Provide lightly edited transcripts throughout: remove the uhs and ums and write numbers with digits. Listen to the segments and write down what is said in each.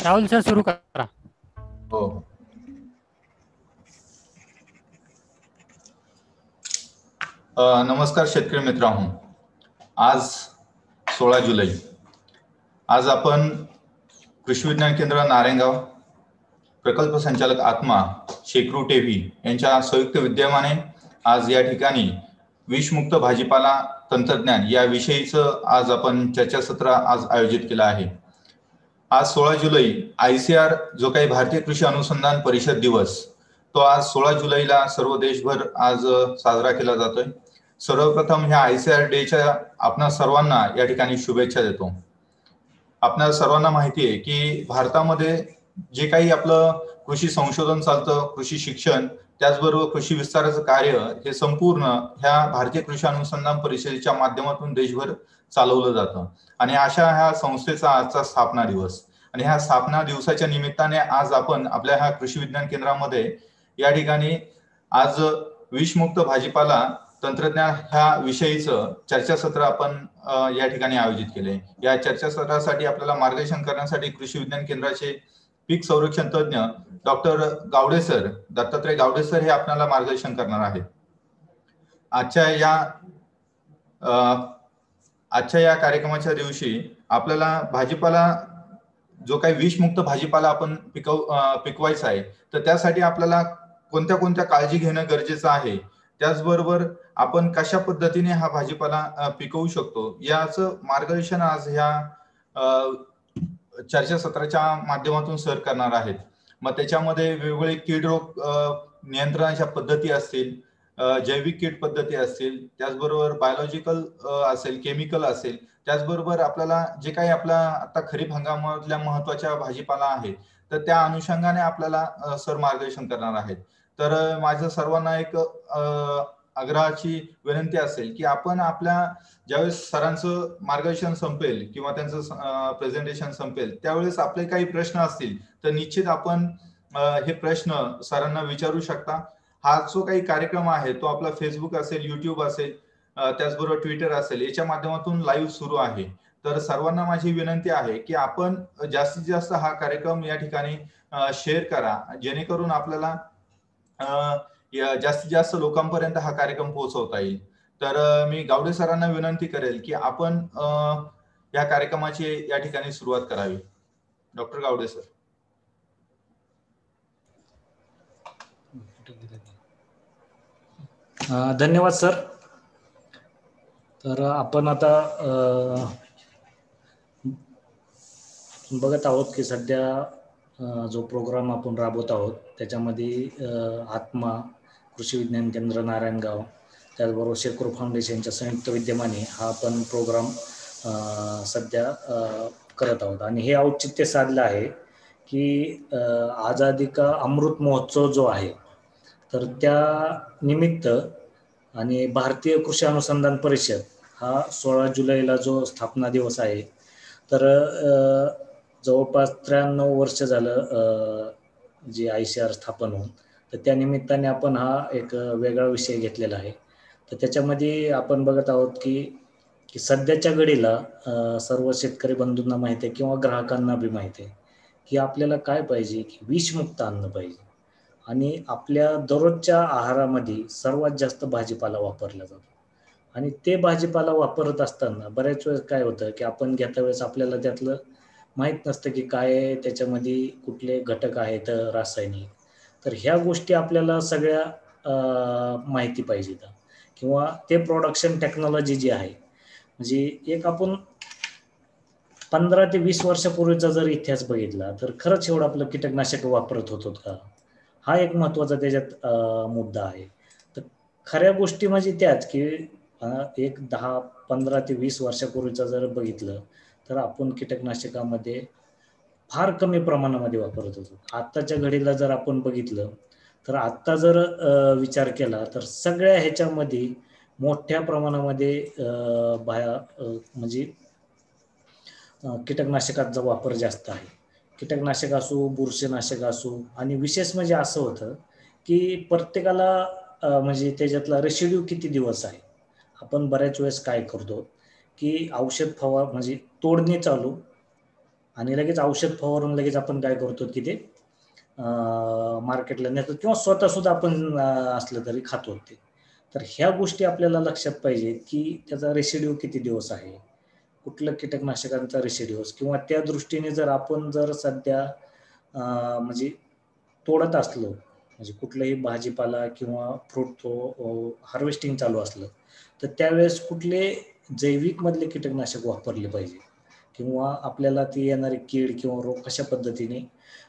Rahul sir सुरू करा. हो. नमस्कार शेतकरी मित्रांनो, आज 16 जुलै. आज आपण कृषी विज्ञान केंद्र नारायणगाव, प्रकल्प संचालक आत्मा, शेकरू टेव्ही यांच्या संयुक्त विद्यमाने आज या ठिकाणी विषमुक्त भाजीपाला तंत्रज्ञान या विषयीचं आज आपण चर्चासत्र आज आयोजित केलं आहे. आज 16 जुलै ICAR जो काही भारतीय कृषी अनुसंधान परिषद दिवस, तो आज 16 जुलैला सर्व देशभर आज साजरा केला जातोय. सर्वप्रथम ह्या ICAR डेच्या आपणा सर्वांना या ठिकाणी शुभेच्छा देतो. आपल्या सर्वांना माहिती आहे की भारतामध्ये जे काही आपलं कृषी संशोधन चालतं, कृषी शिक्षण, त्याचबरोबर कृषी विस्ताराचं कार्य हे संपूर्ण ह्या भारतीय कृषी अनुसंधान परिषदेच्या माध्यमातून देशभर चालवलं जातं. आणि अशा ह्या संस्थेचा आजचा स्थापना दिवस, आणि ह्या स्थापना दिवसाच्या निमित्ताने आज आपण आपल्या ह्या कृषी विज्ञान केंद्रामध्ये या ठिकाणी आज विषमुक्त भाजीपाला तंत्रज्ञान ह्या विषयीचं चर्चासत्र आपण या ठिकाणी आयोजित केले. या चर्चासत्रासाठी आपल्याला मार्गदर्शन करण्यासाठी कृषी विज्ञान केंद्राचे पीक संरक्षण तज्ञ doctor Gawade sir, Dattatray Gawade sir हे आपल्याला मार्गदर्शन करणार आहेत. आजच्या या कार्यक्रमाच्या दिवशी आपल्याला भाजीपाला जो काही विषमुक्त भाजीपाला आपण पिकवायचा आहे, तर त्यासाठी आपल्याला कोणत्या कोणत्या काळजी घेणं गरजेचं आहे, त्याचबरोबर आपण कशा पद्धतीने हा भाजीपाला पिकवू शकतो, याचं मार्गदर्शन आज ह्या चर्चासत्राच्या माध्यमातून सर करणार आहेत. मग त्याच्यामध्ये वेगवेगळे कीड रोग नियंत्रणाच्या पद्धती असतील, जैविक कीड पद्धती असतील, त्याचबरोबर बायोलॉजिकल असेल, केमिकल असेल, त्याचबरोबर आपल्याला जे काही आपला आता खरीप हंगामातल्या महत्वाच्या भाजीपाला आहे, तर त्या अनुषंगाने आपल्याला सर मार्गदर्शन करणार आहेत. तर माझं सर्वांना एक आग्रहाची विनंती असेल की आपण आपल्या ज्यावेळेस सरांचं मार्गदर्शन संपेल किंवा त्यांचं प्रेझेंटेशन संपेल, त्यावेळेस आपले काही प्रश्न असतील तर निश्चित आपण हे प्रश्न सरांना विचारू शकता. हा जो काही कार्यक्रम आहे तो आपला फेसबुक असेल, युट्यूब असेल, त्याचबरोबर ट्विटर असेल, याच्या माध्यमातून लाईव्ह सुरू आहे. तर सर्वांना माझी विनंती आहे की आपण जास्तीत जास्त हा कार्यक्रम या ठिकाणी शेअर करा, जेणेकरून आपल्याला जास्तीत जास्त लोकांपर्यंत हा कार्यक्रम पोहोचवता येईल. तर मी गावडे सरांना विनंती करेल की आपण या कार्यक्रमाची या ठिकाणी सुरुवात करावी. Doctor Gawade sir. धन्यवाद सर. तर आपण आता बघत आहोत की सध्या जो प्रोग्राम आपण राबवत आहोत त्याच्यामध्ये आत्मा, कृषी विज्ञान केंद्र नारायणगाव, त्याचबरोबर शेकरू फाउंडेशनच्या संयुक्त विद्यमाने हा आपण प्रोग्राम सध्या करत आहोत. आणि हे औचित्य साधलं आहे की आझादी का अमृत महोत्सव जो आहे, तर त्या निमित्त आणि भारतीय कृषी अनुसंधान परिषद हा 16 जुलैला जो स्थापना दिवस आहे, तर जवळपास 93 वर्ष झालं जी ICAR स्थापन होऊन, तर त्या निमित्ताने आपण हा एक वेगळा विषय घेतलेला आहे. तर त्याच्यामध्ये आपण बघत आहोत की सध्याच्या घडीला सर्व शेतकरी बंधूंना माहिती आहे किंवा ग्राहकांना बी माहिती आहे की आपल्याला काय पाहिजे, की विषमुक्त अन्न पाहिजे. आणि आपल्या दररोजच्या आहारामध्ये सर्वात जास्त भाजीपाला वापरला जातो. आणि ते भाजीपाला वापरत असताना बऱ्याच वेळेस काय होतं की आपण घेता वेळेस आपल्याला त्यातलं माहीत नसतं की काय त्याच्यामध्ये कुठले घटक आहेत रासायनिक. तर ह्या गोष्टी आपल्याला सगळ्या माहिती पाहिजेत. किंवा ते प्रोडक्शन टेक्नॉलॉजी जी आहे, म्हणजे एक आपण 15 ते 20 वर्षापूर्वीचा जर इतिहास बघितला तर खरंच एवढं आपलं कीटकनाशक वापरत होतो का, हा एक महत्त्वाचा त्याच्यात मुद्दा आहे. तर खऱ्या गोष्टी म्हणजे त्याच की एक 10, 15 ते 20 वर्षापूर्वीचा जर बघितलं तर आपण कीटकनाशकामध्ये फार कमी प्रमाणामध्ये वापरत होतो. आत्ताच्या घडीला जर आपण बघितलं तर आत्ता जर विचार केला तर सगळ्या ह्याच्यामध्ये मोठ्या प्रमाणामध्ये म्हणजे कीटकनाशकांचा वापर जास्त आहे. कीटकनाशक असो, बुरशीनाशक असो, आणि विशेष म्हणजे असं होतं की प्रत्येकाला म्हणजे त्याच्यातला रेसिड्यू किती दिवस आहे. आपण बऱ्याच वेळेस काय करतो की औषध म्हणजे तोडणी चालू आणि लगेच औषध फवारून लगेच आपण काय करतो की ते मार्केटला नेतो किंवा स्वतः सुद्धा आपण असलं तरी खातो ते. तर ह्या गोष्टी आपल्याला लक्षात पाहिजे की त्याचा रेसिड्यू किती दिवस आहे, कुठलं कीटकनाशकांचा रेसिड्यूस, किंवा त्या दृष्टीने जर आपण जर सध्या म्हणजे तोडत असलो, म्हणजे कुठलाही भाजीपाला किंवा फ्रूट तो हार्वेस्टिंग चालू असलं, तर त्यावेळेस कुठले जैविक मधले कीटकनाशक वापरले पाहिजे, किंवा आपल्याला ती येणारी कीड किंवा रोग कशा पद्धतीने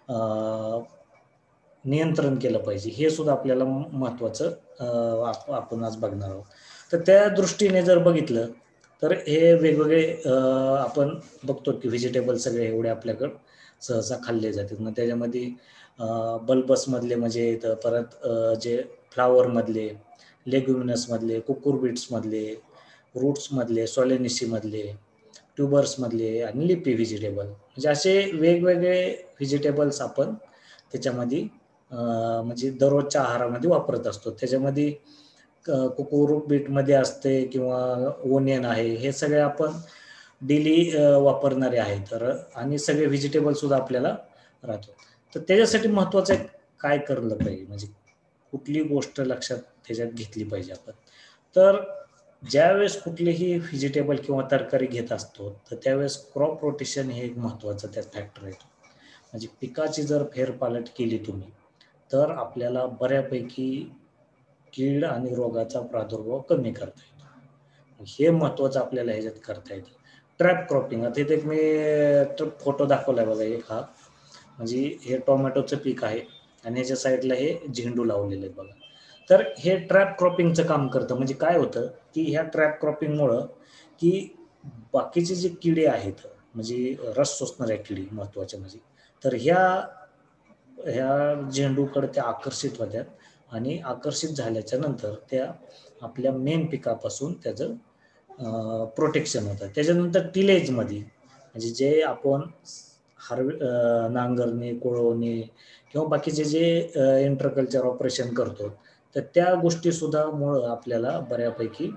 नियंत्रण केलं पाहिजे, हे सुद्धा आपल्याला महत्त्वाचं आपण आज बघणार आहोत. तर त्या दृष्टीने जर बघितलं तर हे वेगवेगळे आपण बघतो की व्हेजिटेबल सगळे एवढे आपल्याकडं सहसा खाल्ले जातात. मग त्याच्यामध्ये बल्बसमधले म्हणजे परत जे फ्लावरमधले, लेग्युमिनसमधले, कुकुरबिट्समधले, रूट्समधले, सोलेनिसीमधले, ट्युबर्समधले आणि लिपी व्हेजिटेबल, म्हणजे असे वेगवेगळे व्हेजिटेबल्स आपण त्याच्यामध्ये म्हणजे दररोजच्या आहारामध्ये वापरत असतो. त्याच्यामध्ये कुकुरबिटमध्ये असते किंवा ओनियन आहे, हे सगळे आपण डेली वापरणारे आहेत. तर आणि सगळे व्हेजिटेबल सुद्धा आपल्याला राहतो. तर त्याच्यासाठी महत्त्वाचं काय करलं पाहिजे, म्हणजे कुठली गोष्ट लक्षात त्याच्यात घेतली पाहिजे आपण. तर ज्यावेळेस कुठलीही व्हेजिटेबल किंवा तरकारी घेत असतो, तर त्यावेळेस क्रॉप रोटेशन हे एक महत्त्वाचं त्यात फॅक्टर येतो. म्हणजे पिकाची जर फेरपालट केली तुम्ही, तर आपल्याला बऱ्यापैकी कीड आणि रोगाचा प्रादुर्भाव कमी करता येतो. हे महत्त्वाचं आपल्याला ह्याच्यात करता येतं. ट्रॅप क्रॉपिंग, आता इथे मी फोटो दाखवलाय बघा एक, हा म्हणजे हे टोमॅटोचं पीक आहे आणि ह्याच्या साईडला हे झेंडू लावलेले आहेत बघा. तर हे ट्रॅप क्रॉपिंगचं काम करतं. म्हणजे काय होतं की ह्या ट्रॅप क्रॉपिंगमुळं की बाकीचे जे किडे आहेत, म्हणजे रस शोषणाऱ्या किडी महत्त्वाच्या, म्हणजे तर ह्या झेंडूकडे त्या आकर्षित होत्यात आणि आकर्षित झाल्याच्या नंतर त्या आपल्या मेन पिकापासून त्याचं प्रोटेक्शन होतं. त्याच्यानंतर टिलेजमध्ये, म्हणजे जे आपण नांगरणी, कोळवणी किंवा बाकीचे जे इंटरकल्चर ऑपरेशन करतो, तर त्या गोष्टीसुद्धा मुळं आपल्याला बऱ्यापैकी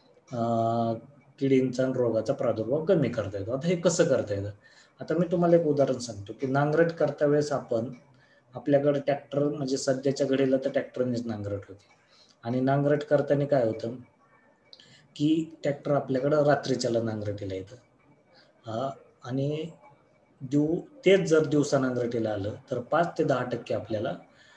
किडींचा आणि रोगाचा प्रादुर्भाव कमी करता येतो. आता हे कसं करता येतं? आता मी तुम्हाला एक उदाहरण सांगतो की नांगरट करता वेळेस आपण आपल्याकडे ट्रॅक्टर, म्हणजे सध्याच्या घडीला तर ट्रॅक्टरनेच नांगरट होते, आणि नांगरट करताना काय होतं की ट्रॅक्टर आपल्याकडं रात्रीच्याला नांगरटीला येतं, आणि तेच जर दिवसा नांगरटीला आलं तर 5 ते 10% आपल्याला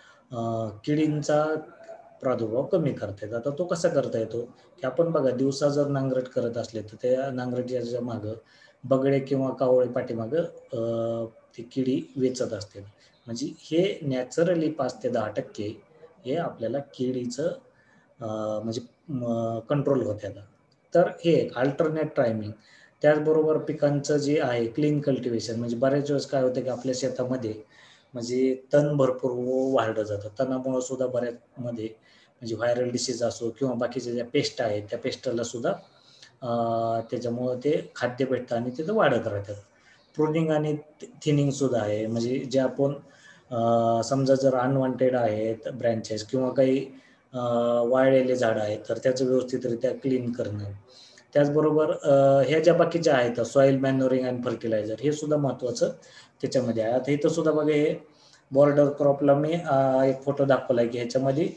किडींचा प्रादुर्भाव कमी करता येतो. आता तो कसा करता येतो की आपण बघा, दिवसा जर नांगरट करत असले तर त्या नांगरटीच्या मागं बगळे किंवा कावळे पाठीमागं ती किडी वेचत असते. म्हणजे हे नॅचरली 5 ते 10% हे आपल्याला किडीचं म्हणजे कंट्रोल होतं. तर हे एक अल्टरनेट टायमिंग. त्याचबरोबर पिकांचं जे आहे क्लीन कल्टिवेशन, म्हणजे बऱ्याच वेळेस काय होतं की आपल्या शेतामध्ये म्हणजे तण भरपूर वाढलं जातं. तणामुळं सुद्धा बऱ्याचमध्ये म्हणजे व्हायरल डिसीज असो किंवा बाकीच्या ज्या पेस्ट आहेत, त्या पेस्टला सुद्धा त्याच्यामुळं ते खाद्य भेटतं आणि तिथं वाढत राहतात. प्रूनिंग आणि थिनिंग सुद्धा आहे, म्हणजे जे आपण समजा जर अनवॉन्टेड आहेत ब्रँचेस किंवा काही वाळलेले झाडं आहेत, तर त्याचं व्यवस्थितरित्या क्लीन करणं. त्याचबरोबर ह्या ज्या बाकीच्या आहेत सॉईल मॅन्युरिंग आणि फर्टिलायझर, हे सुद्धा महत्त्वाचं त्याच्यामध्ये आहे. आता इथं सुद्धा बघा, हे बॉर्डर क्रॉपला मी एक फोटो दाखवला आहे की ह्याच्यामध्ये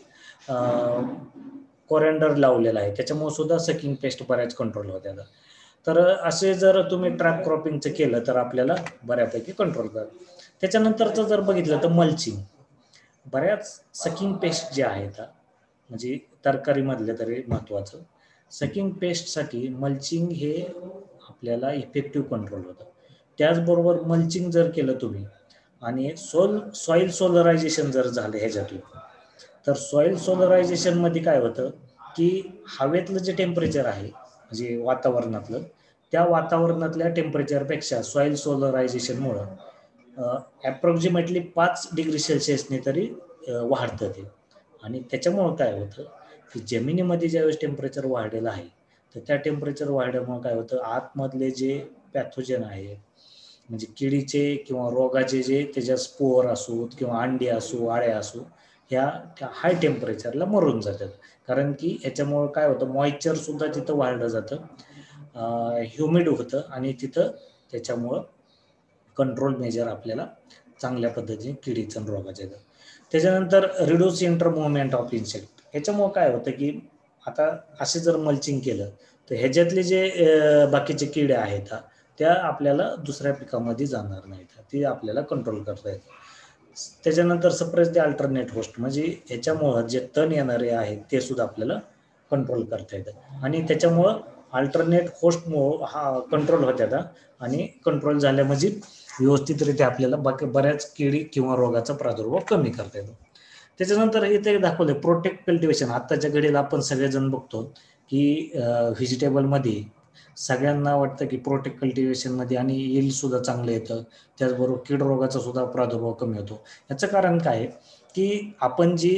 कोरिएंडर लावलेला आहे, त्याच्यामुळे सुद्धा सकिंग पेस्ट बऱ्याच कंट्रोल होत्या. तर असे जर तुम्ही ट्रॅप क्रॉपिंगचं केलं तर आपल्याला बऱ्यापैकी कंट्रोल करतं. त्याच्यानंतरचं जर बघितलं तर मल्चिंग, बऱ्याच सकिंग पेस्ट जे आहेत, म्हणजे तरकारीमधले तरी महत्त्वाचं, सकिंग पेस्टसाठी मल्चिंग हे आपल्याला इफेक्टिव्ह कंट्रोल होतं. त्याचबरोबर मल्चिंग जर केलं तुम्ही आणि सॉईल सोलरायझेशन जर झालं ह्याच्यातून, तर सॉईल सोलरायझेशनमध्ये काय होतं की हवेतलं जे टेम्परेचर आहे, म्हणजे वातावरणातलं, त्या वातावरणातल्या टेम्परेचरपेक्षा सॉईल सोलरायझेशनमुळं ॲप्रॉक्सिमेटली 5 डिग्री सेल्सिअसने तरी वाढतं ते. आणि त्याच्यामुळं काय होतं की जमिनीमध्ये ज्यावेळेस टेम्परेचर वाढलेलं आहे, तर त्या टेम्परेचर वाढल्यामुळं काय होतं, आतमधले जे पॅथोजन आहे, म्हणजे किडीचे किंवा रोगाचे जे त्याच्या स्पोअर असोत किंवा अंडी असो, आळ्या असो, ह्या हाय टेम्परेचरला मरून जातात. कारण की ह्याच्यामुळं काय होतं, मॉइश्चरसुद्धा तिथं वाढलं जातं, ह्युमिड होतं आणि तिथं त्याच्यामुळं कंट्रोल मेजर आपल्याला चांगल्या पद्धतीने किडीचं रोगाचे. त्याच्यानंतर reduce inter movement of insect. ह्याच्यामुळे काय होतं की आता असे जर मल्चिंग केलं तर ह्याच्यातले जे बाकीचे किडे आहेत त्या आपल्याला दुसऱ्या पिकामध्ये जाणार नाहीत, ती आपल्याला कंट्रोल करता येतं. त्याच्यानंतर सप्रेस द अल्टरनेट होस्ट, म्हणजे ह्याच्यामुळं जे तण येणारे आहेत ते सुद्धा आपल्याला कंट्रोल करता येतं आणि त्याच्यामुळं अल्टरनेट होस्टमुळं हा कंट्रोल होत्या आणि कंट्रोल झाल्या म्हणजे व्यवस्थितरित्या आपल्याला बऱ्याच किडी किंवा रोगाचा प्रादुर्भाव कमी करता येतो. त्याच्यानंतर इथे दाखवले प्रोटेक्ट कल्टिवेशन. आत्ताच्या घडीला आपण सगळेजण बघतो की व्हेजिटेबलमध्ये सगळ्यांना वाटतं की प्रोटेक्ट कल्टिवेशनमध्ये आणि यील्ड सुद्धा चांगलं येतं, त्याचबरोबर कीड रोगाचा सुद्धा प्रादुर्भाव कमी होतो. याचं कारण काय आहे की आपण जी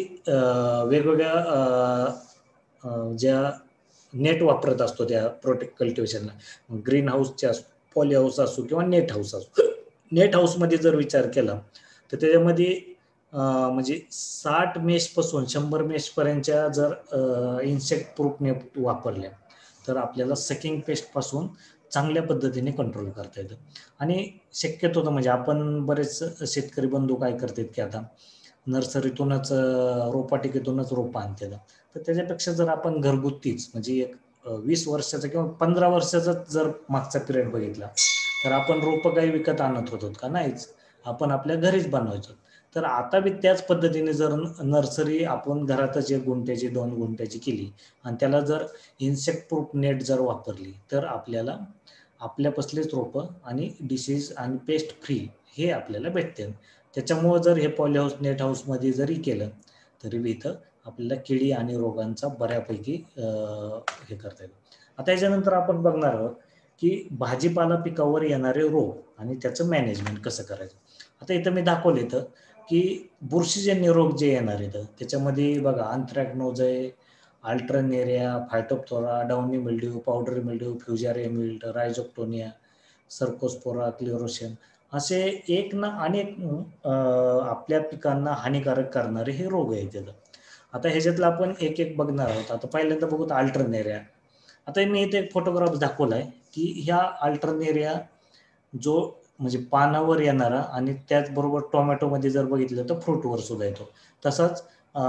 वेगवेगळ्या ज्या नेट वापरत असतो त्या प्रोटेक्ट कल्टिवेशनला, ग्रीन हाऊसचे असो, पॉली हाऊस असो किंवा नेट हाऊस असो. नेट हाऊसमध्ये जर विचार केला तर त्याच्यामध्ये म्हणजे 60 मेषपासून 100 मेषपर्यंतच्या जर इन्सेक्ट प्रूफ नेट वापरल्या तर आपल्याला सकिंग पेस्टपासून चांगल्या पद्धतीने कंट्रोल करता येतं. आणि शक्यतो म्हणजे आपण बरेच शेतकरी बंधू काय करतात की आता नर्सरीतूनच रोपाटिकेतूनच रोपं आणतात. तर त्याच्यापेक्षा जर आपण घरगुतीच म्हणजे एक 20 वर्षाचा किंवा 15 वर्षाचा जर मागचा पिरियड बघितला तर आपण रोपं काही विकत आणत होतो का? नाहीच, आपण आपल्या घरीच बनवायचो. तर आता बी त्याच पद्धतीने जर नर्सरी आपण घरातच 1 गुंठ्याची 2 गुंठ्याची केली आणि त्याला जर इन्सेक्ट प्रूफ नेट जर वापरली तर आपल्याला आपल्यापासलेच रोपं आणि डिसीज आणि पेस्ट फ्री हे आपल्याला भेटते. त्याच्यामुळं जर हे पॉली हाऊस नेट हाऊसमध्ये जरी केलं तरी बी इथं आपल्याला किडी आणि रोगांचा बऱ्यापैकी हे करता येईल. आता याच्यानंतर आपण बघणार आहोत की भाजीपाला पिकावर येणारे रोग आणि त्याचं मॅनेजमेंट कसं करायचं. आता इथं मी दाखवलं इथं की बुरशीजन्य रोग जे येणार आहेत त्याच्यामध्ये बघा अँथ्रॅकनोज आहे, alternaria, phytophthora, downy mildew, powder mildew, fusarium wilt, rhizoctonia, cercospora, क्लिरोशन असे एक ना अनेक आपल्या पिकांना हानिकारक करणारे हे रोग आहेत इथं. आता ह्याच्यातलं आपण एक एक बघणार आहोत. आता पहिल्यांदा बघू तर अल्टरनेरिया. आता मी इथे एक फोटोग्राफ दाखवलाय की ह्या अल्टरनेरिया जो म्हणजे पानावर येणारा आणि त्याचबरोबर टोमॅटोमध्ये जर बघितलं तर फ्रूटवर सुद्धा येतो. तसंच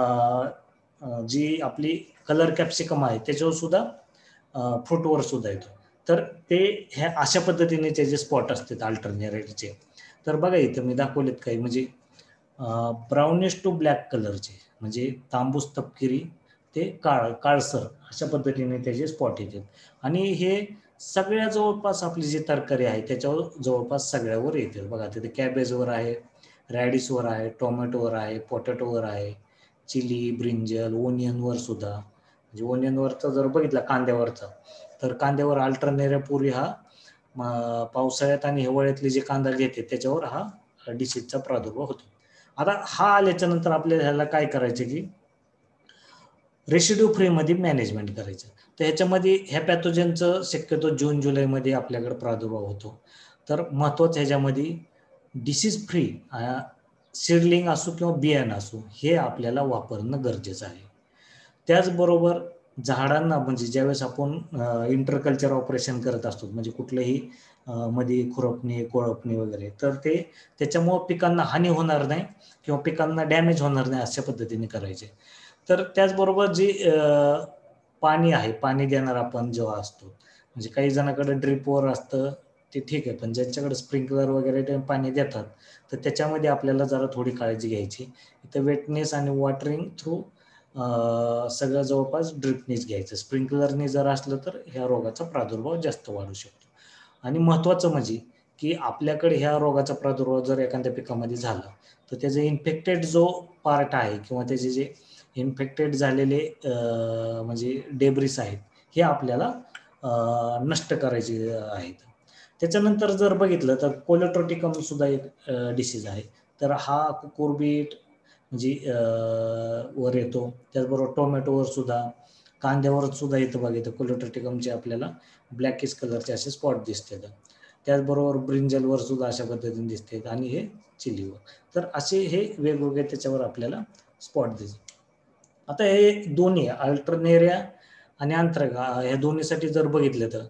जी आपली कलर कॅप्सिकम आहे त्याच्यावर सुद्धा फ्रूटवर सुद्धा येतो. तर ते ह्या अशा पद्धतीने त्याचे स्पॉट असतात अल्टरनेरियाचे. तर बघा इथं मी दाखवलेत काही म्हणजे ब्राउनिश टू ब्लॅक कलरचे म्हणजे तांबूस तपकिरी ते काळसर अशा पद्धतीने त्याचे स्पॉट येतात. आणि हे सगळ्या जवळपास आपली जी तरकारी आहे त्याच्यावर जवळपास सगळ्यावर येते. बघा तिथे कॅबेजवर आहे, रॅडिसवर आहे, टोमॅटोवर आहे, पोटॅटोवर आहे, चिली, ब्रिंजल, ओनियनवर सुद्धा. म्हणजे ओनियनवरचा जर बघितला कांद्यावरचा तर कांद्यावर अल्टरनेरिया पुरी हा पावसाळ्यात आणि हिवाळ्यातले जे कांदा घेते त्याच्यावर हा डिसीजचा प्रादुर्भाव होतो. आता हा आल्याच्या नंतर आपल्याला ह्याला काय करायचं की रेसिड्यू फ्रीमध्ये मॅनेजमेंट करायचं. तर ह्याच्यामध्ये ह्या पॅथोजनचं शक्यतो जून जुलैमध्ये आपल्याकडे प्रादुर्भाव होतो. तर महत्त्वाचं ह्याच्यामध्ये डिसीज फ्री सीडलिंग असो किंवा बियाणं असो हे आपल्याला वापरणं गरजेचं आहे. त्याचबरोबर झाडांना म्हणजे ज्यावेळेस आपण इंटरकल्चर ऑपरेशन करत असतो म्हणजे कुठल्याही मध्ये खुरपणी कोळपणी वगैरे तर ते त्याच्यामुळं पिकांना हानी होणार नाही किंवा पिकांना डॅमेज होणार नाही अशा पद्धतीने करायचे. तर त्याचबरोबर जी पाणी आहे, पाणी देणार आपण जेव्हा असतो म्हणजे काही जणांकडे ड्रिपवर असतं ते ठीक आहे, पण ज्यांच्याकडे स्प्रिंकलर वगैरे ते पाणी देतात तर त्याच्यामध्ये आपल्याला जरा थोडी काळजी घ्यायची. इथं वेटनेस आणि वॉटरिंग थ्रू सगळं जवळपास ड्रिपनीच घ्यायचं. स्प्रिंकलरने जर असलं तर ह्या रोगाचा प्रादुर्भाव जास्त वाढू शकतो. आणि महत्त्वाचं म्हणजे की आपल्याकडे ह्या रोगाचा प्रादुर्भाव जर एखाद्या पिकामध्ये झाला तर त्याचा इन्फेक्टेड जो पार्ट आहे किंवा त्याचे जे इन्फेक्टेड झालेले म्हणजे डेब्रिस आहेत हे आपल्याला नष्ट करायचे आहेत. त्याच्यानंतर जर बघितलं तर कोलेट्रोटिकम सुद्धा एक डिसीज आहे. तर हा कुकुरबीट म्हणजे वर येतो. त्याचबरोबर टोमॅटोवर सुद्धा, कांद्यावर सुद्धा येतं बघा इथं कोलेट्रोटिकमचे आपल्याला ब्लॅकिश कलरचे असे स्पॉट दिसतात. त्याचबरोबर ब्रिंजलवर सुद्धा अशा पद्धतीने दिसतात आणि हे चिलीवर. तर असे हे वेगवेगळे त्याच्यावर आपल्याला स्पॉट दिसतात. आता हे दोन्ही अल्टरनेरिया आणि अँथ्रॅक ह्या दोन्हीसाठी जर बघितलं तर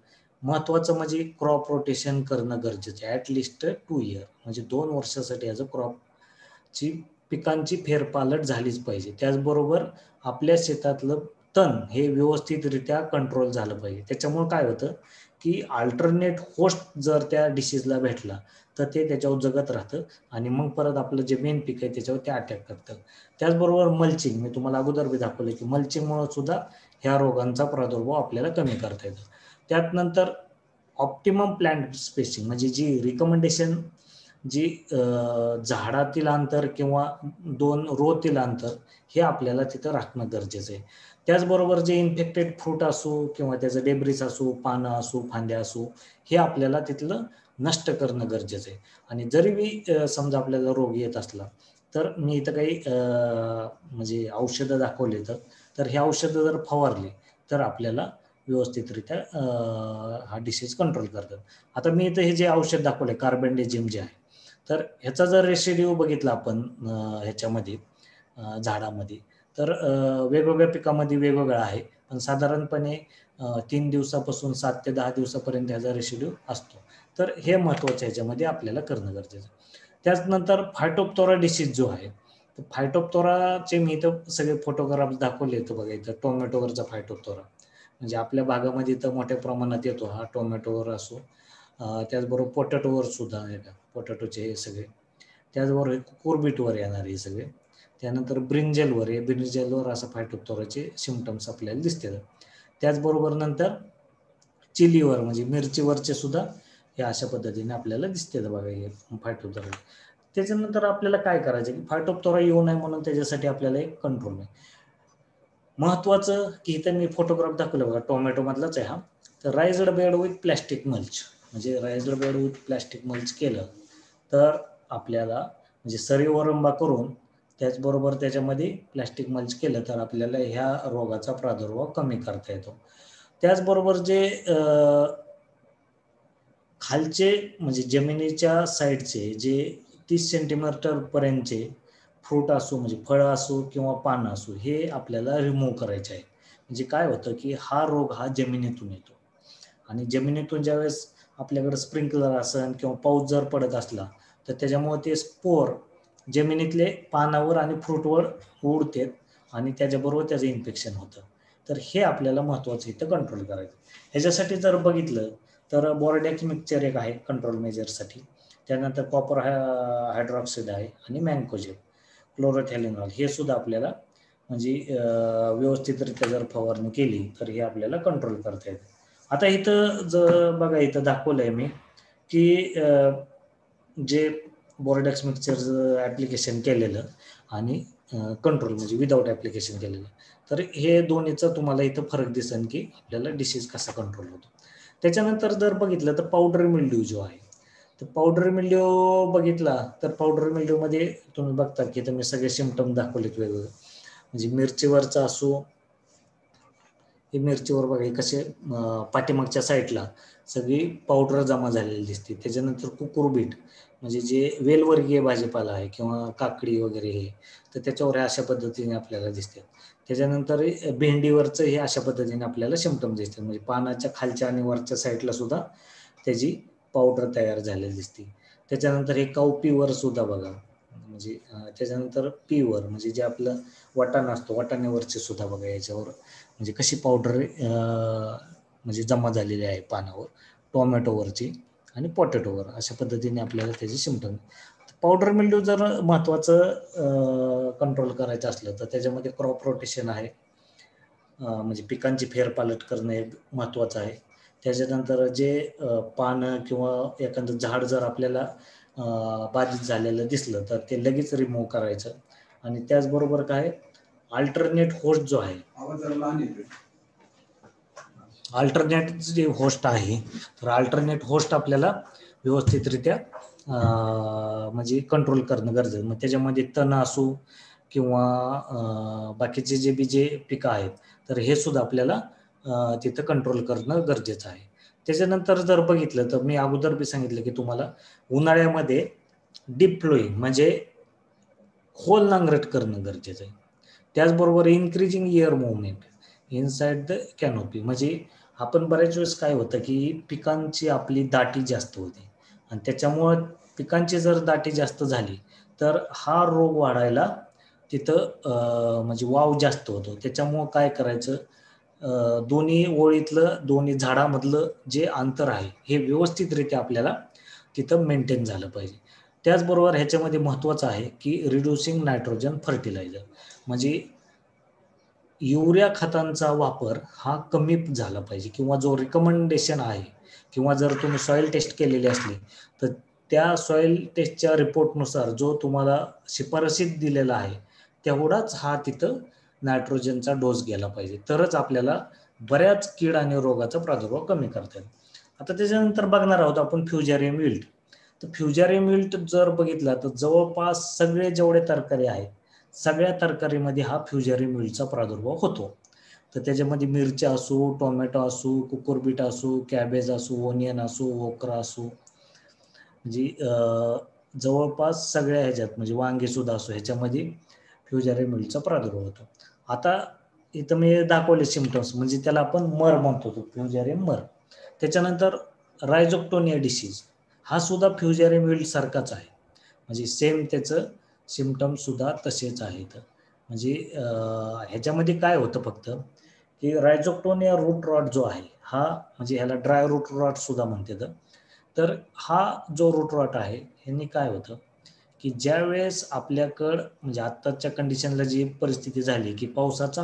महत्वाचं म्हणजे क्रॉप रोटेशन करणं गरजेचं आहे, ॲटलिस्ट 2 इयर, म्हणजे 2 वर्षासाठी याचं क्रॉपची पिकांची फेरपालट झालीच पाहिजे. त्याचबरोबर आपल्या शेतातलं तण हे व्यवस्थितरित्या कंट्रोल झालं पाहिजे. त्याच्यामुळे काय होतं की अल्टरनेट होस्ट जर त्या डिसीजला भेटला तर ते त्याच्यावर जगत राहतं आणि मग परत आपलं जे मेन पीक आहे त्याच्यावर ते अटॅक करतं. त्याचबरोबर मल्चिंग, मी तुम्हाला अगोदर बी दाखवलं की मल्चिंगमुळे सुद्धा ह्या रोगांचा प्रादुर्भाव आपल्याला कमी करता येतो. त्यात नंतर ऑप्टिमम प्लांट स्पेसिंग म्हणजे जी रिकमेंडेशन जी झाडातील अंतर किंवा 2 रोतील अंतर हे आपल्याला तिथं राखणं गरजेचं आहे. त्याचबरोबर जे इन्फेक्टेड फ्रूट असो किंवा त्याचं डेब्रिस असो, पानं असो, फांद्या असो, हे आपल्याला तिथलं नष्ट करणं गरजेचं आहे. आणि जरी मी समजा आपल्याला रोग येत असला तर मी इथं काही म्हणजे औषधं दाखवली तर हे औषधं जर फवारली तर आपल्याला व्यवस्थितरित्या हा डिसीज कंट्रोल करतात. आता मी इथं हे जे औषध दाखवले कार्बेंडेजिम जे आहे, तर ह्याचा जर रेसिड्यू बघितला आपण ह्याच्यामध्ये झाडामध्ये तर वेगवेगळ्या पिकामध्ये वेगवेगळा आहे, पण साधारणपणे 3 दिवसापासून 7 ते 10 दिवसापर्यंत ह्याचा रेसिड्यू असतो. तर हे महत्त्वाचं ह्याच्यामध्ये आपल्याला करणं गरजेचं आहे. त्याचनंतर फायटोप्थोरा डिसीज जो आहे, तर फायटोप्थोराचे मी इथं सगळे फोटोग्राफ्स दाखवले इथं बघा. इथं टोमॅटोवरचा फायटोप्थोरा म्हणजे आपल्या भागामध्ये तर मोठ्या प्रमाणात येतो हा, टोमॅटोवर असो, त्याचबरोबर पोटॅटोवर सुद्धा आहे का, पोटॅटोचे हे सगळे. त्याचबरोबर कुकुरबिटवर येणार हे सगळे. त्यानंतर ब्रिंजलवर आहे, ब्रिंजलवर असं फायटोप्थोराचे सिम्पटम्स आपल्याला दिसतात. त्याचबरोबर नंतर चिलीवर म्हणजे मिरचीवरचे सुद्धा हे अशा पद्धतीने आपल्याला दिसते बघा हे फायटोप्थोरा. त्याच्यानंतर आपल्याला काय करायचं की फायटोप्थोरा येऊ नये म्हणून त्याच्यासाठी आपल्याला एक कंट्रोल आहे महत्वाचं, की इथं मी फोटोग्राफ दाखवलं बघा, टोमॅटो मधलाच आहे हा. तर raised bed with plastic mulch, म्हणजे raised bed with plastic mulch केलं तर आपल्याला म्हणजे सरीवरंबा करून त्याचबरोबर त्याच्यामध्ये प्लॅस्टिक मल्च केलं तर आपल्याला ह्या रोगाचा प्रादुर्भाव कमी करता येतो. त्याचबरोबर जे खालचे म्हणजे जमिनीच्या साईडचे जे 30 सेंटीमीटर पर्यंतचे फ्रूट असो म्हणजे फळं असो किंवा पानं असो हे आपल्याला रिमूव्ह करायचे आहे. म्हणजे काय होतं की हा रोग हा जमिनीतून येतो आणि जमिनीतून ज्यावेळेस आपल्याकडे स्प्रिंकलर असेल किंवा पाऊस जर पडत असला तर त्याच्यामुळे ते स्पोर जमिनीतले पानावर आणि फ्रूटवर उडतात आणि त्याच्याबरोबर त्याचं इन्फेक्शन होतं. तर हे आपल्याला महत्त्वाचं इथं कंट्रोल करायचं. ह्याच्यासाठी जर बघितलं तर बोरडॅक्स मिक्सचर एक आहे कंट्रोल मेजरसाठी. त्यानंतर कॉपर हायड्रॉक्साईड आहे आणि मँकोजेब, क्लोरोथॅलिनॉल हे सुद्धा आपल्याला म्हणजे व्यवस्थितरित्या जर फवारणी केली तर हे आपल्याला कंट्रोल करता येतं. आता इथं जर बघा इथं दाखवलं आहे मी की जे बोरडॅक्स मिक्सचरचं ॲप्लिकेशन केलेलं आणि कंट्रोल म्हणजे विदाऊट ॲप्लिकेशन केलेलं, तर हे दोन्हीचा तुम्हाला इथं फरक दिसेल की आपल्याला डिसीज कसा कंट्रोल होतो. त्याच्यानंतर जर बघितलं तर पावडर मिल्ड्यू जो आहे, तर पावडर मिल्ड्यू बघितला तर पावडर मिल्ड्यूमध्ये तुम्ही बघता की तुम्ही सगळे सिम्पटम दाखवलेत वेगवेगळे. म्हणजे मिरचीवरचा असो, हे मिरचीवर बघा हे कसे पाठीमागच्या साईडला सगळी पावडर जमा झालेली दिसते. त्याच्यानंतर कुकुरबीट म्हणजे जे वेलवर्गीय भाजीपाला आहे किंवा काकडी वगैरे हे, तर त्याच्यावर हे अशा पद्धतीने आपल्याला दिसते. त्याच्यानंतर भेंडीवरचं हे अशा पद्धतीने आपल्याला सिम्पटम दिसतात. म्हणजे पानाच्या खालच्या आणि वरच्या साईडला सुद्धा त्याची पावडर तयार झालेली दिसते. त्याच्यानंतर हे कावपीवर सुद्धा बघा, म्हणजे त्याच्यानंतर पीवर म्हणजे जे आपलं वाटाणा असतो वाटाण्यावरचे सुद्धा बघा याच्यावर म्हणजे कशी पावडर म्हणजे जमा झालेली आहे पानावर, टोमॅटोवरची आणि पोटॅटोवर अशा पद्धतीने आपल्याला त्याचे सिम्पटम. पावडर मिल्ड्यू जर महत्त्वाचं कंट्रोल करायचं असलं तर त्याच्यामध्ये क्रॉप रोटेशन आहे, म्हणजे पिकांची फेरपालट करणं हे महत्त्वाचं आहे. त्याच्यानंतर जे पानं किंवा एखादं झाड जर आपल्याला बाधित झालेलं दिसलं तर ते लगेच रिमूव्ह करायचं. आणि त्याचबरोबर काय अल्टरनेट होस्ट जो आहे, अल्टरनेट जे होस्ट आहे तर अल्टरनेट होस्ट आपल्याला व्यवस्थितरित्या म्हणजे कंट्रोल करणं गरजेचं. मग त्याच्यामध्ये तण असो किंवा बाकीचे जे बी जे पिकं आहेत तर हे सुद्धा आपल्याला तिथं कंट्रोल करणं गरजेचं आहे. त्याच्यानंतर जर बघितलं तर मी अगोदर बी सांगितलं की तुम्हाला उन्हाळ्यामध्ये डीप फ्लोईंग म्हणजे खोल नांगरट करणं गरजेचं आहे. त्याचबरोबर increasing air movement inside the canopy म्हणजे आपण बऱ्याच वेळेस काय होतं की पिकांची आपली दाटी जास्त होते आणि त्याच्यामुळं पिकांची जर दाटी जास्त झाली तर हा रोग वाढायला तिथं म्हणजे वाव जास्त होतो. त्याच्यामुळं काय करायचं, दोन्ही ओळीतलं दोन्ही झाडामधलं जे अंतर आहे हे व्यवस्थितरित्या आपल्याला तिथं मेंटेन झालं पाहिजे. त्याचबरोबर ह्याच्यामध्ये महत्त्वाचं आहे की रिड्युसिंग नायट्रोजन फर्टिलायझर, म्हणजे युरिया खतांचा वापर हा कमी झाला पाहिजे किंवा जो रिकमेंडेशन आहे किंवा जर तुम्ही सॉइल टेस्ट केलेली असली तर त्या सॉइल टेस्टच्या रिपोर्टनुसार जो तुम्हाला शिफारसीत दिलेला आहे तेवढाच हा तिथं नायट्रोजनचा डोस गेला पाहिजे, तरच आपल्याला बऱ्याच कीड आणि रोगाचा प्रादुर्भाव कमी करता येईल. आता त्याच्यानंतर बघणार आहोत आपण फ्युजारियम विल्ट. तर फ्युजारियम विल्ट जर बघितला तर जवळपास सगळे जेवढे तरकारी आहेत सगळ्या तरकारीमध्ये हा फ्युजारियम विल्टचा प्रादुर्भाव होतो. तर त्याच्यामध्ये मिरच्या असू, टोमॅटो असू, कुकुरबिट असू, कॅबेज असू, ओनियन असू, ओकरा असू, म्हणजे जवळपास सगळ्या ह्याच्यात, म्हणजे वांगी सुद्धा असो, ह्याच्यामध्ये फ्युजारियम विल्टचा प्रादुर्भाव होतो. आता इथं मी दाखवले सिम्पटम्स, म्हणजे त्याला आपण मर म्हणतो, तो फ्युजारियम मर. त्याच्यानंतर रायझोक्टोनिया डिसीज हा सुद्धा फ्युजारियम विल्ट सारखाच आहे, म्हणजे सेम त्याचं सिम्पटम्स सुद्धा तसेच आहेत. म्हणजे ह्याच्यामध्ये काय होतं फक्त की रायझोक्टोनिया रूट रॉट जो आहे हा, म्हणजे ह्याला ड्राय रूट रॉट सुद्धा म्हणतात. तर हा जो रूट रॉट आहे ह्यांनी काय होतं की ज्या वेळेस आपल्याकडं, म्हणजे आत्ताच्या कंडिशनला जी परिस्थिती झाली की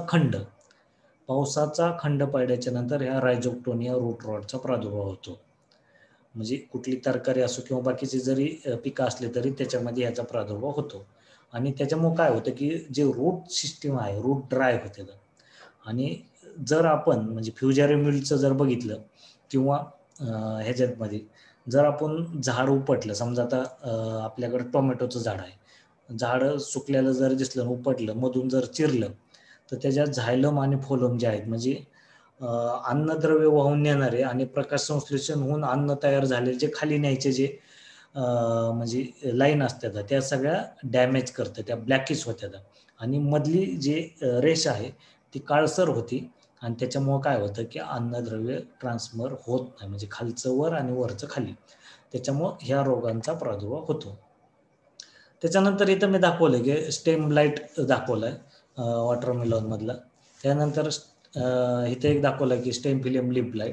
पावसाचा खंड पडल्याच्या नंतर ह्या रायझोक्टोनिया रूट रॉटचा प्रादुर्भाव होतो. म्हणजे कुठली तरकारी असो किंवा बाकीचे जरी पिकं असले तरी त्याच्यामध्ये याचा प्रादुर्भाव होतो. आणि त्याच्यामुळे काय होतं की जे रूट सिस्टीम आहे, रूट ड्राय होते. आणि जर आपण म्हणजे फ्युजारियम विल्टचं जर बघितलं किंवा ह्याच्यामध्ये जर आपण झाड उपटलं, समजा आता आपल्याकडं टोमॅटोचं झाड आहे, झाड सुकल्याला जर दिसलं, उपटलं, मधून जर चिरलं तर त्याच्यात झायलम आणि फोलम जे आहेत, म्हणजे अन्नद्रव्य वाहून नेणारे आणि प्रकाश संश्लेषण होऊन अन्न तयार झाले जे खाली न्यायचे जे म्हणजे लाईन असतात त्या सगळ्या डॅमेज करतात, त्या ब्लॅकिश होत्या. आणि मधली जी रेष आहे ती काळसर होती आणि त्याच्यामुळं काय होतं की अन्नद्रव्य ट्रान्सफर होत नाही, म्हणजे खालचं वर आणि वरचं खाली, त्याच्यामुळं ह्या रोगांचा प्रादुर्भाव होतो. त्याच्यानंतर इथं मी दाखवलं की स्टेम ब्लाइट दाखवलं आहे वॉटरमेलॉनमधला. त्यानंतर इथं एक दाखवलं की स्टेम फिलियम लीफ ब्लाइट,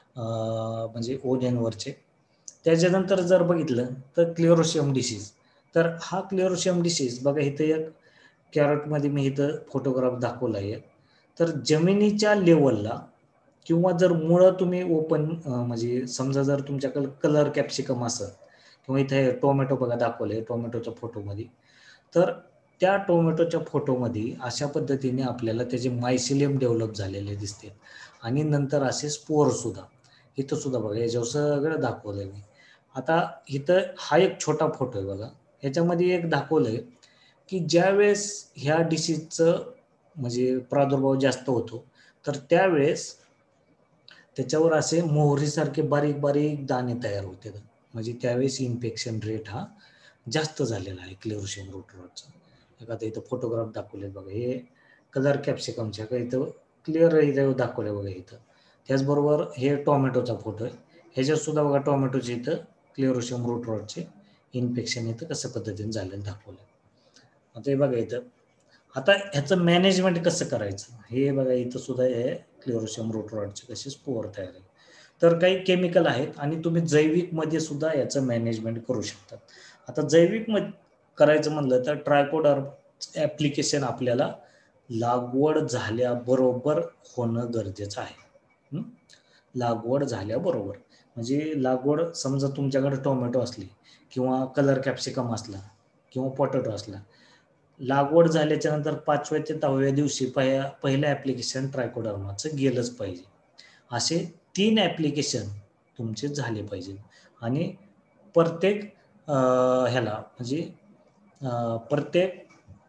म्हणजे ओनियनवरचे. त्याच्यानंतर जर बघितलं तर क्लिअरोशियम डिसीज. तर हा क्लिअरोशियम डिसीज बघा, इथं एक कॅरेटमध्ये मी इथं फोटोग्राफ दाखवला आहे. तर जमिनीच्या लेवलला किंवा जर मुळं तुम्ही ओपन, म्हणजे समजा जर तुमच्याकडे कलर कॅप्सिकम असेल किंवा इथे टोमॅटो बघा दाखवले टोमॅटोच्या फोटोमध्ये, तर त्या टोमॅटोच्या फोटोमध्ये अशा पद्धतीने आपल्याला त्याचे मायसिलियम डेव्हलप झालेले दिसते आणि नंतर असे स्पोर सुद्धा. इथं सुद्धा बघा, याच्यावर सगळं दाखवलंय मी. आता इथं हा एक छोटा फोटो आहे बघा, ह्याच्यामध्ये एक दाखवलंय की ज्या वेळेस ह्या डिसीजचं म्हणजे प्रादुर्भाव जास्त होतो तर त्यावेळेस त्याच्यावर असे मोहरीसारखे बारीक बारीक दाणे तयार होते, म्हणजे त्यावेळेस इन्फेक्शन रेट हा जास्त झालेला आहे क्लिअरोशियम रूट रॉटचा. एखादा इथं फोटोग्राफ दाखवले बघा, हे कलर कॅप्सिकमच्या का इथं क्लिअर इथं दाखवले बघा इथं. त्याचबरोबर हे टोमॅटोचा फोटो आहे, ह्याच्यात सुद्धा बघा टोमॅटोचे इथं क्लिअरोशियम रूट रॉटचे इन्फेक्शन इथं कसं पद्धतीने झालेलं दाखवलं. आता हे बघा इथं, आता ह्याचं मॅनेजमेंट कसं करायचं हे बघा, इथं सुद्धा हे क्लिअरोशियम रूट रॉटचे कसे स्पोअर तयार आहे. तर काही केमिकल आहेत आणि तुम्ही जैविकमध्ये सुद्धा याचं मॅनेजमेंट करू शकता. आता जैविक करायचं म्हणलं तर ट्रायकोडर्म ॲप्लिकेशन आपल्याला लागवड झाल्याबरोबर होणं गरजेचं आहे. लागवड झाल्याबरोबर, म्हणजे लागवड समजा तुमच्याकडे टोमॅटो असली किंवा कलर कॅप्सिकम असला किंवा पोटॅटो असला, लागवड झाल्याच्या नंतर 5व्या ते 10व्या दिवशी पहिलं ॲप्लिकेशन ट्रायकोडर्माचं गेलंच पाहिजे. असे 3 ॲप्लिकेशन तुमचे झाले पाहिजे आणि प्रत्येक ह्याला म्हणजे प्रत्येक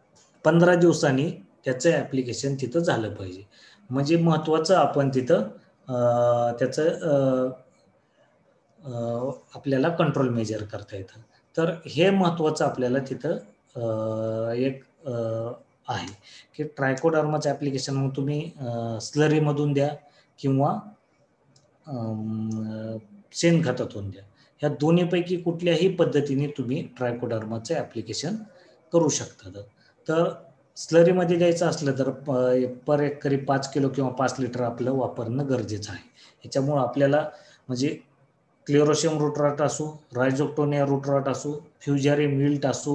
15 दिवसांनी त्याचं ॲप्लिकेशन तिथं झालं पाहिजे. म्हणजे महत्त्वाचं आपण तिथं त्याचं आपल्याला कंट्रोल मेजर करता येतं. तर हे महत्त्वाचं आपल्याला तिथं एक आहे की ट्रायकोडर्माचं ॲप्लिकेशन मग तुम्ही स्लरीमधून द्या किंवा शेणखतातून द्या. ह्या दोन्हीपैकी कुठल्याही पद्धतीने तुम्ही ट्रायकोडर्माचं ॲप्लिकेशन करू शकता. तर स्लरीमध्ये द्यायचं असलं तर पर एकरी 5 किलो किंवा 5 लिटर आपलं वापरणं गरजेचं आहे. ह्याच्यामुळं आपल्याला म्हणजे क्लेरोशियम रूट रॉट असो, रायझोक्टोनिया रूट रॉट असो, फ्युजारी मिल्ट असो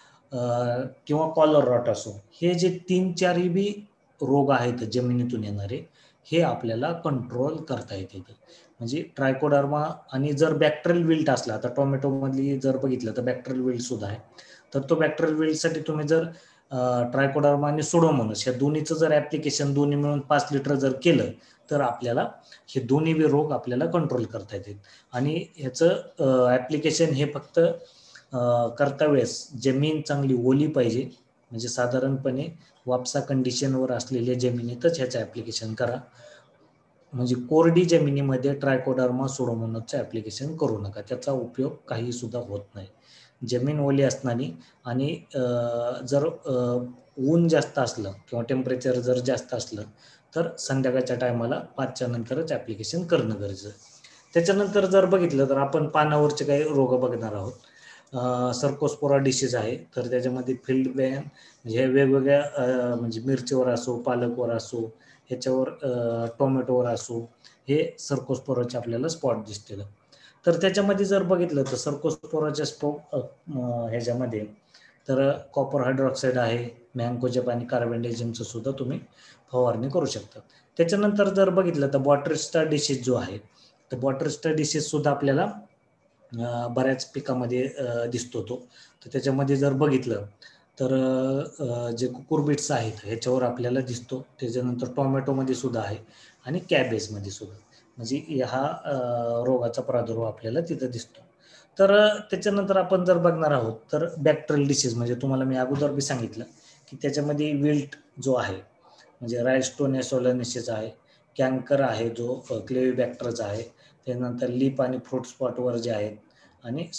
किंवा कॉलर रॉट असो, हे जे 3-4 बी रोग आहेत जमिनीतून येणारे, हे आपल्याला कंट्रोल करता येते. म्हणजे ट्रायकोडर्मा आणि जर बॅक्टेरियल विल्ट असला, आता टोमॅटोमधली जर बघितलं तर बॅक्टेरियल विल्ट सुद्धा आहे. तर तो बॅक्टेरियल विल्टसाठी तुम्ही जर ट्रायकोडर्मा आणि सुडोमोनास या दोन्हीचं जर ॲप्लिकेशन दोन्ही मिळून 5 लिटर जर केलं तर आपल्याला हे दोन्ही बी रोग आपल्याला कंट्रोल करता येतील. आणि ह्याचं ॲप्लिकेशन हे फक्त करता वेळेस जमीन चांगली ओली पाहिजे, म्हणजे साधारणपणे वापसा कंडिशनवर असलेल्या जमिनीतच ह्याचं ॲप्लिकेशन करा. म्हणजे कोरडी जमिनीमध्ये ट्रायकोडर्मा सुडोमोनासचं ॲप्लिकेशन करू नका, त्याचा उपयोग काही सुद्धा होत नाही. जमीन ओली असणारी आणि जर ऊन जास्त असलं किंवा टेम्परेचर जर जास्त असलं तर संध्याकाळच्या टायमाला 5च्या नंतरच ॲप्लिकेशन करणं गरजेचं आहे. त्याच्यानंतर जर बघितलं तर आपण पानावरचे काही रोग बघणार आहोत. सर्कोस्पोरा डिसीज आहे, तर त्याच्यामध्ये फील्ड बॅन म्हणजे वेगवेगळ्या म्हणजे मिरचीवर असो, पालकवर असो, ह्याच्यावर टोमॅटोवर असो, हे सर्कोस्पोराचे आपल्याला स्पॉट दिसतील. तर त्याच्यामध्ये जर बघितलं तर सर्कोस्पोराच्या ह्याच्यामध्ये तर कॉपर हायड्रॉक्साईड आहे, मँकोजेब आणि कार्बेंडेजिमचं सुद्धा तुम्ही फवारणी करू शकता. त्याच्यानंतर जर बघितलं तर बॉटरिस्टा डिसीज जो आहे, तर बॉटरिस्टा डिसीज सुद्धा आपल्याला बऱ्याच पिकामध्ये दिसतो तो. तर त्याच्यामध्ये जर बघितलं तर जे कुकुरबिट्स आहेत ह्याच्यावर आपल्याला दिसतो. त्याच्यानंतर टोमॅटोमध्ये सुद्धा आहे आणि कॅबेजमध्ये सुद्धा, म्हणजे हा रोगाचा प्रादुर्भाव आपल्याला तिथं दिसतो. तर त्याच्यानंतर आपण जर बघणार आहोत तर बॅक्टेरियल डिसीज, म्हणजे तुम्हाला मी अगोदर बी सांगितलं की त्याच्यामध्ये विल्ट जो आहे म्हणजे रायस्टोनिया सोलॅनिसिस आहे, कॅन्कर आहे जो क्लेव्हिबॅक्टरचा आहे, त्यानंतर लीप आणि फ्रूट स्पॉटवर जे आहेत, आणि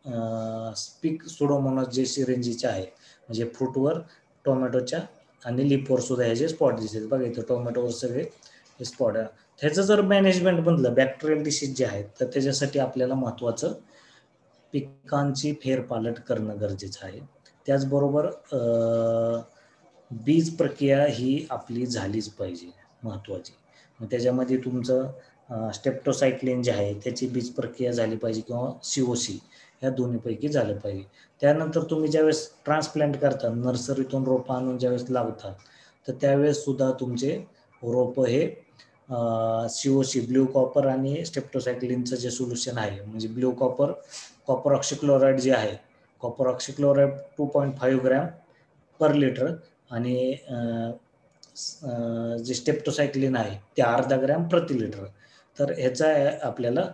स्पिक सुडोमोनास जे सिरेंजीचे आहे, म्हणजे फ्रूटवर, टोमॅटोच्या आणि लीपवर सुद्धा ह्याचे स्पॉट दिसेल. बघा इथं टोमॅटोवर सगळे हे स्पॉट आहे. ह्याचं जर मॅनेजमेंट बनलं बॅक्टेरियल डिसीज जे आहेत तर त्याच्यासाठी आपल्याला महत्त्वाचं पिकांची फेरपालट करणं गरजेचं आहे. त्याचबरोबर बीज प्रक्रिया ही आपली झालीच पाहिजे, महत्त्वाची. मग त्याच्यामध्ये तुमचं स्टेप्टोसायक्लिन जे आहे त्याची बीज प्रक्रिया झाली पाहिजे किंवा COC ह्या दोन्हीपैकी झालं पाहिजे. त्यानंतर तुम्ही ज्यावेळेस ट्रान्सप्लांट करता, नर्सरीतून रोपं आणून ज्यावेळेस लावता, तर त्यावेळेस सुद्धा तुमचे रोपं हे COC ब्ल्यू कॉपर आणि स्टेप्टोसायक्लिनचं जे सोल्युशन आहे, म्हणजे ब्ल्यू कॉपर ऑक्सिक्लोराईड जे आहे, copper oxychloride 2.5 gram per litre आणि जे स्टेप्टोसायक्लिन आहे ते 0.5 ग्रॅम प्रति लिटर. तर ह्याचा आपल्याला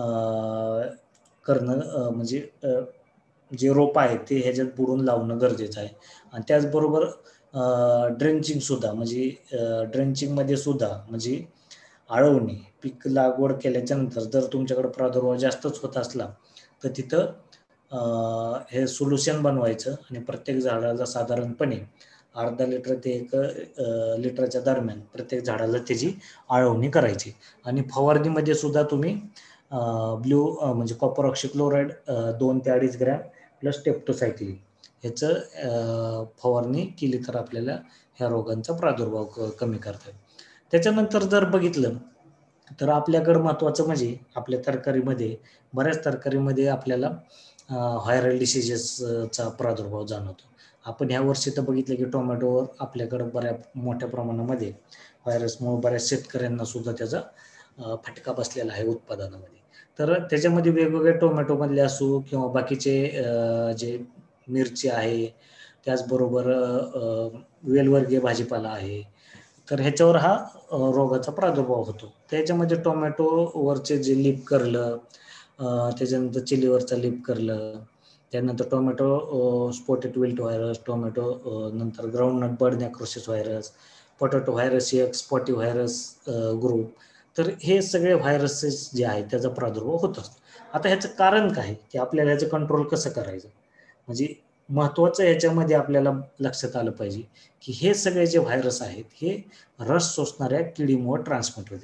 करणं म्हणजे जे रोप आहे ते ह्याच्यात बुडून लावणं गरजेचं आहे. आणि त्याचबरोबर ड्रेंचिंगसुद्धा, म्हणजे ड्रेंचिंगमध्ये सुद्धा म्हणजे आळवणी, पीक लागवड केल्याच्या नंतर जर तुमच्याकडे प्रादुर्भाव जास्तच होत असला तर तिथं हे सोल्युशन बनवायचं आणि प्रत्येक झाडाला साधारणपणे 0.5 लिटर ते 1 लिटरच्या दरम्यान प्रत्येक झाडाला त्याची आळवणी करायची. आणि फवारणीमध्ये सुद्धा तुम्ही ब्ल्यू म्हणजे कॉपर ऑक्सिक्लोराईड 2 ते 2.5 ग्रॅम प्लस स्टेप्टोसायक्लिन ह्याचं फवारणी केली तर आपल्याला ह्या रोगांचा प्रादुर्भाव कमी करता येईल. त्याच्यानंतर जर बघितलं तर आपल्याकडं महत्त्वाचं म्हणजे आपल्या तरकारीमध्ये, बऱ्याच तरकारीमध्ये आपल्याला व्हायरल डिसीजेसचा प्रादुर्भाव जाणवतो. आपण ह्या वर्षी तर बघितलं की टोमॅटोवर आपल्याकडं मोठ्या प्रमाणामध्ये व्हायरसमुळे बऱ्याच शेतकऱ्यांना सुद्धा त्याचा फटका बसलेला आहे उत्पादनामध्ये. तर त्याच्यामध्ये वेगवेगळे टोमॅटोमधले असो किंवा बाकीचे जे मिरची आहे, त्याचबरोबर वेलवर्गीय भाजीपाला आहे, तर ह्याच्यावर हा रोगाचा प्रादुर्भाव होतो. त्याच्यामध्ये टोमॅटोवरचे जे लीफ कर्ल, त्याच्यानंतर चिलीवरचा लीफ कर्ल, त्यानंतर tomato spotted wilt virus, tomato नंतर groundnut bird necrosis virus, potato virus एक, स्पॉटी व्हायरस ग्रुप, तर हे सगळे व्हायरसेस जे आहेत त्याचा प्रादुर्भाव होत असतो. आता ह्याचं कारण काय की आपल्याला ह्याचं कंट्रोल कसं करायचं, म्हणजे महत्त्वाचं ह्याच्यामध्ये आपल्याला लक्षात आलं पाहिजे की हे सगळे जे व्हायरस आहेत हे रस शोषणाऱ्या किडीमुळे ट्रान्समिट होतात.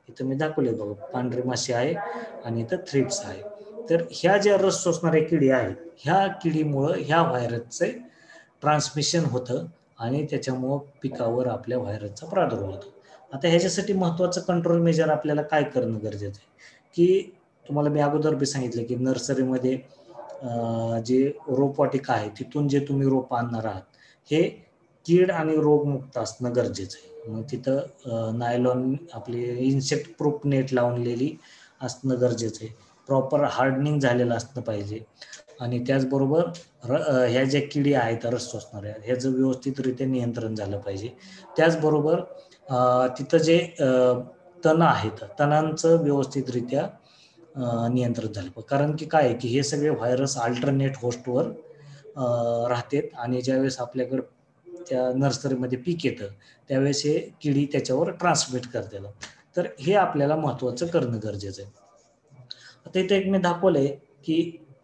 इथं मी दाखवले बघा, पांढरी माशी आहे आणि इथं थ्रिप्स आहे. तर ह्या ज्या रस शोषणाऱ्या किडी आहेत, ह्या किडीमुळं ह्या व्हायरसचे ट्रान्समिशन होतं आणि त्याच्यामुळं पिकावर आपल्या व्हायरसचा प्रादुर्भाव होतो. आता ह्याच्यासाठी महत्त्वाचं कंट्रोल मेजर आपल्याला काय करणं गरजेचं आहे, की तुम्हाला मी अगोदर बी सांगितलं की नर्सरीमध्ये जे रोपवाटिका आहे तिथून जे तुम्ही रोप आणणार आहात, हे कीड आणि रोगमुक्त असणं गरजेचं आहे. मग तिथं नायलॉन आपली इन्सेक्ट प्रूफ नेट लावलेली असणं गरजेचं आहे. प्रॉपर हार्डनिंग झालेलं असलं पाहिजे आणि त्याचबरोबर ह्या ज्या किडी आहेत रस शोषणाऱ्या, ह्याचं व्यवस्थितरित्या नियंत्रण झालं पाहिजे. त्याचबरोबर तिथं जे तण आहेत, तणांचं व्यवस्थितरित्या नियंत्रण झालं पाहिजे. कारण की काय आहे की हे सगळे व्हायरस अल्टरनेट होस्टवर राहतात आणि ज्यावेळेस आपल्याकडं त्या नर्सरीमध्ये पीक येतं त्यावेळेस हे किडी त्याच्यावर ट्रान्समिट करतात. तर हे आपल्याला महत्त्वाचं करणं गरजेचं आहे. आता इथे एक मी दाखवलंय की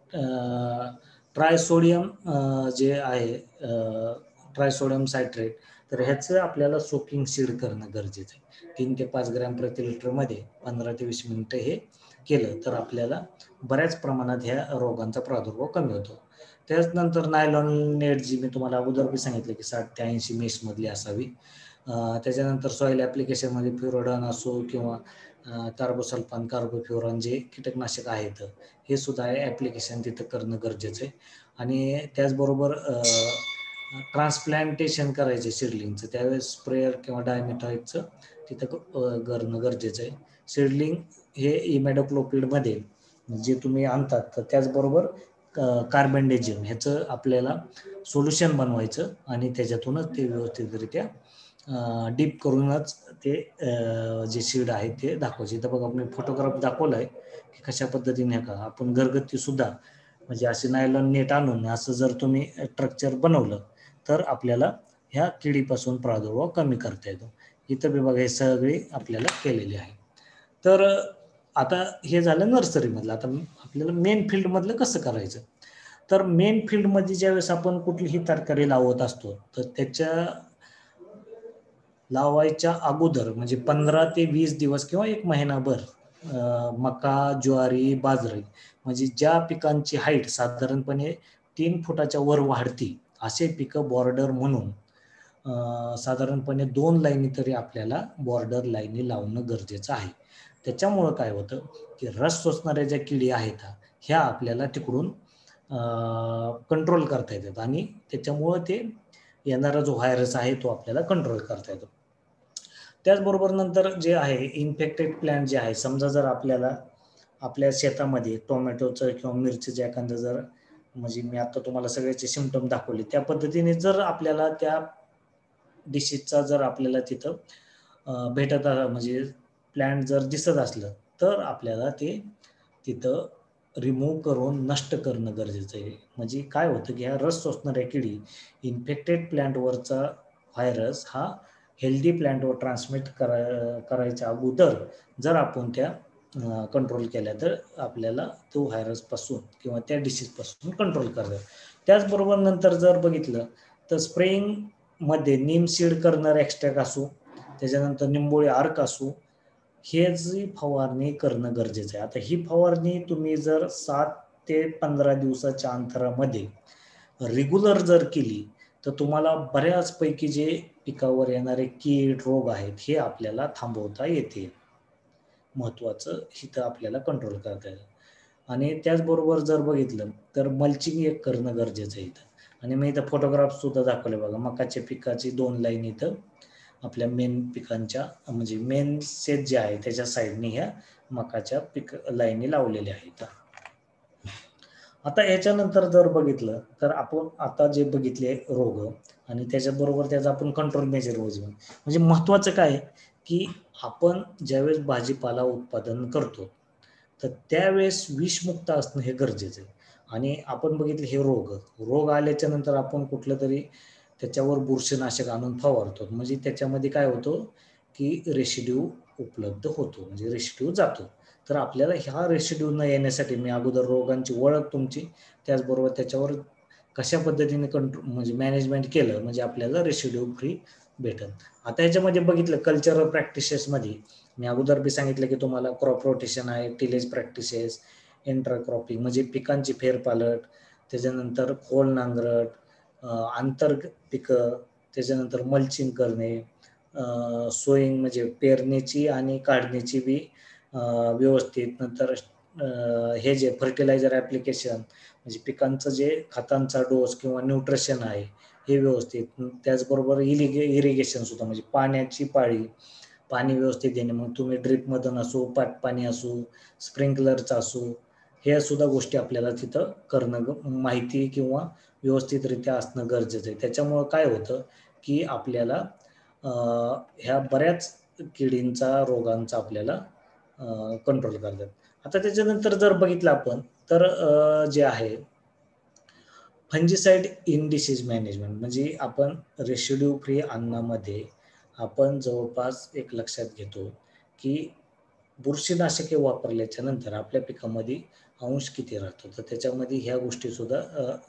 ट्रायसोडियम जे आहे ट्रायसोडियम सायट्रेट, तर ह्याचं आपल्याला सोकिंग सीड करणं गरजेचं आहे. 3 ते 5 ग्रॅम प्रति लिटरमध्ये 15 ते 20 मिनिटं हे केलं तर आपल्याला बऱ्याच प्रमाणात ह्या रोगांचा प्रादुर्भाव कमी होतो. त्याचनंतर नायलॉन नेट जी मी तुम्हाला अगोदर बी सांगितलं की 60 ते 80 मेषमधली असावी. त्याच्यानंतर सॉईल ॲप्लिकेशनमध्ये फ्युरोडॉन असो किंवा कार्बोसल्फान, कार्बोफ्युरॉन जे कीटकनाशक आहेत, हे सुद्धा ॲप्लिकेशन तिथं करणं गरजेचं आहे. आणि त्याचबरोबर ट्रान्सप्लांटेशन करायचे सीडलिंगचं, त्यावेळेस स्प्रेअर किंवा डायमेथॉइडचं तिथं करणं गरजेचं आहे. सीडलिंग हे इमॅडोक्लोपिडमध्ये जे तुम्ही आणतात, तर त्याचबरोबर कार्बेंडेजिम ह्याचं आपल्याला सोल्युशन बनवायचं आणि त्याच्यातूनच ते व्यवस्थितरित्या डीप करूनच ते जे सीड आहे ते दाखवायचे. इथं बघा मी फोटोग्राफ दाखवला आहे की कशा पद्धतीने का आपण घरगुतीसुद्धा म्हणजे असे नायलॉन नेट आणून असं जर तुम्ही स्ट्रक्चर बनवलं तर आपल्याला ह्या किडीपासून प्रादुर्भाव कमी करता येतो. इथं बी बघा हे सगळे आपल्याला केलेले आहे. तर आता हे झालं नर्सरीमधलं. आता आपल्याला मेन फील्डमधलं कसं करायचं? तर मेन फील्डमध्ये ज्यावेळेस आपण कुठलीही तरकारी लावत असतो तर त्याच्या लावायच्या अगोदर म्हणजे 15 ते 20 दिवस किंवा 1 महिनाभर मका, ज्वारी, बाजरी म्हणजे ज्या पिकांची हाईट साधारणपणे 3 फुटाच्या वर वाढती असे पिकं बॉर्डर म्हणून साधारणपणे 2 लाईनी तरी आपल्याला बॉर्डर लाईनी लावणं गरजेचं आहे. त्याच्यामुळं काय होतं की रस शोषणाऱ्या ज्या किडी आहेत ह्या आपल्याला तिकडून कंट्रोल करता येतात आणि त्याच्यामुळं ते येणारा जो व्हायरस आहे तो आपल्याला कंट्रोल करता येतो. त्याचबरोबर नंतर जे आहे इन्फेक्टेड प्लांट जे आहे, समजा जर आपल्याला आपल्या शेतामध्ये टोमॅटोचं किंवा मिरचीचं एखादं जर म्हणजे मी आता तुम्हाला सगळ्याचे सिम्पटम दाखवले त्या पद्धतीने जर आपल्याला त्या डिसीजचा जर आपल्याला तिथं भेटत म्हणजे प्लॅन्ट जर दिसत असलं तर आपल्याला ते तिथं रिमूव्ह करून नष्ट करणं गरजेचं आहे. म्हणजे काय होतं की ह्या रस शोषणाऱ्या किडी इन्फेक्टेड प्लॅन्टवरचा व्हायरस हा हेल्दी प्लॅन्टवर ट्रान्समिट करायच्या अगोदर जर आपण त्या कंट्रोल केल्या तर आपल्याला तो व्हायरसपासून किंवा त्या डिसीजपासून कंट्रोल करता. त्याचबरोबर नंतर जर बघितलं तर स्प्रेइंगमध्ये नीम सीड कर्नल एक्स्ट्रॅक्ट असो, त्याच्यानंतर निंबोळी अर्क असो, ह्याची फवारणी करणं गरजेचं आहे. आता ही फवारणी तुम्ही जर 7 ते 15 दिवसाच्या अंतरामध्ये रेग्युलर जर केली तर तुम्हाला बऱ्याचपैकी जे पिकावर येणारे कीड रोग आहेत हे आपल्याला थांबवता येतील. महत्त्वाचं इथं आपल्याला कंट्रोल करता येईल. आणि त्याचबरोबर जर बघितलं तर मल्चिंग एक करणं गरजेचं आहे इथं. आणि मी इथं फोटोग्राफसुद्धा दाखवले बघा, मकाच्या पिकाची 2 लाईन इथं आपल्या मेन पिकांच्या म्हणजे मेन शेत जे आहे त्याच्या साईडने ह्या मकाच्या पीक लाईनी लावलेल्या आहेत. आता याच्यानंतर जर बघितलं तर आपण आता जे बघितले रोग आणि त्याच्याबरोबर त्याचा आपण कंट्रोल मेजर बघू. म्हणजे महत्त्वाचं काय की आपण ज्यावेळेस भाजीपाला उत्पादन करतो तर त्यावेळेस विषमुक्त असणं हे गरजेचं आहे. आणि आपण बघितले हे रोग आल्याच्या नंतर आपण कुठलं तरी त्याच्यावर बुरशीनाशक आणून फवारतो. म्हणजे त्याच्यामध्ये काय होतं की रेसिड्यू उपलब्ध होतो, म्हणजे रेसिड्यू जातो. तर आपल्याला ह्या रेसिड्यू न येण्यासाठी मी अगोदर रोगांची ओळख तुमची, त्याचबरोबर त्याच्यावर कशा पद्धतीने कंट्रोल म्हणजे मॅनेजमेंट केलं म्हणजे आपल्याला रेसिड्यू फ्री भेटल. आता याच्यामध्ये बघितलं कल्चरल प्रॅक्टिसेसमध्ये मी अगोदर बी सांगितलं की तुम्हाला क्रॉप रोटेशन आहे, टिलेज प्रॅक्टिसेस, इंटरक्रॉपिंग म्हणजे पिकांची फेरपालट, त्याच्यानंतर खोल नांगरट, आंतर पिकं, त्याच्यानंतर मल्चिंग करणे, सोईंग म्हणजे पेरणीची आणि काढणीची बी व्यवस्थित, नंतर हे जे फर्टिलायझर ॲप्लिकेशन म्हणजे पिकांचं जे खतांचा डोस किंवा न्यूट्रिशन आहे हे व्यवस्थित, त्याचबरोबर इरिगेशन सुद्धा म्हणजे पाण्याची पाणी व्यवस्थित देणे, मग तुम्ही ड्रिपमधून असो, पाटपाणी असो, स्प्रिंकलरचं असो, हे सुद्धा गोष्टी आपल्याला तिथं करणं माहिती किंवा व्यवस्थितरित्या असणं गरजेचं आहे. त्याच्यामुळं काय होतं की आपल्याला ह्या बऱ्याच किडींचा रोगांचा आपल्याला कंट्रोल करतात. आता त्याच्यानंतर जर बघितलं आपण तर जे आहे फंजिसाइड इन डिसीज मॅनेजमेंट म्हणजे आपण रेसिड्यू फ्री अन्नामध्ये आपण जवळपास एक लक्षात घेतो की बुरशीनाशके वापरल्याच्या नंतर आपल्या पिकामध्ये अंश किती राहतो, तर त्याच्यामध्ये ह्या गोष्टी सुद्धा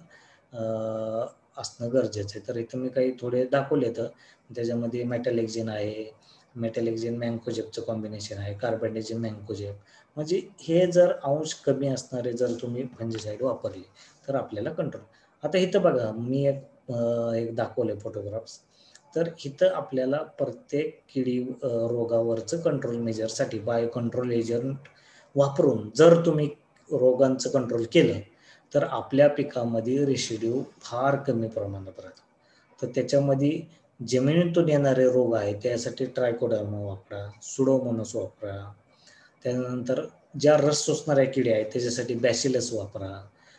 असणं गरजेचं आहे. तर इथं मी काही थोडे दाखवले तर त्याच्यामध्ये मेटॅलेक्झिन आहे, मेटॅलेक्झिन मँकोजेबचं कॉम्बिनेशन आहे, कार्बेंडाझिम मँकोजेब, म्हणजे हे जर अंश कमी असणारे जर तुम्ही फंजिसाईड वापरले तर आपल्याला कंट्रोल. आता इथं बघा मी एक दाखवले फोटोग्राफ्स, तर इथं आपल्याला प्रत्येक किडी रोगावरचं कंट्रोल मेजरसाठी बायो कंट्रोल एजंट वापरून जर तुम्ही रोगांचं कंट्रोल केलं तर आपल्या पिकामध्ये रेसिड्यू फार कमी प्रमाणात राहतो. तर त्याच्यामध्ये जमिनीतून येणारे रोग आहे त्यासाठी ट्रायकोडर्मा वापरा, सुडोमोनास वापरा, त्यानंतर ज्या रस शोषणाऱ्या किड्या आहेत त्याच्यासाठी बॅसिलस वापरा,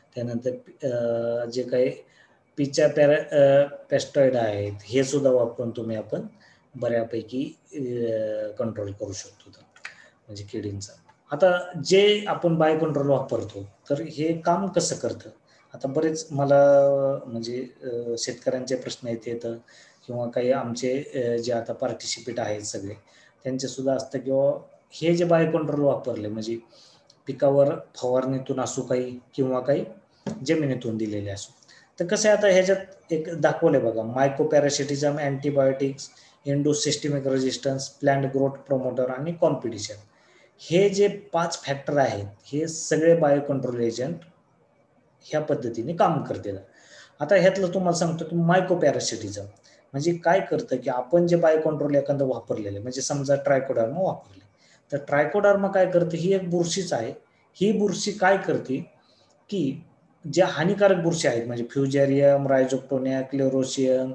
त्यानंतर जे काही पिच्या पेस्टॉइड आहेत हे सुद्धा वापरून तुम्ही आपण बऱ्यापैकी कंट्रोल करू शकतो म्हणजे किडींचा. आता जे आपण बाय कंट्रोल वापरतो तर हे काम कसं करतं, आता बरेच मला म्हणजे शेतकऱ्यांचे प्रश्न येतात किंवा काही आमचे जे आता पार्टिसिपेट आहेत सगळे त्यांचे सुद्धा असतं किंवा हे जे बाय कंट्रोल वापरले म्हणजे पिकावर फवारणीतून असो काही किंवा काही जमिनीतून दिलेले असो, तर कसं आहे आता ह्याच्यात एक दाखवले बघा mycoparasitism, antibiotics, endosystemic resistance, plant growth promoter आणि कॉम्पिटिशन, हे जे 5 फॅक्टर आहेत हे सगळे बायो कंट्रोल एजंट ह्या पद्धतीने काम करतात. आता ह्यातलं तुम्हाला सांगतो की मायकोपॅरासिटिझम म्हणजे काय करतं की आपण जे बायो कंट्रोल एखादं वापरलेलं म्हणजे समजा ट्रायकोडर्मा वापरले, तर ट्रायकोडर्मा काय करते, ही एक बुरशीच आहे. ही बुरशी काय करते की ज्या हानिकारक बुरशी आहेत म्हणजे फ्युजेरियम, रायझोक्टोनिया, क्लेरोसियम,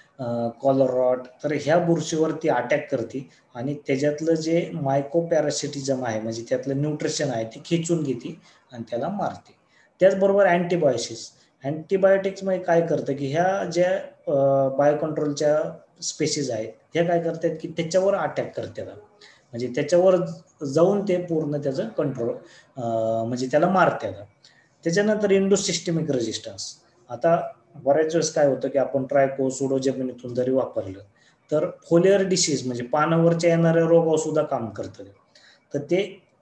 कॉलरॉट, तर ह्या बुरशीवरती अटॅक करते आणि त्याच्यातलं जे मायकोपॅरासिटिझम आहे म्हणजे त्यातलं न्यूट्रिशन आहे ते खेचून घेते आणि त्याला मारते. त्याचबरोबर अँटीबायोटिक्समध्ये काय करतं की ह्या ज्या बायो कंट्रोलच्या स्पेसीज आहेत ह्या काय करतात की त्याच्यावर अटॅक करतात म्हणजे त्याच्यावर जाऊन ते पूर्ण त्याचं कंट्रोल म्हणजे त्याला मारतात. त्याच्यानंतर एंडोसिस्टमिक रेजिस्टन्स, आता बऱ्याच वेळेस काय होतं की आपण ट्रायको सुडो जमिनीतून जरी वापरलं तर फोलियर डिसीज म्हणजे पानावरच्या येणाऱ्या रोगावर सुद्धा काम करतं. तर ते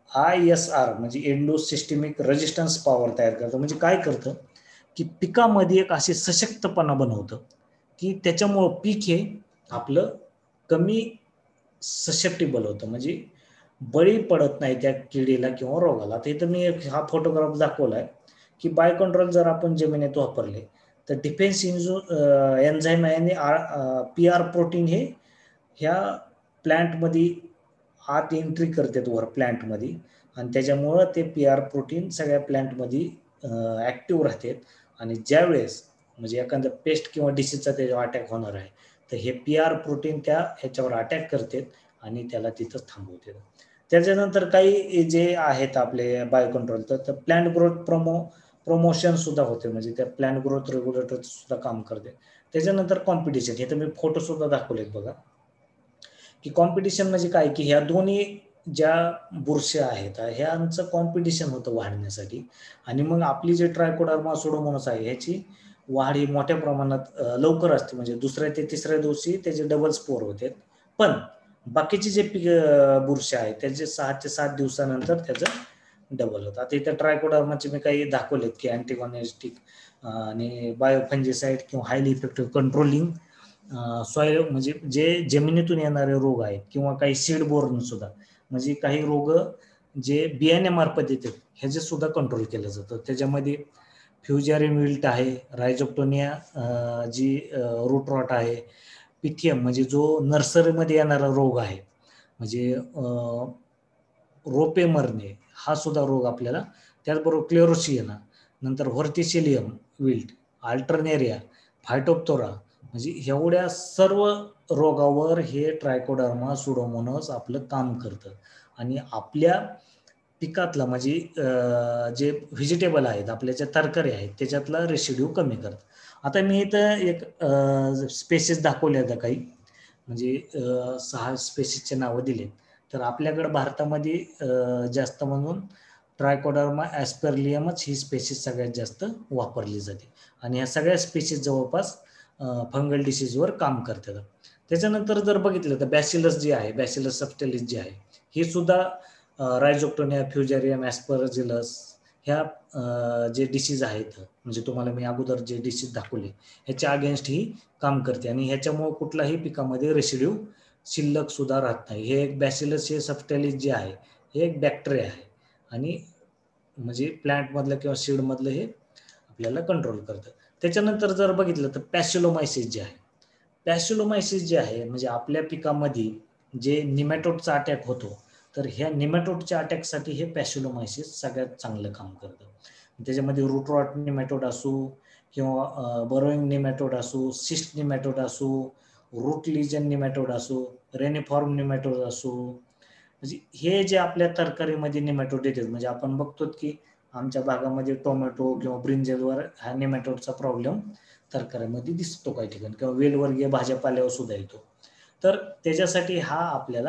ISR म्हणजे एंडोसिस्टमिक रेजिस्टन्स पॉवर तयार करतं, म्हणजे काय करतं की पिकामध्ये एक असे सशक्तपणा बनवतं की त्याच्यामुळं पीक हे आपलं कमी ससेप्टेबल होतं म्हणजे बळी पडत नाही त्या किडीला किंवा रोगाला. आता इथं मी हा फोटोग्राफ दाखवला आहे की बाय कंट्रोल जर आपण जमिनीत वापरले तर डिफेन्स एन्झाईम आणि PR प्रोटीन हे ह्या प्लॅन्टमध्ये आत एंट्री करतात वर प्लॅन्टमध्ये आणि त्याच्यामुळं ते PR प्रोटीन सगळ्या प्लॅन्टमध्ये ॲक्टिव्ह राहतात आणि ज्यावेळेस म्हणजे एखादा पेस्ट किंवा डिसीजचा त्याच्यावर अटॅक होणार आहे तर हे PR प्रोटीन त्या ह्याच्यावर अटॅक करतात आणि त्याला तिथं थांबवतात. त्याच्यानंतर काही जे आहेत आपले बायो कंट्रोल तर प्लॅन्ट ग्रोथ प्रमोशन सुद्धा होते म्हणजे त्या प्लॅन्ट ग्रोथ रेग्युलेटर सुद्धा काम करते. त्याच्यानंतर कॉम्पिटिशन, हे तर मी फोटो सुद्धा दाखवलेत बघा की कॉम्पिटिशन म्हणजे काय की ह्या दोन्ही ज्या बुरश्या आहेत ह्यांचं कॉम्पिटिशन होतं वाढण्यासाठी आणि मग आपली जे ट्रायकोडर्मा सुडोमोनास आहे ह्याची वाढ ही मोठ्या प्रमाणात लवकर असते म्हणजे दुसऱ्या ते तिसऱ्या दिवशी त्याचे डबल स्पोर होते. पण बाकीचे जे बुरश्या आहेत त्याचे 6 ते 7 दिवसानंतर त्याचं डबल होतं. आता इथं ट्रायकोडर्माचे मी काही दाखवलेत की अँटीकॉनेस्टिक आणि बायोफंजिसाइड किंवा हायली इफेक्टिव्ह कंट्रोलिंग सॉइल, म्हणजे जे जमिनीतून येणारे रोग आहेत किंवा काही सीड बोर्न सुद्धा, म्हणजे काही रोग जे बियाण्यामार्फत येतात ह्याचे सुद्धा कंट्रोल केलं जातं. त्याच्यामध्ये फ्युजारिन विल्ट आहे, रायझोक्टोनिया जी रूट रॉट आहे, पिथियम म्हणजे जो नर्सरीमध्ये येणारा रोग आहे, म्हणजे रोपे मरणे हा सुद्धा रोग आपल्याला, त्याचबरोबर क्लेरोसिएना, नंतर व्हर्टिसिलियम विल्ट, अल्टरनेरिया, फायटोप्थोरा, म्हणजे एवढ्या सर्व रोगावर हे ट्रायकोडर्मा सुडोमोनास आपलं काम करतं आणि आपल्या पिकातला म्हणजे जे व्हेजिटेबल आहेत, आपल्या ज्या तरकारी आहेत त्याच्यातला रेसिड्यू कमी करतं. आता मी इथं एक स्पेसिस दाखवले आहेत काही, म्हणजे 6 स्पेसिसचे नावं दिलेत. तर आपल्याकडं भारतामध्ये जास्त म्हणून ट्रायकोडर्मा ॲस्पेर्लियमच ही स्पेसिस सगळ्यात जास्त वापरली जाते आणि ह्या सगळ्या स्पेसिस जवळपास फंगल डिसीजवर काम करतात. त्याच्यानंतर जर बघितलं तर बॅसिलस जे आहे, बॅसिलस सबटिलिस जे आहे, हे सुद्धा रायझोक्टोनिया, फ्युजारियम, ॲस्परजिलस ह्या जे डिसीज आहेत, म्हणजे तुम्हाला मी अगोदर जे डिसीज दाखवले ह्याच्या अगेन्स्ट ही काम करते आणि ह्याच्यामुळे कुठलाही पिकामध्ये रेसिड्यू शिल्लक सुद्धा राहत नाही. हे एक बॅसिलस हे सबटिलिस जे आहे हे एक बॅक्टेरिया आहे आणि म्हणजे प्लांटमधलं किंवा सीडमधलं हे आपल्याला कंट्रोल करतं. त्याच्यानंतर जर बघितलं तर पॅसिलोमायसिस जे आहे, पॅसिलोमायसिस जे आहे म्हणजे आपल्या पिकामध्ये जे निमॅटोडचा अटॅक होतो, तर ह्या निमॅटोडच्या अटॅकसाठी हे पॅसिलोमायसिस सगळ्यात चांगलं काम करतं. त्याच्यामध्ये रूट रॉट निमॅटोड असू किंवा बरोइंग निमॅटोड असू, सिस्ट निमॅटोड असू, रूट लिजन निमॅटोड असू, रेनिफॉर्म निमॅटोड असू, म्हणजे हे जे आपल्या तरकारीमध्ये निमॅटोड येतात, म्हणजे आपण बघतो की आमच्या भागामध्ये टोमॅटो किंवा ब्रिंजलवर हा निमॅटोडचा प्रॉब्लेम तरकारीमध्ये दिसतो काही ठिकाणी, किंवा वेलवर्गीय भाज्यापाल्यावर सुद्धा येतो. तर त्याच्यासाठी हा आपल्याला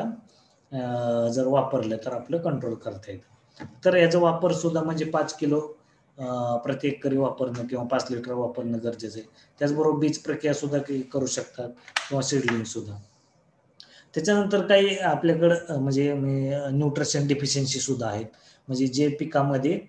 जर वापरलं तर आपलं कंट्रोल करता येतं. तर याचा वापर सुद्धा म्हणजे 5 किलो प्रति एकरी वापरणं किंवा 5 लिटर वापरणं गरजेचं आहे. त्याचबरोबर बीज प्रक्रिया सुद्धा करू शकतात किंवा सीडलिंग सुद्धा. त्याच्यानंतर काही आपल्याकडं म्हणजे न्यूट्रिशन डिफिशियन्सी सुद्धा आहेत, म्हणजे जे पिकामध्ये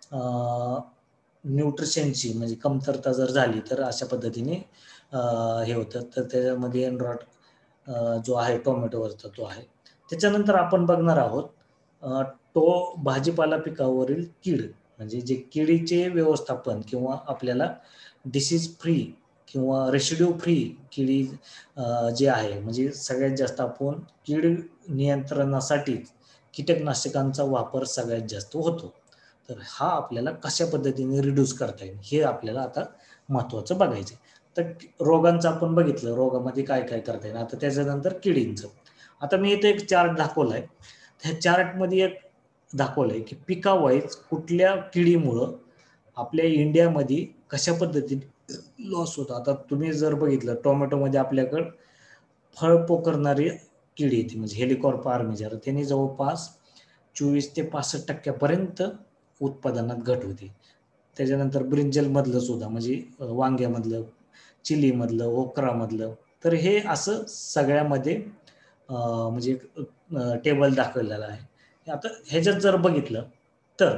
न्यूट्रिशनची म्हणजे कमतरता जर झाली तर अशा पद्धतीने हे होतं. तर त्याच्यामध्ये एनरॉट जो आहे टोमॅटोवरचा तो आहे. त्याच्यानंतर आपण बघणार आहोत तो भाजीपाला पिकावरील कीड, म्हणजे जे किडीचे व्यवस्थापन किंवा आपल्याला डिसीज फ्री किंवा रेसिड्यू फ्री किडी जे आहे, म्हणजे सगळ्यात जास्त आपण कीड नियंत्रणासाठी कीटकनाशकांचा वापर सगळ्यात जास्त होतो. तर हा आपल्याला कशा पद्धतीने रिड्यूस करता येईल हे आपल्याला आता महत्त्वाचं बघायचं. तर रोगांचं आपण बघितलं, रोगामध्ये काय काय करता येईल. आता त्याच्यानंतर किडींचं. आता मी इथे एक चार्ट दाखवलाय. त्या चार्टमध्ये एक दाखवलंय की पिकावाईज कुठल्या किडीमुळं आपल्या इंडियामध्ये कशा पद्धतीने लॉस होतो. आता तुम्ही जर बघितलं टोमॅटोमध्ये आपल्याकडं फळ पोखरणारी किडी येते, म्हणजे हेलिकॉर्पा आर्मिजा, त्यांनी जवळपास 24 ते 65% उत्पादनात घट होते. त्याच्यानंतर ब्रिंजलमधलं सुद्धा, म्हणजे वांग्यामधलं, चिलीमधलं, ओक्रामधलं, तर हे असं सगळ्यामध्ये म्हणजे टेबल दाखवलेला आहे. आता ह्याच्यात जर बघितलं तर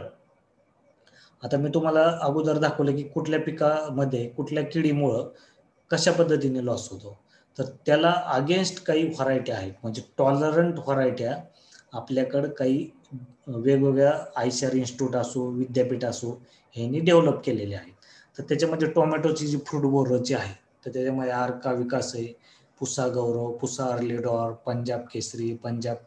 आता मी तुम्हाला अगोदर दाखवलं की कुठल्या पिकामध्ये कुठल्या किडीमुळं कशा पद्धतीने लॉस होतो. तर त्याला अगेन्स्ट काही व्हरायटी आहेत, म्हणजे टॉलरंट व्हरायट्या आपल्याकडं काही वेगवेगळ्या आयसीआर इन्स्टिट्यूट असो, विद्यापीठ असो, ह्यांनी डेव्हलप केलेले आहेत. तर त्याच्यामध्ये टोमॅटोची जी फ्रूट बोरची आहे, तर त्याच्यामध्ये आर्का विकास आहे, पुसा गौरव, पुसा अर्लीडॉर, पंजाब केसरी, पंजाब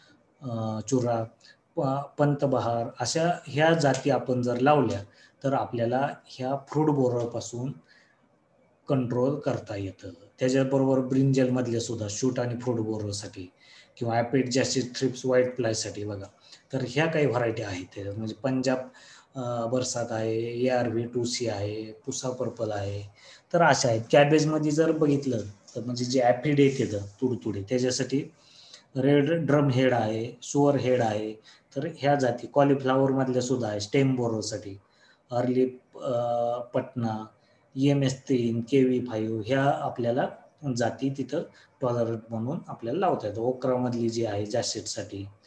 चुरा, पंतबहार, अशा ह्या जाती आपण जर लावल्या तर आपल्याला ह्या फ्रूट बोरपासून कंट्रोल करता येतं. त्याच्याबरोबर ब्रिंजलमधले सुद्धा शूट आणि फ्रूट बोरसाठी किंवा ॲपिड जॅसिड थ्रिप्स व्हाईट फ्लायसाठी बघा. तर ह्या काही व्हरायटी आहेत त्याच्यात, म्हणजे पंजाब बरसात आहे, ARV2C आहे, पुसा पर्पल आहे, तर अशा आहेत. कॅबेजमध्ये जर बघितलं तर म्हणजे जे ॲफिड येतं तुडतुडे, त्याच्यासाठी रेड ड्रम हेड आहे, सुअर हेड आहे. तर ह्या जाती कॉलीफ्लॉवरमधल्या सुद्धा आहे, stem बोरोसाठी early Patna, EMS3, KV5 ह्या आपल्याला जाती तिथं टॉलरंट म्हणून आपल्याला लावता येतं. ओक्रामधली जी आहे जॅसेटसाठी,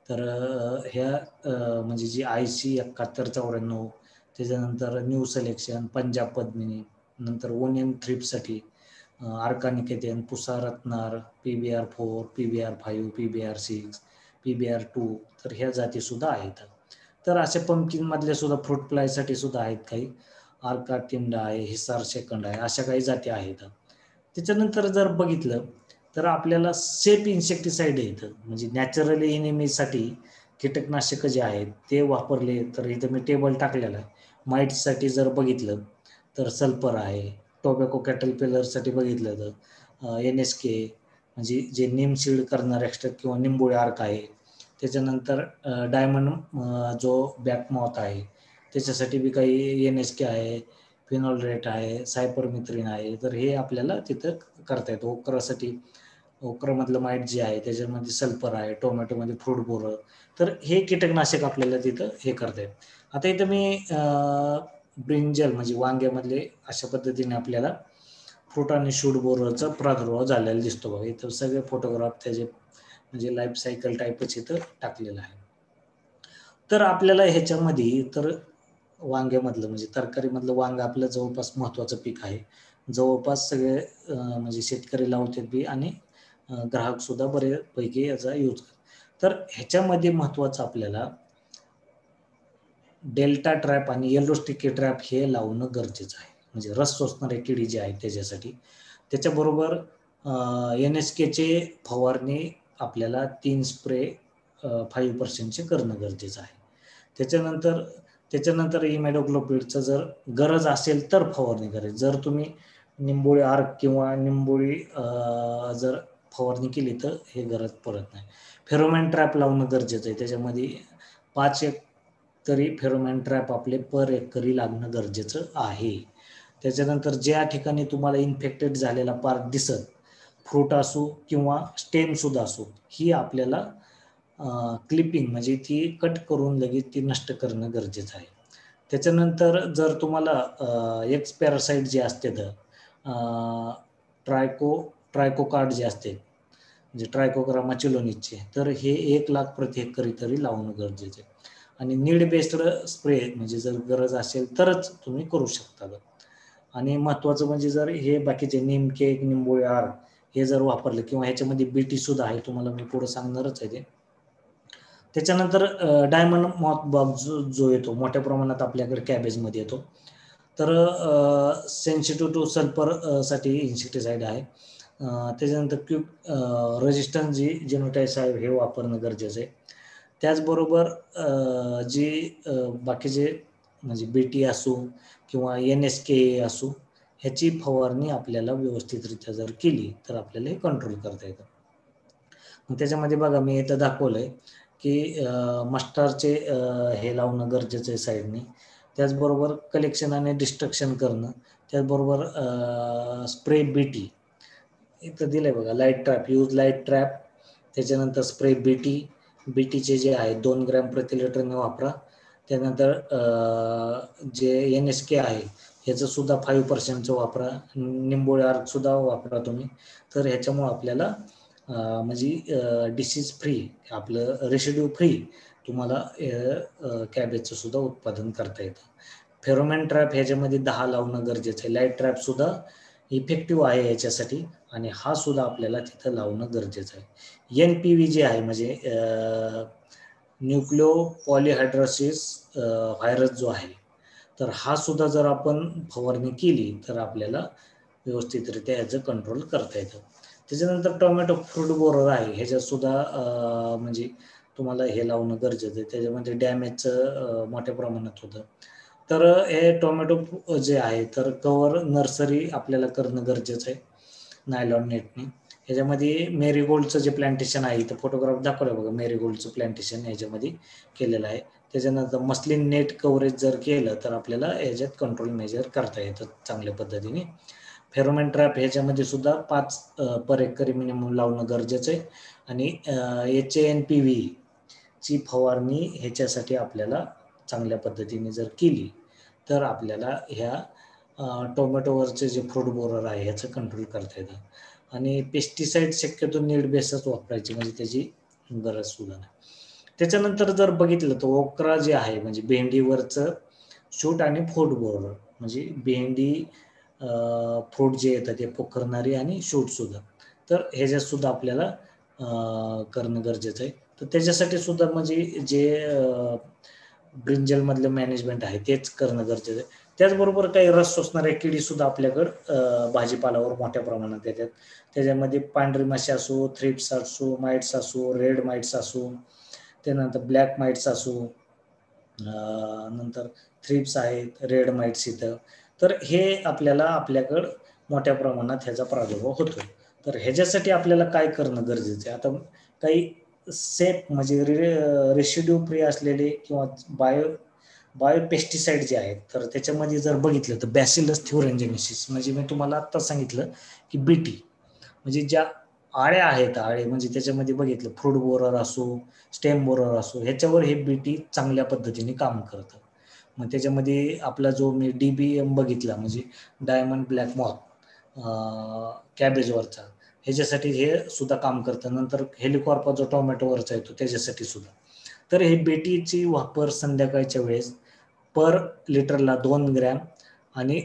तर ह्या म्हणजे जी IC 7194, त्याच्यानंतर न्यू सिलेक्शन, पंजाब पद्मिनी, नंतर onion थ्रिप्ससाठी आर्कानिकेतियन, Pusa रत्नार, PBR4, PBR5, PBR6, PBR2, तर ह्या जातीसुद्धा आहेत. तर अशा पंपकिनमधल्या सुद्धा फ्रूट फ्लायसाठी सुद्धा आहेत काही, आर्का टिंडा आहे, हिसार सेकंड आहे, अशा काही जाती आहेत. त्याच्यानंतर जर बघितलं तर आपल्याला सेफ इन्सेक्टिसाइड येतं, म्हणजे नॅचरली एनिमीसाठी कीटकनाशक जे आहेत ते वापरले तर इथं मी टेबल टाकलेला आहे. माईट्ससाठी जर बघितलं तर सल्फर आहे, टोबॅको कॅटरपिलरसाठी बघितलं तर NSK, म्हणजे जे नीमशीड करणार एक्स्ट्रा किंवा निंबोळी आर्क आहे. त्याच्यानंतर डायमंड जो बॅकमॉथ आहे त्याच्यासाठी बी काही NSK आहे, फिनॉलरेट आहे, सायपरमिथ्रिन आहे. तर हे आपल्याला तिथं करता येतं. ओक्रमधलं माईट जे आहे त्याच्यामध्ये सल्फर आहे, टोमॅटोमध्ये फ्रूट बोरर, तर हे कीटकनाशक आपल्याला तिथं हे करता येतं. आता इथं मी ब्रिंजल म्हणजे वांग्यामधले अशा पद्धतीने आपल्याला फ्रूट आणि शूट बोररचा प्रादुर्भाव झालेला दिसतो बघा. इथं सगळे फोटोग्राफ त्याचे म्हणजे लाईफ सायकल टाईपच इथं टाकलेलं आहे. तर आपल्याला ह्याच्यामध्ये तर वांग्यामधलं म्हणजे तरकारीमधलं वांग आपलं जवळपास महत्त्वाचं पीक आहे. जवळपास सगळे म्हणजे शेतकरी लावतात बी आणि ग्राहक सुद्धा बऱ्यापैकी याचा यूज करतात. तर ह्याच्यामध्ये महत्त्वाचं आपल्याला डेल्टा ट्रॅप आणि येलो स्टिकी ट्रॅप हे लावणं गरजेचं आहे. म्हणजे रस शोषणारे किडी जे आहेत त्याच्यासाठी. त्याच्याबरोबर NSKचे फवारणी आपल्याला 3 स्प्रे 5% करणं गरजेचं आहे. त्याच्यानंतर इमॅडोक्लोपिडचं जर गरज असेल तर फवारणी करायची. जर तुम्ही निंबोळी आर्क किंवा निंबोळी जर फवारणी केली तर हे गरज पडत नाही. फेरोमॅन ट्रॅप लावणं गरजेचं आहे. त्याच्यामध्ये 5 एक तरी फेरोमॅन ट्रॅप आपले पर एकरी लागणं गरजेचं आहे. त्याच्यानंतर ज्या ठिकाणी तुम्हाला इन्फेक्टेड झालेला पार्ट दिसत, फ्रूट असो किंवा स्टेमसुद्धा असो, ही आपल्याला क्लिपिंग म्हणजे ती कट करून लगेच ती नष्ट करणं गरजेचं आहे. त्याच्यानंतर जर तुम्हाला एक्स पॅरासाईट जे असते ट्रायकोकार्ड जे असते म्हणजे ट्रायकोग्रामा चिलोनिसचे, तर हे 1,00,000 प्रति एकरी तरी लावणं गरजेचं आहे. आणि नीड बेस्ड स्प्रे म्हणजे जर गरज असेल तरच तुम्ही करू शकता. आणि महत्त्वाचं म्हणजे जर हे बाकीचे निमके, निंबोळी आर्क हे जर वापरले किंवा ह्याच्यामध्ये BT सुद्धा आहे, तुम्हाला मी पुढे सांगणारच आहे ते. त्याच्यानंतर डायमंड मॉथ बग जो येतो मोठ्या प्रमाणात आपल्याकडे कॅबेजमध्ये येतो. तर सेन्सिटिव्ह टू सल्फर साठी इन्सेक्टिसाइड आहे. त्याच्यानंतर रेजिस्टन्स जी जेनोटाइड्स आहे हे वापरणं गरजेचं आहे. त्याचबरोबर बाकीचे म्हणजे BT असो किंवा NSK असो, ह्याची फवारणी आपल्याला व्यवस्थितरित्या जर केली तर आपल्याला हे कंट्रोल करता येतं. मग त्याच्यामध्ये बघा मी इथं दाखवलंय की मस्टारचे हे लावणं गरजेचं आहे साईडने. त्याचबरोबर कलेक्शन आणि डिस्ट्रक्शन करणं. त्याचबरोबर स्प्रे BT इथं दिलंय बघा, light trap, use light trap. त्याच्यानंतर स्प्रे BTचे जे आहे 2 ग्रॅम प्रति लिटरने वापरा. त्यानंतर जे NSK आहे ह्याचं सुद्धा 5% वापरा. निंबोळी आर्क सुद्धा वापरा तुम्ही. तर ह्याच्यामुळं आपल्याला म्हणजे डिसीज फ्री, आपलं रेसिड्यू फ्री तुम्हाला कॅबेजचं सुद्धा उत्पादन करता येतं. फेरोमॅन ट्रॅप ह्याच्यामध्ये 10 लावणं गरजेचं आहे. लाईट ट्रॅप सुद्धा इफेक्टिव्ह आहे याच्यासाठी आणि हा सुद्धा आपल्याला तिथं लावणं गरजेचं आहे. NPV जे आहे म्हणजे न्यूक्लिओ पॉलीहायड्रोसिस व्हायरस जो आहे, तर हा सुद्धा जर आपण फवारणी केली तर आपल्याला व्यवस्थितरित्या याचं कंट्रोल करता येतं. त्याच्यानंतर टोमॅटो फ्रूट बोरर आहे, ह्याच्यात सुद्धा म्हणजे तुम्हाला हे लावणं गरजेचं आहे. त्याच्यामध्ये डॅमेजचं मोठ्या प्रमाणात होतं. तर हे टोमॅटो जे आहे तर कवर नर्सरी आपल्याला करणं गरजेचं आहे नायलॉन नेटने. ह्याच्यामध्ये मेरीगोल्डचं जे प्लांटेशन आहे, इथं फोटोग्राफ दाखवलं बघा, मेरीगोल्डचं प्लांटेशन ह्याच्यामध्ये केलेलं आहे. त्याच्यानंतर मस्लिन नेट कव्हरेज जर केलं तर आपल्याला ह्याच्यात कंट्रोल मेजर करता येतं चांगल्या पद्धतीने. फेरोमॅन ट्रॅप ह्याच्यामध्ये सुद्धा 5 पर एकरी मिनिमम लावणं गरजेचं आहे. आणि HANPV ची फवारणी ह्याच्यासाठी आपल्याला चांगल्या पद्धतीने जर केली तर आपल्याला ह्या टोमॅटोवरचे जे फ्रूट बोरर आहे ह्याचं कंट्रोल करता येतं. आणि पेस्टिसाईड शक्यतो नीड बेसच वापरायची, म्हणजे त्याची गरज सुद्धा नाही. त्याच्यानंतर जर बघितलं तर ओकरा जे आहे म्हणजे भेंडीवरचं शूट आणि फोड बोरर, म्हणजे भेंडी फ्रूट जे येतात ते पोखरणारी आणि शूट सुद्धा, तर ह्याच्यात सुद्धा आपल्याला करणं गरजेचं आहे. तर त्याच्यासाठी सुद्धा म्हणजे जे ब्रिंजल मधलं मॅनेजमेंट आहे तेच करणं गरजेचं आहे. त्याचबरोबर काही रस शोषणाऱ्या किडी सुद्धा आपल्याकडं भाजीपालावर मोठ्या प्रमाणात येतात. त्याच्यामध्ये पांढरी माशी असो, थ्रिप्स असो, माइट्स असो, रेड माइट्स असो, त्यानंतर ब्लॅक माइट्स असो, नंतर थ्रिप्स आहेत, रेड माइट्स इथं, तर हे आपल्याकडं मोठ्या प्रमाणात ह्याचा प्रादुर्भाव होतो. तर ह्याच्यासाठी आपल्याला काय करणं गरजेचं आहे? आता काही सेफ म्हणजे रेसिड्यू फ्री असलेले किंवा बायोपेस्टिसाइड जे आहेत, तर त्याच्यामध्ये जर बघितलं तर बॅसिलस थ्युरेंजेनेसिस, म्हणजे मी तुम्हाला आत्ता सांगितलं की बीटी, म्हणजे ज्या आळ्या आहेत, आळे म्हणजे त्याच्यामध्ये बघितलं फ्रूट बोरर असो, स्टेम बोरर असो, ह्याच्यावर हे बीटी चांगल्या पद्धतीने काम करतं. मग त्याच्यामध्ये आपला जो मी DBM बघितला म्हणजे डायमंड ब्लॅक मॉथ कॅबेजवरचा, ह्याच्यासाठी हे सुद्धा काम करतं. नंतर हेलिकॉर्पा जो टोमॅटोवरचा येतो त्याच्यासाठी सुद्धा. तर हे बीटीची वापर संध्याकाळच्या वेळेस पर लिटरला 2 ग्रॅम आणि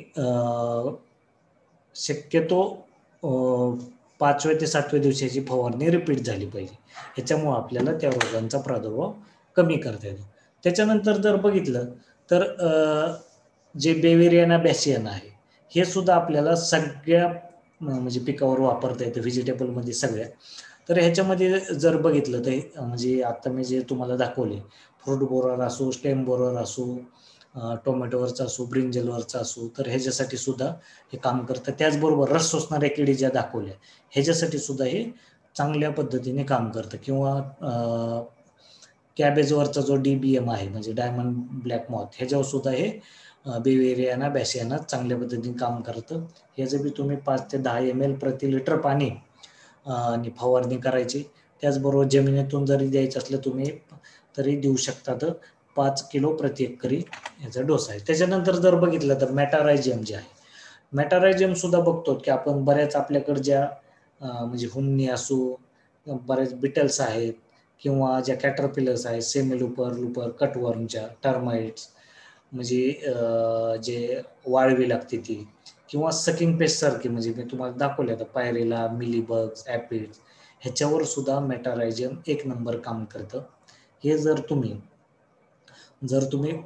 शक्यतो 5व्या ते 7व्या दिवसाची फवारणी रिपीट झाली पाहिजे. ह्याच्यामुळं आपल्याला त्या रोगांचा प्रादुर्भाव कमी करता येतो. त्याच्यानंतर जर बघितलं तर जे बेवेरियाना बॅसियाना आहे, हे सुद्धा आपल्याला सगळ्या म्हणजे पिकावर वापरता येतं, व्हेजिटेबलमध्ये सगळ्या. तर ह्याच्यामध्ये जर बघितलं तर म्हणजे आता मी जे तुम्हाला दाखवले, फ्रूट बोरर असो, स्टेम बोरर असो, टोमॅटोवरचा असो, ब्रिंजलवरचा असो, तर ह्याच्यासाठी सुद्धा हे काम करतं. त्याचबरोबर रस शोषणाऱ्या किडी ज्या दाखवल्या, ह्याच्यासाठी सुद्धा हे चांगल्या पद्धतीने काम करतं. किंवा कॅबेजवरचा जो DBM आहे म्हणजे डायमंड ब्लॅक मॉथ, ह्याच्यावर सुद्धा हे बेवेरियाना बॅसियाना चांगल्या पद्धतीने काम करतं. ह्याचं बी तुम्ही 5 ते 10 ml प्रति लिटर पाणी आणि फवारणी करायची. त्याचबरोबर जमिनीतून जरी द्यायचं असलं तुम्ही तरी देऊ शकता. तर 5 किलो प्रति एकरी याचा डोस आहे. त्याच्यानंतर जर बघितलं तर मेटारायझियम जे आहे, मेटारायझियम सुद्धा बघतो की आपण बऱ्याच आपल्याकडे ज्या म्हणजे हुमणी असो, बरेच बिटल्स आहेत किंवा ज्या कॅटरपिलर्स आहेत, सेमीलुपर, लुपर, कटवर्मच्या, टर्माइट्स, म्हणजे जे वाळवी लागते ती, किंवा सकिंग पेस्ट सारखी, म्हणजे मी तुम्हाला दाखवले आता पायरेला, मिलीबग्स, ॲपिड्स, ह्याच्यावर सुद्धा मेटारायझियम एक नंबर काम करतं. हे जर तुम्ही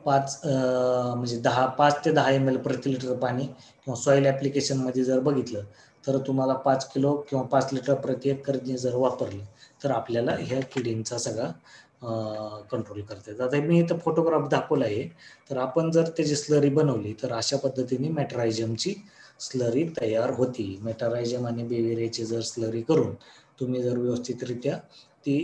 5 ते 10 ml प्रति लिटर पाणी किंवा सॉईल ॲप्लिकेशनमध्ये जर बघितलं तर तुम्हाला 5 किलो किंवा 5 लिटर प्रति एकरने जर वापरलं तर आपल्याला ह्या किडींचा सगळा कंट्रोल करता येतं. आता मी इथं फोटोग्राफ दाखवला आहे, तर आपण जर त्याची स्लरी बनवली तर अशा पद्धतीने मेटारायझियमची स्लरी तयार होती. मेटारायझियम आणि बेवेरियाची जर स्लरी करून तुम्ही जर व्यवस्थितरित्या ती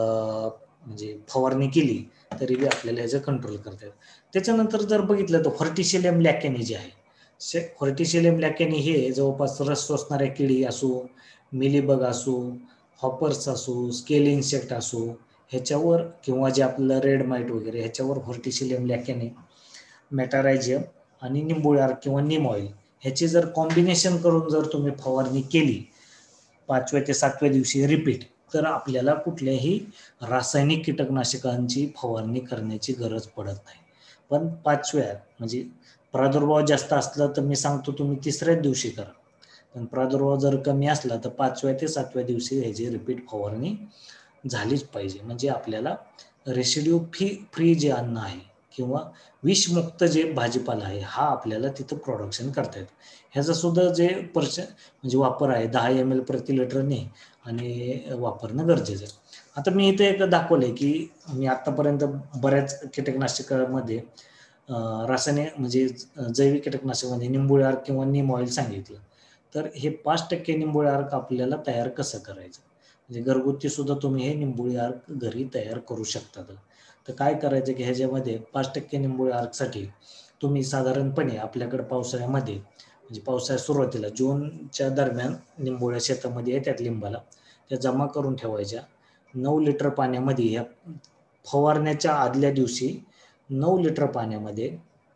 म्हणजे फवारणी केली तरी बी आपल्याला याचं कंट्रोल करता येतं. त्याच्यानंतर जर बघितलं तर व्हर्टिशिलियम लॅकेनी जे आहे, व्हर्टिशिलियम लॅकेनी हे जवळपास रस शोषणाऱ्या किडी असो, मिलीबग असो, हॉपर्स असो, स्केल इन्सेक्ट असो, ह्याच्यावर किंवा जे आपलं रेड माइट वगैरे ह्याच्यावर व्हर्टिशिलियम लॅकेनी, मेटारायझियम आणि निंबोळी किंवा नीम ऑइल ह्याची जर कॉम्बिनेशन करून जर तुम्ही फवारणी केली 5व्या ते 7व्या दिवशी रिपीट, तर आपल्याला कुठल्याही रासायनिक कीटकनाशकांची फवारणी करण्याची गरज पडत नाही. पण 5व्या म्हणजे प्रादुर्भाव जास्त असला तर मी सांगतो तुम्ही 3ऱ्याच दिवशी करा. पण प्रादुर्भाव जर कमी असला तर 5व्या ते 7व्या दिवशी ह्याची रिपीट फवारणी झालीच पाहिजे. म्हणजे आपल्याला रेसिड्यू फ्री जे अन्न आहे किंवा विषमुक्त जे भाजीपाला आहे हा आपल्याला तिथं प्रोडक्शन करता येतं. ह्याचा सुद्धा जे म्हणजे वापर आहे 10 ml प्रति लिटरने आणि वापरणं गरजेचं आहे. आता मी इथे एक दाखवलंय की मी आतापर्यंत बऱ्याच कीटकनाशकामध्ये रासायनिक म्हणजे जैविक कीटकनाशकामध्ये निंबोळी अर्क किंवा नीम ऑइल सांगितलं. तर हे 5% निंबोळी अर्क आपल्याला तयार कसं करायचं, म्हणजे घरगुती सुद्धा तुम्ही हे निंबोळी अर्क घरी तयार करू शकता. तर काय करायचं की ह्याच्यामध्ये 5% निंबोळी अर्कसाठी तुम्ही साधारणपणे आपल्याकडे पावसाळ्यामध्ये म्हणजे पावसाळ्यात सुरुवातीला जूनच्या दरम्यान निंबोळ्या शेतामध्ये येतात लिंबाला, त्या जमा करून ठेवायच्या. 9 लिटर पाण्यामध्ये ह्या फवारण्याच्या आदल्या दिवशी 9 लिटर पाण्यामध्ये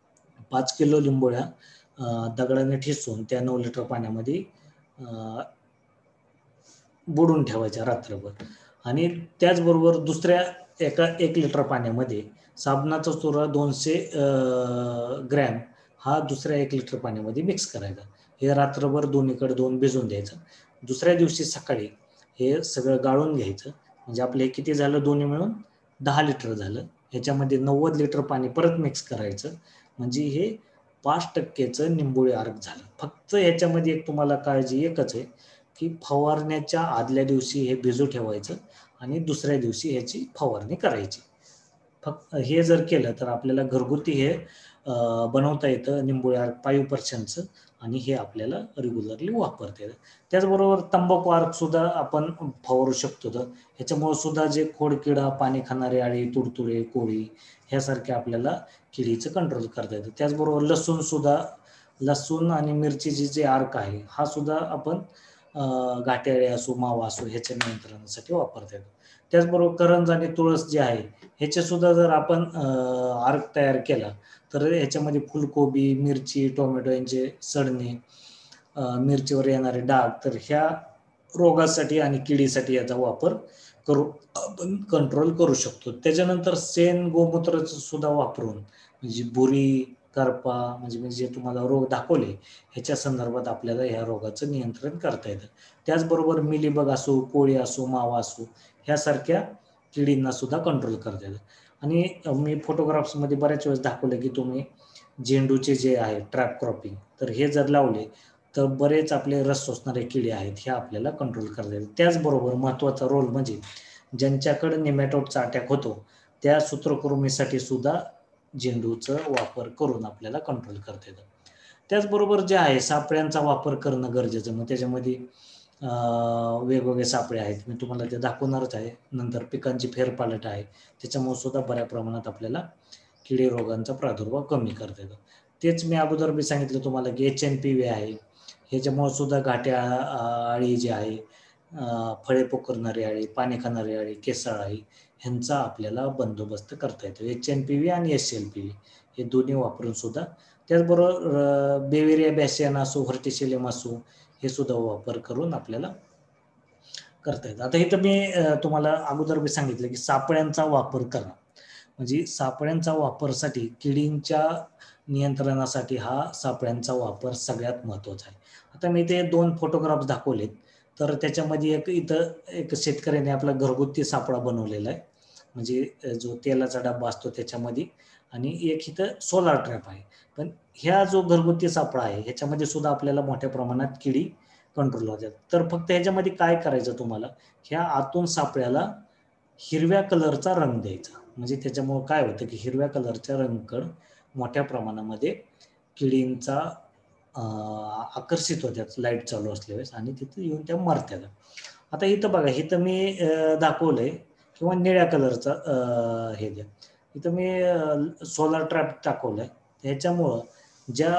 5 किलो लिंबोळ्या दगडाने ठेचून त्या 9 लिटर पाण्यामध्ये बुडून ठेवायच्या रात्रभर. आणि त्याचबरोबर दुसऱ्या एक लिटर पाण्यामध्ये साबणाचा चुरा 200 ग्रॅम हा दुसऱ्या 1 लिटर पाण्यामध्ये मिक्स करायचा. हे रात्रभर दोन्हीकडे दोन भिजवून द्यायचं. दुसऱ्या दिवशी सकाळी हे सगळं गाळून घ्यायचं. म्हणजे आपले किती झालं, दोन्ही मिळून 10 लिटर झालं. ह्याच्यामध्ये 90 लिटर पाणी परत मिक्स करायचं. म्हणजे हे 5% निंबोळी अर्क झालं. फक्त ह्याच्यामध्ये एक तुम्हाला काळजी एकच आहे की फवारण्याच्या आदल्या दिवशी हे भिजू ठेवायचं आणि दुसऱ्या दिवशी ह्याची फवारणी करायची. फक्त हे जर केलं तर आपल्याला घरगुती हे बनवता येतं निंबोळी अर्क 5% आणि हे आपल्याला रेग्युलरली वापरता येतं. त्याचबरोबर तंबाखू अर्क सुद्धा आपण फवारू शकतो. तर ह्याच्यामुळे सुद्धा जे खोडकिडा, पाणी खाणारे अळी, तुडतुडे, कोळी ह्यासारखे आपल्याला किडीचं कंट्रोल करता येतं. त्याचबरोबर लसूण आणि मिरचीची जे अर्क आहे हा सुद्धा आपण घाटेअळी असो, मावा असो ह्याच्या नियंत्रणासाठी वापरता येतो. त्याचबरोबर करंज आणि तुळस जे आहे ह्याचे सुद्धा जर आपण अर्क तयार केला तर ह्याच्यामध्ये फुलकोबी, मिरची, टोमॅटो यांचे सडणे, मिरचीवर येणारे डाग, तर ह्या रोगासाठी आणि किडीसाठी याचा वापर करू आपण कंट्रोल करू शकतो. त्याच्यानंतर शेण गोमूत्राचं सुद्धा वापरून म्हणजे बुरी, करपा म्हणजे जे तुम्हाला रोग दाखवले ह्याच्या संदर्भात आपल्याला ह्या रोगाचं नियंत्रण करता येतं. त्याचबरोबर मिलीबग असो, कोळी असो, मावा असो ह्यासारख्या किडींना सुद्धा कंट्रोल करता येतं. आणि मी फोटोग्राफ्समध्ये बऱ्याच वेळेस दाखवलं की तुम्ही झेंडूचे जे आहे ट्रॅप क्रॉपिंग, तर हे जर लावले तर बरेच आपले रस शोषणारे किडे आहेत हे आपल्याला कंट्रोल करता येतात. त्याचबरोबर महत्त्वाचा रोल म्हणजे ज्यांच्याकडे नेमॅटोडचा अटॅक होतो त्या सूत्रकृमीसाठी सुद्धा झेंडूचा वापर करून आपल्याला कंट्रोल करता येतं. त्याचबरोबर जे आहे सापळ्यांचा वापर करणं गरजेचं. मग त्याच्यामध्ये वेगवेगळे सापळे आहेत, मी तुम्हाला ते दाखवणारच आहे. नंतर पिकांची फेरपालट आहे, त्याच्यामुळे सुद्धा बऱ्या प्रमाणात आपल्याला किडी रोगांचा प्रादुर्भाव कमी करता येतो. तेच मी अगोदर मी सांगितलं तुम्हाला की HNPV आहे, ह्याच्यामुळे सुद्धा घाट्या अळी जी आहे, फळे पोखरणारी अळी, पाणी खाणारी अळी, केसाळ अळी ह्यांचा आपल्याला बंदोबस्त करता येतो. HNPV आणि SLPV हे दोन्ही वापरून सुद्धा. त्याचबरोबर बेवेरिया बॅसियाना असो, व्हर्टिसिलियम असो हे सुद्धा वापर करून आपल्याला करता येतं. आता इथं मी तुम्हाला अगोदर मी सांगितलं की सापळ्यांचा वापर करा. म्हणजे सापळ्यांचा वापरसाठी किडींच्या नियंत्रणासाठी हा सापळ्यांचा वापर सगळ्यात महत्त्वाचा आहे. आता मी ते 2 फोटोग्राफ्स दाखवलेत, तर त्याच्यामध्ये इथं एक शेतकऱ्याने आपला घरगुती सापळा बनवलेला आहे. म्हणजे जो तेलाचा डब्बा असतो त्याच्यामध्ये, आणि एक इथं सोलार ट्रॅप आहे. पण ह्या जो घरगुती सापळा आहे ह्याच्यामध्ये सुद्धा आपल्याला मोठ्या प्रमाणात किडी कंट्रोल होतात. तर फक्त ह्याच्यामध्ये काय करायचं तुम्हाला, ह्या आतून सापळ्याला हिरव्या कलरचा रंग द्यायचा. म्हणजे त्याच्यामुळे काय होतं की हिरव्या कलरच्या रंगकड मोठ्या प्रमाणामध्ये किडींचा आकर्षित होतात लाईट चालू असल्यावेळेस आणि तिथं येऊन त्या मरतात. आता इथं बघा, इथं मी दाखवलंय किंवा निळ्या कलरचा हे द्या. इथं मी सोलार ट्रॅप दाखवलाय. ह्याच्यामुळं ज्या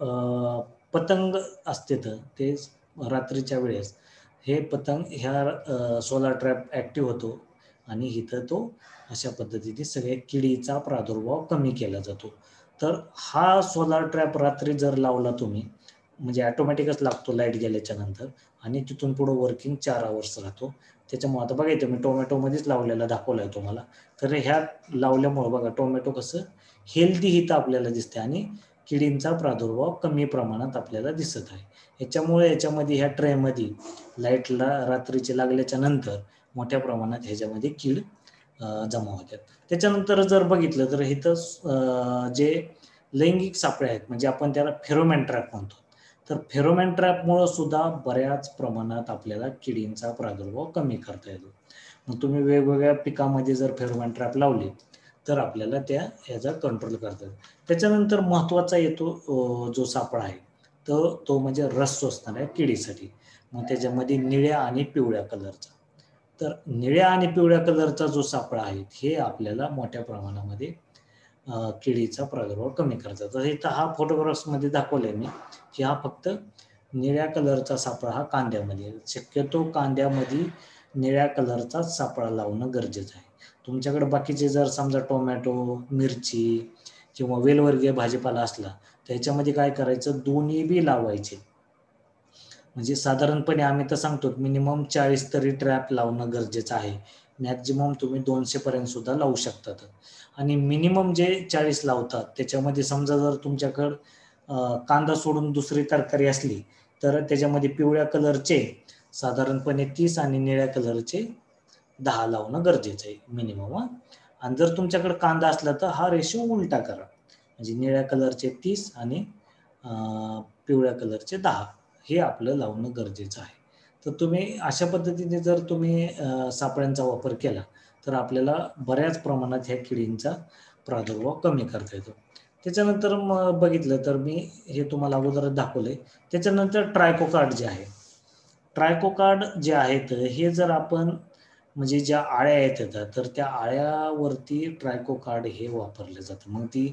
पतंग असते तर ते रात्रीच्या वेळेस हे पतंग ह्या सोलार ट्रॅप ॲक्टिव्ह होतो आणि इथं तो अशा पद्धतीने सगळ्या किडीचा प्रादुर्भाव कमी केला जातो. तर हा सोलार ट्रॅप रात्री जर लावला तुम्ही, म्हणजे ऑटोमॅटिकच लागतो लाईट गेल्याच्या नंतर आणि तिथून पुढं वर्किंग 4 आवर्स राहतो. त्याच्यामुळे आता बघा इथं मी टोमॅटोमध्येच लावलेला दाखवला आहे तुम्हाला. तर ह्या लावल्यामुळं बघा टोमॅटो कसं हेल्दी इथं आपल्याला दिसते आणि किडींचा प्रादुर्भाव कमी प्रमाणात आपल्याला दिसत आहे. याच्यामध्ये ह्या ट्रेमध्ये लाईटला रात्रीचे लागल्याच्या नंतर मोठ्या प्रमाणात ह्याच्यामध्ये कीड जमा होतात. त्याच्यानंतर जर बघितलं तर इथं जे लैंगिक सापळे आहेत म्हणजे आपण त्याला फेरोमॅन ट्रॅप म्हणतो. तर फेरोमॅन ट्रॅपमुळं सुद्धा बऱ्याच प्रमाणात आपल्याला किडींचा प्रादुर्भाव कमी करता येतो. मग तुम्ही वेगवेगळ्या पिकामध्ये जर फेरोमॅन ट्रॅप लावले तर आपल्याला ह्याचा कंट्रोल करता येतो. त्याच्यानंतर महत्त्वाचा येतो जो सापळा आहे तो म्हणजे रस शोषणाऱ्या किडीसाठी. मग त्याच्यामध्ये निळ्या आणि पिवळ्या कलरचा. तर निळ्या आणि पिवळ्या कलरचा जो सापळा आहे हे आपल्याला मोठ्या प्रमाणामध्ये किडीचा प्रादुर्भाव कमी करतात. तर इथं हा फोटोग्राफ्समध्ये दाखवलंय मी की हा फक्त निळ्या कलरचा सापळा हा कांद्यामध्ये. शक्यतो कांद्यामध्ये निळ्या कलरचाच सापळा लावणं गरजेचं आहे. तुमच्याकडे बाकीचे जर समजा टोमॅटो, मिरची किंवा वेलवर्गीय भाजीपाला असला तर ह्याच्यामध्ये काय करायचं, दोन्ही बी लावायचे. म्हणजे साधारणपणे आम्ही तर सांगतो मिनिमम 40 तरी ट्रॅप लावणं गरजेचं आहे. मॅक्झिमम तुम्ही 200 पर्यंत सुद्धा लावू शकतात. आणि मिनिमम जे 40 लावतात त्याच्यामध्ये समजा जर तुमच्याकडं कांदा सोडून दुसरी तरकारी असली तर त्याच्यामध्ये पिवळ्या कलरचे साधारणपणे 30 आणि निळ्या कलरचे 10 लावणं गरजेचं आहे मिनिमम. आणि जर तुमच्याकडे कांदा असला तर हा रेशो उलटा करा, म्हणजे निळ्या कलरचे 30 आणि पिवळ्या कलरचे 10 हे आपलं लावणं गरजेचं आहे. तर तुम्ही अशा पद्धतीने जर तुम्ही सापळ्यांचा वापर केला तर आपल्याला बऱ्याच प्रमाणात ह्या किडींचा प्रादुर्भाव कमी करता येतो. त्याच्यानंतर मग बघितलं तर मी हे तुम्हाला अगोदरच दाखवलंय. त्याच्यानंतर ट्रायकोकार्ड जे आहे, ट्रायकोकार्ड जे आहेत हे जर आपण म्हणजे ज्या आळ्या येतात तर त्या आळ्यावरती ट्रायकोकार्ड हे वापरले जातं. मग ती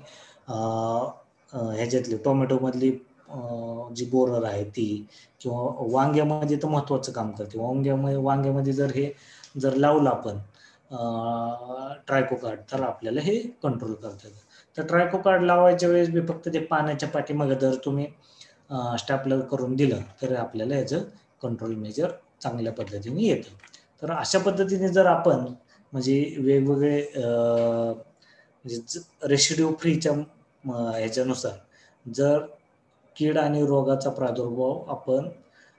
ह्याच्यातली टोमॅटोमधली जी बोरर आहे ती, किंवा वांग्यामध्ये तर महत्त्वाचं काम करते. वांग्यामध्ये जर लावलं आपण ट्रायकोकार्ड तर आपल्याला हे कंट्रोल करता येतं. तर ट्रायकोकार्ड लावायच्या वेळेस मी फक्त ते पाण्याच्या पाठीमागे जर तुम्ही स्टॅपलर करून दिलं तर आपल्याला याचं कंट्रोल मेजर चांगल्या पद्धतीने येतं. तर अशा पद्धतीने जर आपण म्हणजे वेगवेगळे म्हणजे रेसिड्यू फ्रीच्या ह्याच्यानुसार जर कीड आणि रोगाचा प्रादुर्भाव आपण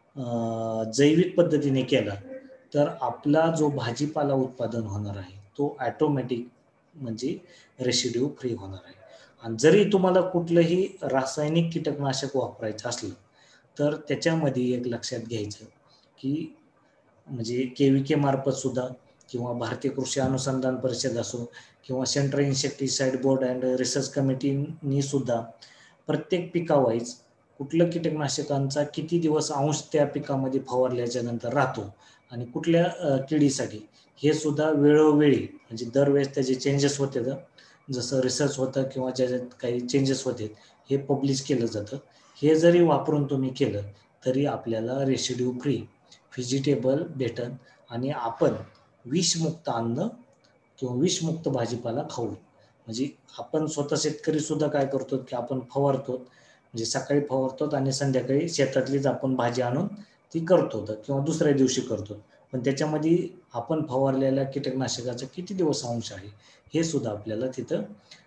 जैविक पद्धतीने केला तर आपला जो भाजीपाला उत्पादन होणार आहे तो ॲटोमॅटिक म्हणजे रेसिड्यू फ्री होणार आहे. आणि जरी तुम्हाला कुठलंही रासायनिक कीटकनाशक वापरायचं असलं तर त्याच्यामध्ये एक लक्षात घ्यायचं की म्हणजे KVK मार्फत सुद्धा किंवा भारतीय कृषी अनुसंधान परिषद असो किंवा central insecticide board and research कमिटीनी सुद्धा प्रत्येक पिकावाईज कुठलं कीटकनाशकांचा किती दिवस अंश त्या पिकामध्ये फवारल्याच्या नंतर राहतो आणि कुठल्या किडीसाठी हे सुद्धा वेळोवेळी म्हणजे दरवेळेस त्याचे चेंजेस होते, जसं रिसर्च होतं किंवा ज्याच्यात काही चेंजेस होते हे पब्लिश केलं जातं. हे जरी वापरून तुम्ही केलं तरी आपल्याला रेसिड्यू फ्री व्हेजिटेबल भेटन आणि आपण विषमुक्त अन्न किंवा विषमुक्त भाजीपाला खाऊ. म्हणजे आपण स्वतः शेतकरी सुद्धा काय करतो की आपण फवारतो, म्हणजे सकाळी फवारतो आणि संध्याकाळी शेतातलीच आपण भाजी आणून ती करतो किंवा दुसऱ्या दिवशी करतो. पण त्याच्यामध्ये आपण फवारलेल्या कीटकनाशकाचा किती दिवस अंश आहे हे सुद्धा आपल्याला तिथं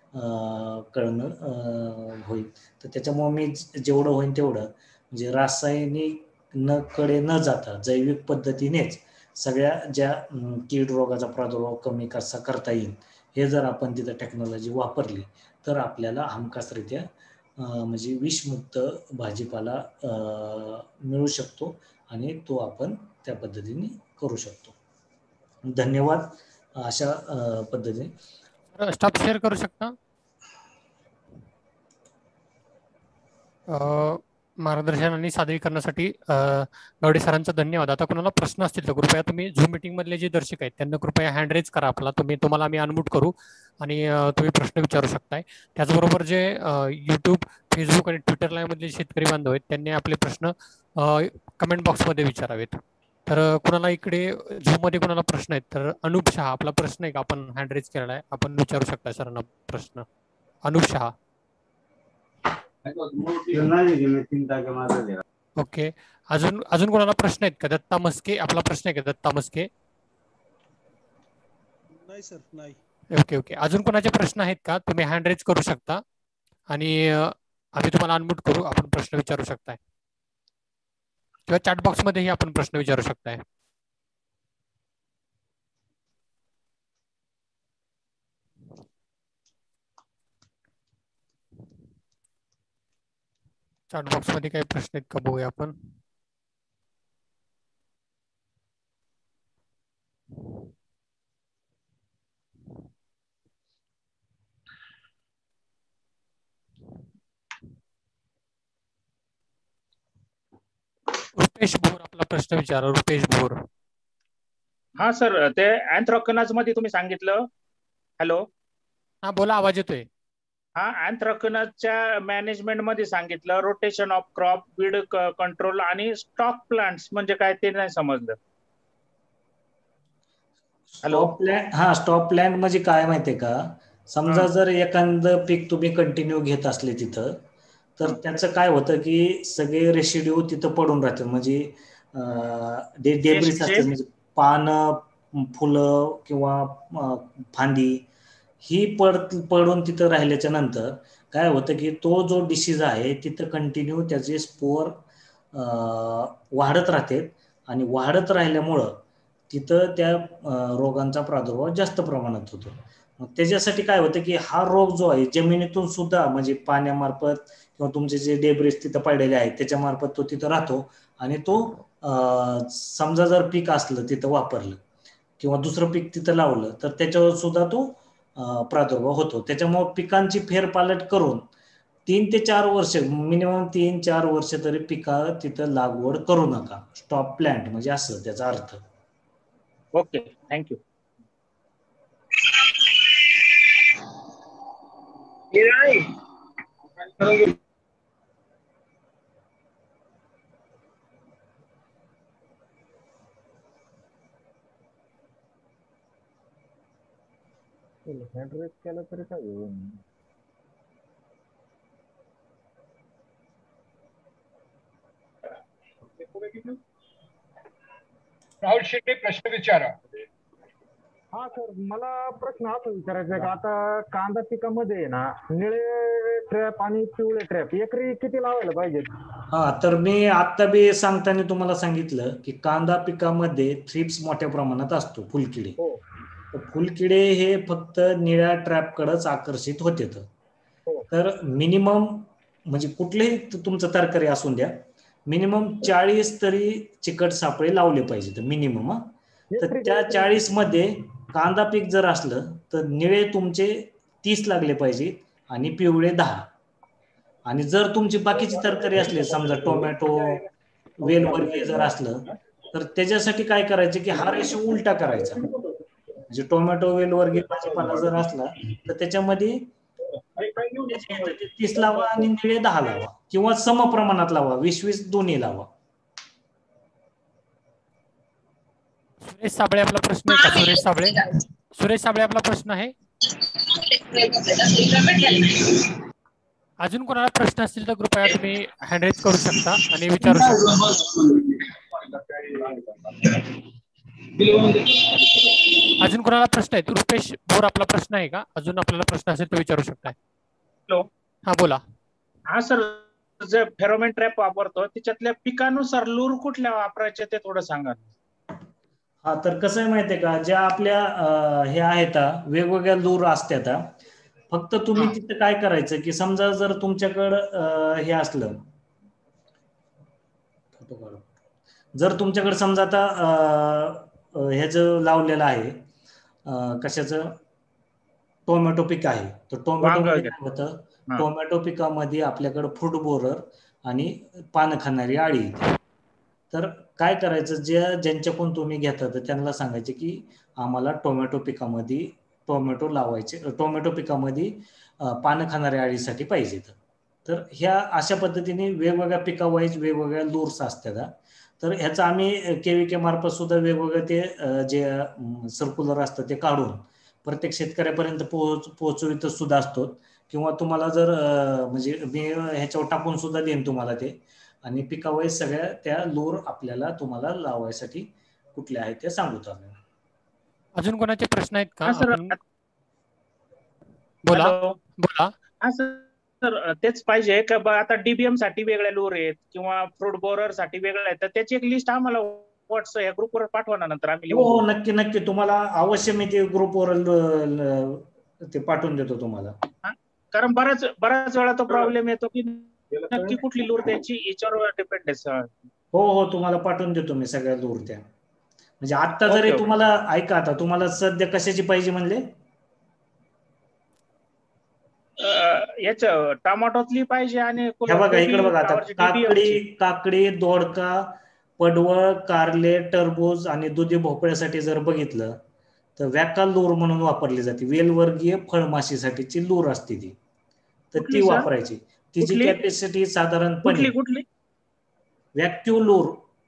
कळणं होईल. तर त्याच्यामुळे मी जेवढं होईल तेवढं म्हणजे रासायनिक कडे न जाता जैविक पद्धतीनेच सगळ्या ज्या कीड रोगाचा प्रादुर्भाव कमी कसा करता येईल हे जर आपण तिथं टेक्नॉलॉजी वापरली तर आपल्याला हमखासरित्या म्हणजे विषमुक्त भाजीपाला मिळू शकतो आणि तो आपण त्या पद्धतीने करू शकतो. धन्यवाद. अशा पद्धतीने स्टॉप शेअर करू शकता. मार्गदर्शन आणि सादरीकरणासाठी गावडे सरांचा धन्यवाद. आता कोणाला प्रश्न असतील तर कृपया तुम्ही झूम मीटिंग मधले जे दर्शक आहेत त्यांना कृपया हँड रेज करा आपला. तुम्हाला आम्ही अनम्यूट करू आणि तुम्ही प्रश्न विचारू शकताय. त्याचबरोबर जे युट्यूब, फेसबुक आणि ट्विटर लाईव्ह मधले शेतकरी बांधव आहेत त्यांनी आपले प्रश्न कमेंट बॉक्समध्ये विचारावेत. तर कुणाला इकडे झूम मध्ये कुणाला प्रश्न आहेत तर अनुप शहा, आपला प्रश्न आहे का आपण हँड रेज केलेला आहे, आपण विचारू शकता सरांना प्रश्न. अनुप शहा. ओके. अजून कोणाला प्रश्न आहेत का? दत्ता मस्के, आपला प्रश्न आहे का दत्ता मस्के? नाही सर, नाही. ओके. अजून कोणाचे प्रश्न आहेत का? तुम्ही हँड रेज करू शकता आणि आम्ही तुम्हाला अनम्यूट करू, आपण प्रश्न विचारू शकताय किंवा चॅट बॉक्स मध्येही आपण प्रश्न विचारू शकताय. चॅट बॉक्स मध्ये काही प्रश्न आहेत का बघूया आपण. रुपेश भोर, आपला प्रश्न विचारा. रुपेश भोर. हा सर, ते अँथ्रॅकनोज मध्ये तुम्ही सांगितलं. हॅलो. हा बोला, आवाज येतोय. हा, अँथ्रॅकनोजच्या मॅनेजमेंट मध्ये सांगितलं rotation of crop, weed control आणि स्टॉक प्लांट्स म्हणजे काय ते नाही समजलं. स्टॉप प्लॅन म्हणजे काय माहितीये का, समजा जर एखादं पीक तुम्ही कंटिन्यू घेत असले तिथं तर त्याचं काय होतं की सगळे रेसिड्यू तिथं पडून राहतात. म्हणजे डेब्रिस असतात, म्हणजे पानं फुलं किंवा फांदी ही पडून तिथं राहिल्याच्या नंतर काय होतं की तो जो डिसीज आहे तिथं कंटिन्यू त्याचे स्पोअर वाढत राहते आणि वाढत राहिल्यामुळं तिथं त्या रोगांचा प्रादुर्भाव जास्त प्रमाणात होतो. मग त्याच्यासाठी काय होतं की हा रोग जो आहे जमिनीतून सुद्धा म्हणजे पाण्यामार्फत किंवा तुमचे जे डेब्रिस तिथं पडलेले आहेत त्याच्यामार्फत तो तिथं राहतो आणि तो समजा जर पीक असलं तिथं वापरलं किंवा दुसरं पीक तिथं लावलं तर त्याच्यावर सुद्धा तो प्रादुर्भाव होतो. त्याच्यामुळे पिकांची फेरपालट करून 3 ते 4 वर्ष मिनिमम 3-4 वर्ष तरी पिका तिथं लागवड करू नका. स्टॉप प्लांट म्हणजे असं त्याचा अर्थ. Okay, thank you. ऍड्रेस केलं तरी काय होईल. राहुल शेट्टी प्रश्न विचारा. हा सर, मला प्रश्न असा विचारायचा आहे की आता कांदा पिकामध्ये ना निळे ट्रॅप आणि पिवळे ट्रॅप एकरी किती लावायला पाहिजेत? हा, तर मी आता बी सांगताना तुम्हाला सांगितलं की कांदा पिकामध्ये थ्रिप्स मोठ्या प्रमाणात असतो, फुलकिडे. फुलकिडे हे फक्त निळ्या ट्रॅपकडेच आकर्षित होते. तर मिनिमम म्हणजे कुठलेही तुमचं तरकारी असून द्या, मिनिमम 40 तरी चिकट सापळे लावले पाहिजे मिनिमम. तर त्या 40 मध्ये कांदा पीक जर असलं तर निळे तुमचे 30 लागले पाहिजे आणि पिवळे 10. आणि जर तुमची बाकीची तरकारी असली समजा टोमॅटो वेलवर्गीय जर असलं तर त्याच्यासाठी काय करायचं की हा रेशो उलटा करायचा. म्हणजे टोमॅटो वेलवर्गीय भाजीपाला जर असला तर त्याच्यामध्ये 30 लावा आणि निळे 10 लावा किंवा सम प्रमाणात लावा, 20-20 दोन्ही लावा. सुरेश साबळे आपला प्रश्न आहे का? सुरेश साबळे आपला प्रश्न आहे. अजून कोणाला प्रश्न असतील तर कृपया तुम्ही हँड रेज करू शकता आणि विचारू शकता. अजून कोणाला प्रश्न आहे? रुपेश भोर आपला प्रश्न आहे का? अजून आपल्याला प्रश्न असेल तर विचारू शकताय. हॅलो, हा बोला. हा सर, जे फेरोमेन ट्रॅप वापरतो त्याच्यातल्या पिकानुसार लूर कुठल्या वापरायचे ते थोडं सांगा. हा, तर कसं आहे माहितीये का, ज्या आपल्या हे आहेत वेगवेगळ्या लूर असतात. फक्त तुम्ही तिथं काय करायचं की समजा जर तुमच्याकडं हे असलं, जर तुमच्याकडे समजा आता ह्याच लावलेलं आहे कशाचं टोमॅटो पीक आहे, तर टोमॅटो मध्ये काय होतं, टोमॅटो पिकामध्ये आपल्याकडे फ्रूट बोरर आणि पानं खाणारी आळी. तर काय करायचं, ज्यांच्याकडून तुम्ही घेता तर त्यांना सांगायचे की आम्हाला टोमॅटो पिकामध्ये टोमॅटो लावायचे, टोमॅटो पिकामध्ये पानं खाणाऱ्या आळीसाठी पाहिजे. तर ह्या अशा पद्धतीने वेगवेगळ्या पिकावाईज वेगवेगळ्या लूर्स असतात. तर ह्याचं आम्ही केव्हीके मार्फत सुद्धा वेगवेगळे ते जे सर्क्युलर असतं ते काढून प्रत्येक शेतकऱ्यापर्यंत पोहोचवित सुद्धा असतो. किंवा तुम्हाला जर म्हणजे मी ह्याच्यावर टाकून सुद्धा देईन तुम्हाला ते, आणि पिकावाईज सगळ्या त्या लूर आपल्याला तुम्हाला लावायसाठी कुठल्या आहेत ते सांगतो आम्ही. अजून कोणाचे प्रश्न आहेत का? सर बोला बोला. हा सर, तेच पाहिजे का आता डीबीएम साठी वेगळ्या लूर आहेत किंवा फ्रूट बोरर साठी वेगळ्या आहेत, तर त्याची एक लिस्ट आम्हाला व्हॉट्सअप या ग्रुपवर पाठवा ना, नंतर आम्ही हो नक्की तुम्हाला अवश्य मी ते ग्रुपवर ते पाठवून देतो तुम्हाला. कारण बऱ्याच वेळा तो प्रॉब्लेम येतो की नक्की कुठली लूर द्यायची याच्यावर डिपेंड आहे सर. हो तुम्हाला पाठवून देतो मी सगळ्या लूर त्या. म्हणजे आता जरी तुम्हाला ऐका, आता तुम्हाला सध्या कशाची पाहिजे म्हणले? याच टमाटोतली पाहिजे आणि बघा इकडे बघा, आता काकडी, दोडका, पडवळ, कारले, टरबूज आणि दुधी भोपळ्यासाठी जर बघितलं तर वॅका लूर म्हणून वापरली जाते. वेलवर्गीय फळमाशीसाठीची लूर असते ती, तर ती वापरायची. तिची कॅपॅसिटी साधारणपणे कुठली वॅक्यू लूर.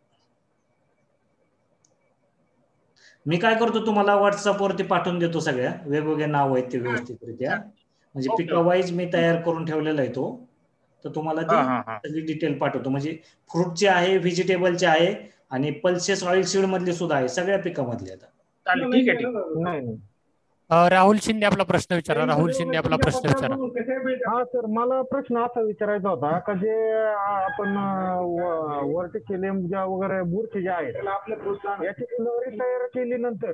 मी काय करतो तुम्हाला व्हॉट्सअपवरती पाठवून देतो, सगळ्या वेगवेगळे नाव आहेत ते व्यवस्थितरित्या, म्हणजे पिकावाईज मी तयार करून ठेवलेला आहे तो. तर तुम्हाला ती सगळी डिटेल पाठवतो. म्हणजे फ्रूटचे आहे, व्हेजिटेबलचे आहे आणि पल्सेस ऑइल सीड मधले सुद्धा आहे, सगळ्या पिकामधले. आता चालेल, ठीक आहे, ठीक आहे. नाही. राहुल शिंदे आपला प्रश्न विचारा. राहुल शिंदे आपला प्रश्न विचारा. हा सर, मला प्रश्न असा विचारायचा होता का जे आपण वर्टिकल वगैरे बुरशी जे आहेत याची स्लरी तयार केल्यानंतर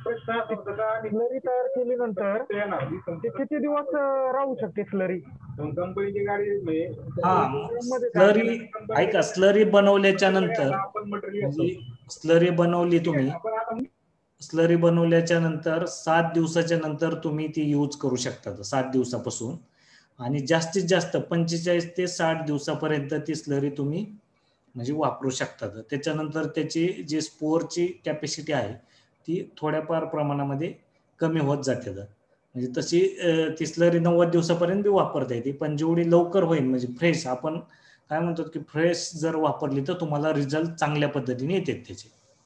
ते किती दिवस राहू शकते स्लरी? कंपनीची गाडी स्लरी ऐका, स्लरी बनवल्याच्या नंतर स्लरी बनवली तुम्ही, स्लरी बनवल्याच्या नंतर 7 दिवसाच्या नंतर तुम्ही ती यूज करू शकता 7 दिवसापासून, आणि जास्तीत जास्त 45 ते 60 दिवसापर्यंत ती स्लरी तुम्ही म्हणजे वापरू शकता. त्याच्यानंतर त्याची जी स्पोअरची कॅपॅसिटी आहे ती थोड्याफार प्रमाणामध्ये कमी होत जाते. म्हणजे तशी ती स्लरी 90 दिवसापर्यंत वापरता येते, पण जेवढी लवकर होईल म्हणजे फ्रेश, आपण काय म्हणतो की फ्रेश जर वापरली तर तुम्हाला रिझल्ट चांगल्या पद्धतीने येतात त्याचे.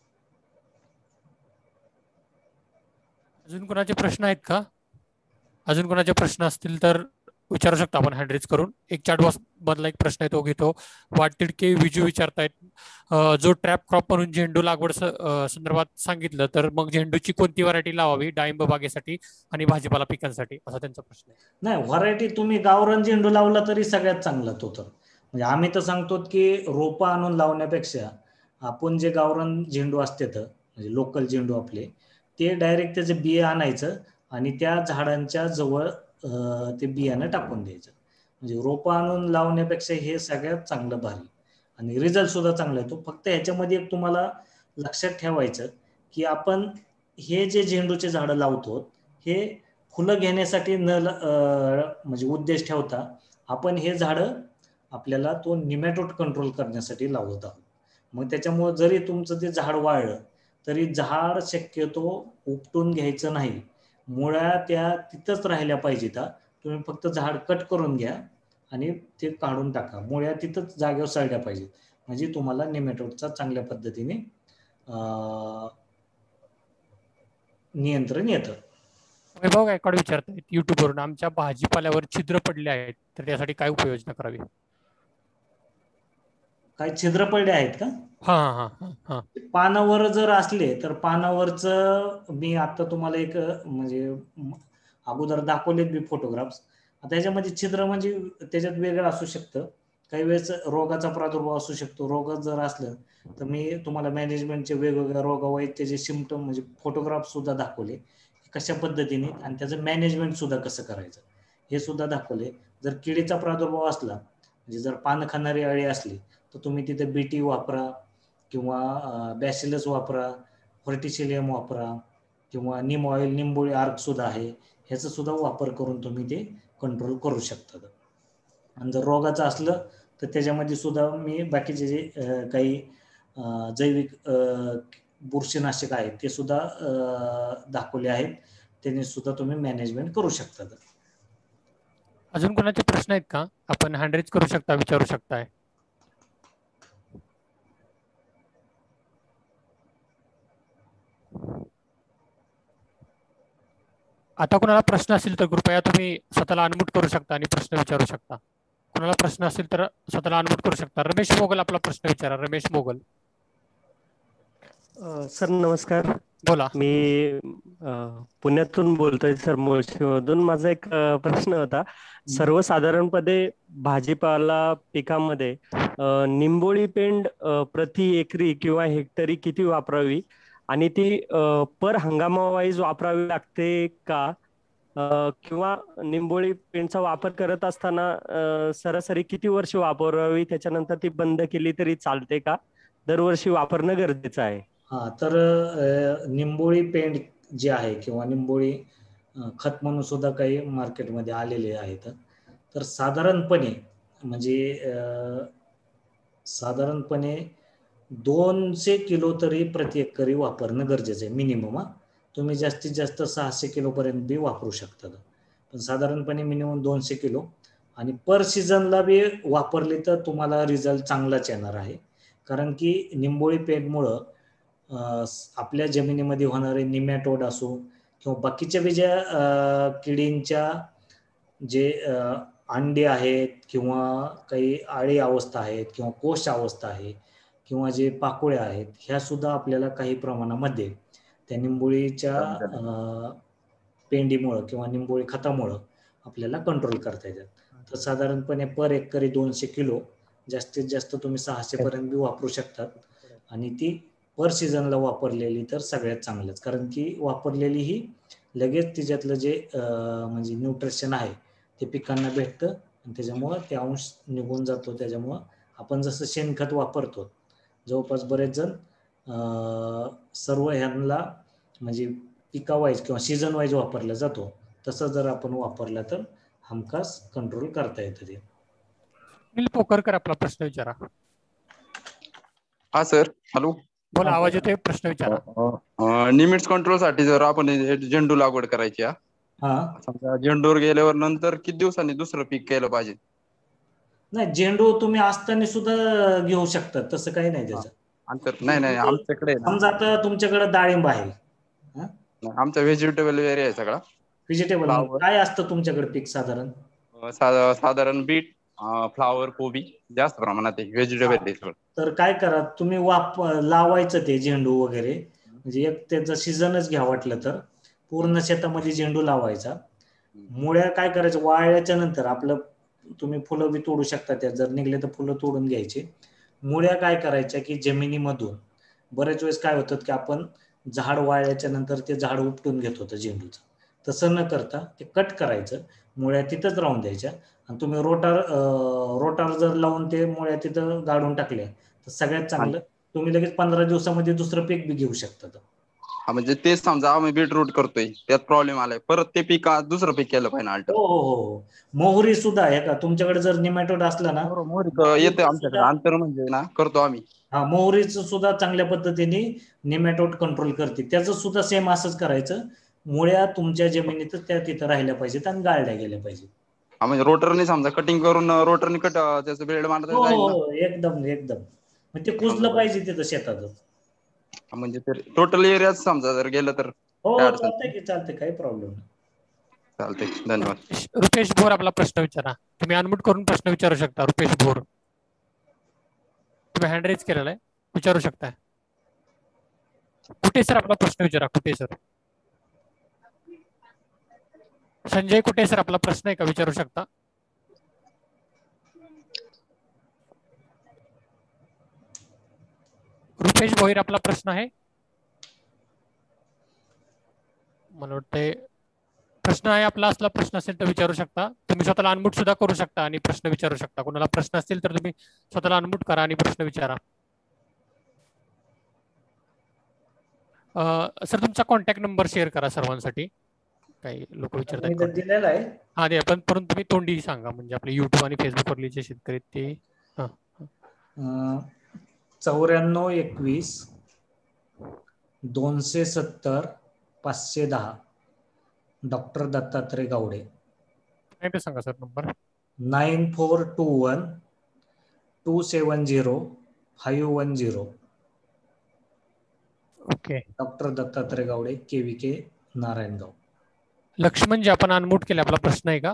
अजून कोणाचे प्रश्न आहेत का? अजून कोणाचे प्रश्न असतील तर विचारू शकता आपण हँड रेज करून. एक चॅट बॉक्स मधला एक प्रश्न आहे तो घेतो. वाटिडके विजू विचारतायत, जो ट्रॅप क्रॉप म्हणून झेंडू लागवड संदर्भात सांगितलं, तर मग झेंडूची कोणती व्हरायटी लावावी डाळिंब बागेसाठी आणि भाजीपाला पिकांसाठी, असा त्यांचा प्रश्न आहे. नाही, व्हरायटी तुम्ही गावरान झेंडू लावला तरी सगळ्यात चांगला तो. तर म्हणजे आम्ही तर सांगतो की रोपं आणून लावण्यापेक्षा आपण जे गावरान झेंडू असते तर म्हणजे लोकल झेंडू आपले, ते डायरेक्ट त्याचे बिये आणायचं आणि त्या झाडांच्या जवळ ते बियाणं टाकून द्यायचं. म्हणजे रोपं आणून लावण्यापेक्षा हे सगळ्यात चांगलं भारी, आणि रिझल्ट सुद्धा चांगला येतो. फक्त ह्याच्यामध्ये एक तुम्हाला लक्षात ठेवायचं की आपण हे जे झेंडूचे झाडं लावतो हे फुलं घेण्यासाठी न म्हणजे उद्देश ठेवता आपण हे झाडं आपल्याला तो निमॅटोड कंट्रोल करण्यासाठी लावत आहोत. मग त्याच्यामुळे जरी तुमचं ते झाड वाळलं तरी झाड शक्यतो उपटून घ्यायचं नाही, मुळ्या त्या तिथंच राहिल्या पाहिजेत. तुम्ही फक्त झाड कट करून घ्या आणि ते काढून टाका, मुळ्या तिथंच जागेवर सळल्या पाहिजेत, म्हणजे तुम्हाला निमॅटोडचा चांगल्या पद्धतीने नियंत्रण येतं. वैभव गायकवाड विचारतायत युट्यूबवरून, आमच्या भाजीपाल्यावर छिद्र पडले आहेत तर त्यासाठी काय उपाययोजना करावी? काय छिद्र पडले आहेत का? हा हा हा हा. पानावर जर असले तर पानावरचं मी आता तुम्हाला एक म्हणजे अगोदर दाखवलेत मी फोटोग्राफ्स. आता ह्याच्यामध्ये छिद्र म्हणजे त्याच्यात वेगळं असू शकतं, काही वेळेस रोगाचा प्रादुर्भाव असू शकतो. रोग जर असलं तर मी तुम्हाला मॅनेजमेंटचे वेगवेगळ्या रोगावाईत त्याचे सिम्पटम म्हणजे फोटोग्राफ सुद्धा दाखवले कशा पद्धतीने, आणि त्याचं मॅनेजमेंट सुद्धा कसं करायचं हे सुद्धा दाखवले. जर किडीचा प्रादुर्भाव असला म्हणजे जर पानं खाणारी अळी असली तर तुम्ही तिथे BT वापरा किंवा बॅसिलस वापरा, व्हर्टिसिलियम वापरा किंवा नीम ऑइल, निंबोळी आर्क सुद्धा आहे, ह्याचा सुद्धा वापर करून तुम्ही ते कंट्रोल करू शकता. आणि जर रोगाचं असलं तर त्याच्यामध्ये सुद्धा मी बाकीचे जे काही जैविक बुरशीनाशक आहेत ते सुद्धा दाखवले आहेत, त्याने सुद्धा तुम्ही मॅनेजमेंट करू शकता. अजून कोणाचे प्रश्न आहेत का? आपण हँड रेज करू शकता, विचारू शकताय. आता कोणाला प्रश्न असतील तर कृपया तुम्ही स्वतःला अनम्यूट करू शकता आणि प्रश्न विचारू शकता. कोणाला प्रश्न असतील तर स्वतःला अनम्यूट करू शकता. रमेश मोगल आपला प्रश्न विचारा. रमेश मोगल. सर नमस्कार. बोला. मी पुण्यातून बोलतोय सर, मुळशीमधून. माझा एक प्रश्न होता. सर्वसाधारणपणे भाजीपाला पिकामध्ये निंबोळी पेंड प्रति एकरी किंवा हेक्टरी किती वापरावी आणि ती पर हंगामावाईज वापरावी लागते का, किंवा निंबोळी पेंडचा वापर करत असताना सरासरी किती वर्ष वापरावी, त्याच्यानंतर ती बंद केली तरी चालते का, दरवर्षी वापरणं गरजेचं आहे? हा, तर निंबोळी पेंड जे आहे किंवा निंबोळी खत म्हणून सुद्धा काही मार्केटमध्ये आलेले आहेत. तर साधारणपणे म्हणजे साधारणपणे 200 किलो तरी प्रति एकरी वापरणं गरजेचं आहे मिनिमम. तुम्ही जास्तीत जास्त 600 किलो पर्यंत बी वापरू शकता, पण साधारणपणे मिनिमम 200 किलो. आणि पर सीझनला बी वापरली तर तुम्हाला रिझल्ट चांगलाच येणार आहे, कारण की निंबोळी पेंडमुळं आपल्या जमिनीमध्ये होणारे निमॅटोड असो किंवा बाकीच्या बी ज्या किडींच्या जे अंडे आहेत किंवा काही आळी अवस्था आहेत किंवा कोश अवस्था आहे किंवा जे पाकोळ्या आहेत, ह्या सुद्धा आपल्याला काही प्रमाणामध्ये त्या निंबोळीच्या पेंडीमुळं किंवा निंबोळी खतामुळं आपल्याला कंट्रोल करता येतात. तर साधारणपणे पर एकरी 200 किलो जास्तीत जास्त तुम्ही 600 पर्यंत बी वापरू शकतात. आणि ती पर सीझनला वापरलेली तर सगळ्यात चांगलंच, कारण की वापरलेली ही लगेच तिच्यातलं जे म्हणजे न्यूट्रिशन आहे ते पिकांना भेटतं आणि त्याच्यामुळं ते अंश निघून जातो. त्याच्यामुळं आपण जसं शेणखत वापरतो, जवळपास बरेच जण सर्व ह्यांना म्हणजे पिका वाईज किंवा सीझन वाईज वापरला जातो. तसं जर आपण वापरला तर हमखास कंट्रोल करता येतं ते. सुनील पोकरकर आपला प्रश्न विचारा. हा सर, हॅलो. बोला, आवाज येतोय, प्रश्न विचारा. निमिट्स कंट्रोल साठी जर आपण झेंडू लागवड करायची, समजा झेंडूवर गेल्यावर नंतर किती दिवसांनी दुसरं पीक केलं पाहिजे? नाही, झेंडू तुम्ही असताना सुद्धा घेऊ शकता, तसं काही नाही त्याचं. नाही आमच्याकडे समजा आता तुमच्याकडे डाळिंब आहे, आमचा व्हेजिटेबल एरिया आहे सगळा. व्हेजिटेबल काय असतं तुमच्याकडे पीक? साधारण बीट, फ्लावर, कोबी जास्त प्रमाणात आहे. व्हेजिटेबल तर काय करा तुम्ही, लावायचं ते झेंडू वगैरे, म्हणजे एक त्याचं सीझनच घ्या वाटलं तर. पूर्ण शेतामध्ये झेंडू लावायचा. मुळ्या काय करायचं, वाळल्याच्या नंतर आपलं तुम्ही फुलं बी तोडू शकता, त्यात जर निघले तर फुलं तोडून घ्यायचे. मुळ्या काय करायच्या की जमिनीमधून बरेच वेळेस काय होतं की आपण झाड वाळल्याच्या नंतर ते झाड उपटून घेत होतं झेंडूचं. तसं न करता ते कट करायचं, मुळ्या तिथंच राहून द्यायच्या आणि तुम्ही रोटार जर लावून ते मुळ्या तिथं गाडून टाकल्या तर सगळ्यात चांगलं. तुम्ही लगेच 15 दिवसामध्ये दुसरं पीक बी घेऊ शकता. म्हणजे तेच समजा आम्ही बीटरूट करतोय, त्यात प्रॉब्लेम आलाय, परत ते पीक दुसरं पीक केलं पाहिजे. हो. मोहरी सुद्धा आहे का तुमच्याकडे? जर निमॅटोड असला ना, येते आमच्याकडे, आंतर म्हणजे ना करतो आम्ही. मोहरीचं सुद्धा चांगल्या पद्धतीने निमॅटोड कंट्रोल करते. त्याचं सुद्धा सेम असंच करायचं. मुळ्या तुमच्या जमिनीतच त्या तिथं राहिल्या पाहिजेत आणि गाळल्या गेल्या पाहिजेत. म्हणजे रोटरने समजा कटिंग करून रोटरने त्याचं बेल्ट मारता जाईल ना? एकदम ते कुजलं पाहिजे तिथं शेतातच. म्हणजे टोटल एरिया समजा जर गेलं तर चालतंय, काही प्रॉब्लेम नाही. चालतंय, धन्यवाद. रुपेश भोर आपला प्रश्न विचारा. तुम्ही अनम्यूट करून प्रश्न विचारू शकता. रुपेश भोर, तुम्ही हँड रेज केलेला आहे, विचारू शकता. कुठे सर आपला प्रश्न विचारा. कुठे सर? संजय कुठे सर आपला प्रश्न आहे का, विचारू शकता. रुपेश भोईर आपला प्रश्न आहे. मला वाटतंय प्रश्न आहे आपला. असला प्रश्न असेल तर विचारू शकता. तुम्ही स्वतःला अनम्यूट सुद्धा करू शकता आणि प्रश्न विचारू शकता. कोणाला प्रश्न असतील तर तुम्ही स्वतःला अनम्यूट करा आणि प्रश्न विचारा. सर तुमचा कॉन्टॅक्ट नंबर शेअर करा सर्वांसाठी. काही लोक विचारतात दिलेला आहे. हा दे, पण परंतु तुम्ही तोंडी सांगा, म्हणजे आपले युट्यूब आणि फेसबुक वरले जे शेतकरी ते 9421 270 510 डॉक्टर दत्तात्रय गावडे. सांगा सर नंबर. 9421 270 510. ओके. Doctor Dattatray Gawade, KVK, Narayangaon. लक्ष्मण जी आपण अनम्यूट केले, आपला प्रश्न आहे का?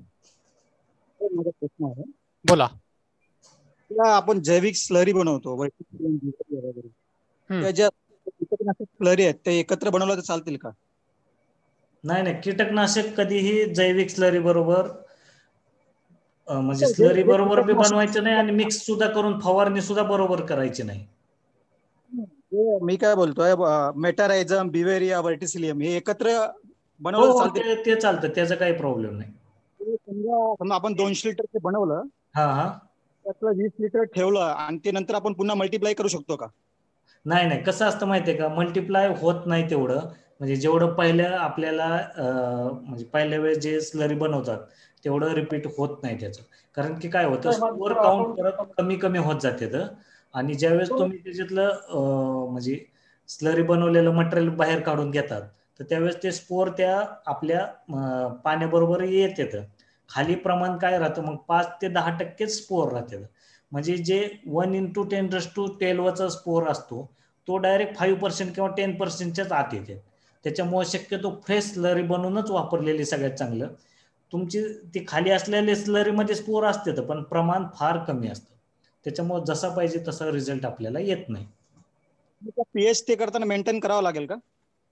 प्रश्न आहे, बोला. आपण जैविक स्लरी बनवतो, त्या ज्या कीटकनाशक स्लरी आहेत ते एकत्र बनवलं तर चालतील का? नाही, कीटकनाशक कधीही जैविक स्लरी बरोबर म्हणजे स्लरी बरोबर बी बनवायचं नाही आणि मिक्स सुद्धा करून फवारणी सुद्धा बरोबर करायची नाही. मी काय बोलतोय, मेटारायझम, बिवेरिया, वर्टिसिलियम हे एकत्र बनवलं चालते? ते चालतं, त्याचा काही प्रॉब्लेम नाही. समजा आपण 200 लिटर बनवलं, त्यातलं 20 लिटर ठेवलं आणि ते नंतर आपण पुन्हा मल्टिप्लाय करू शकतो का? नाही, कसं असतं माहितीये का, मल्टिप्लाय होत नाही तेवढं. म्हणजे जेवढं पहिल्या आपल्याला म्हणजे पहिल्या वेळेस जे स्लरी बनवतात तेवढं रिपीट होत नाही त्याचं. कारण की काय होतं, स्कोअर काउंट परत कमी कमी होत जाते. आणि ज्यावेळेस तुम्ही त्याच्यातलं म्हणजे स्लरी बनवलेलं मटेरियल बाहेर काढून घेतात तर त्यावेळेस ते स्पोर त्या आपल्या पाण्याबरोबर येतात. खाली प्रमाण काय राहतं मग 5 ते 10% स्पोर राहतात. म्हणजे जे 1 × 10⁻12 स्पोर असतो तो डायरेक्ट 5% किंवा 10%च्याच आत येते. त्याच्यामुळे शक्यतो फ्रेश स्लरी बनवूनच वापरलेली सगळ्यात चांगलं. तुमची ती खाली असलेल्या स्लरीमध्ये स्पोर असते पण प्रमाण फार कमी असतं. त्याच्यामुळे जसा पाहिजे तसा रिझल्ट आपल्याला येत नाही. पीएच ते करताना मेंटेन करावं लागेल का?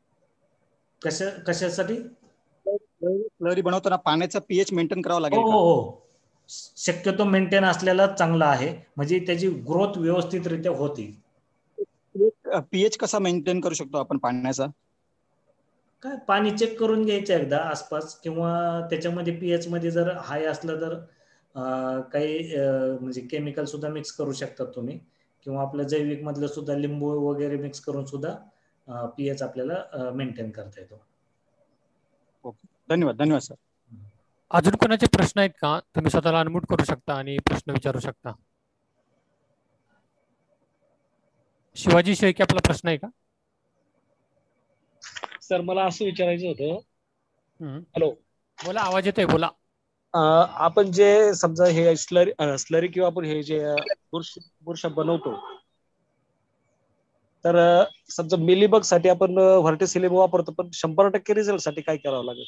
कशासाठी स्लरी बनवताना पाण्याचा पीएच मेंटेन करावा लागेल का? हो, शक्यतो मेंटेन असलेला चांगला आहे, म्हणजे त्याची ग्रोथ व्यवस्थितरित्या होती. पीएच कसा मेंटेन करू शकतो आपण पाण्याचा? काय पाणी चेक करून घ्यायचं एकदा आसपास, किंवा त्याच्यामध्ये पीएच मध्ये जर हाय असलं तर काही म्हणजे केमिकल सुद्धा मिक्स करू शकतात तुम्ही, किंवा आपलं जैविक मधलं सुद्धा लिंबू वगैरे मिक्स करून सुद्धा पीएच आपल्याला मेंटेन करता येतो. ओके, धन्यवाद सर. अजून कोणाचे प्रश्न आहेत का? तुम्ही स्वतःला अनम्यूट करू शकता आणि प्रश्न विचारू शकता. शिवाजी शेळके, आपला प्रश्न आहे का? सर मला असं विचारायचं होतं. हॅलो, बोला, आवाज येतोय, बोला. आपण जे समजा हे स्लरी किंवा आपण हे जे बुरशा बनवतो, तर समजा मिलीबग साठी आपण व्हर्टिसिलियम वापरतो, पण 100% रिझल्ट साठी काय करावं लागेल?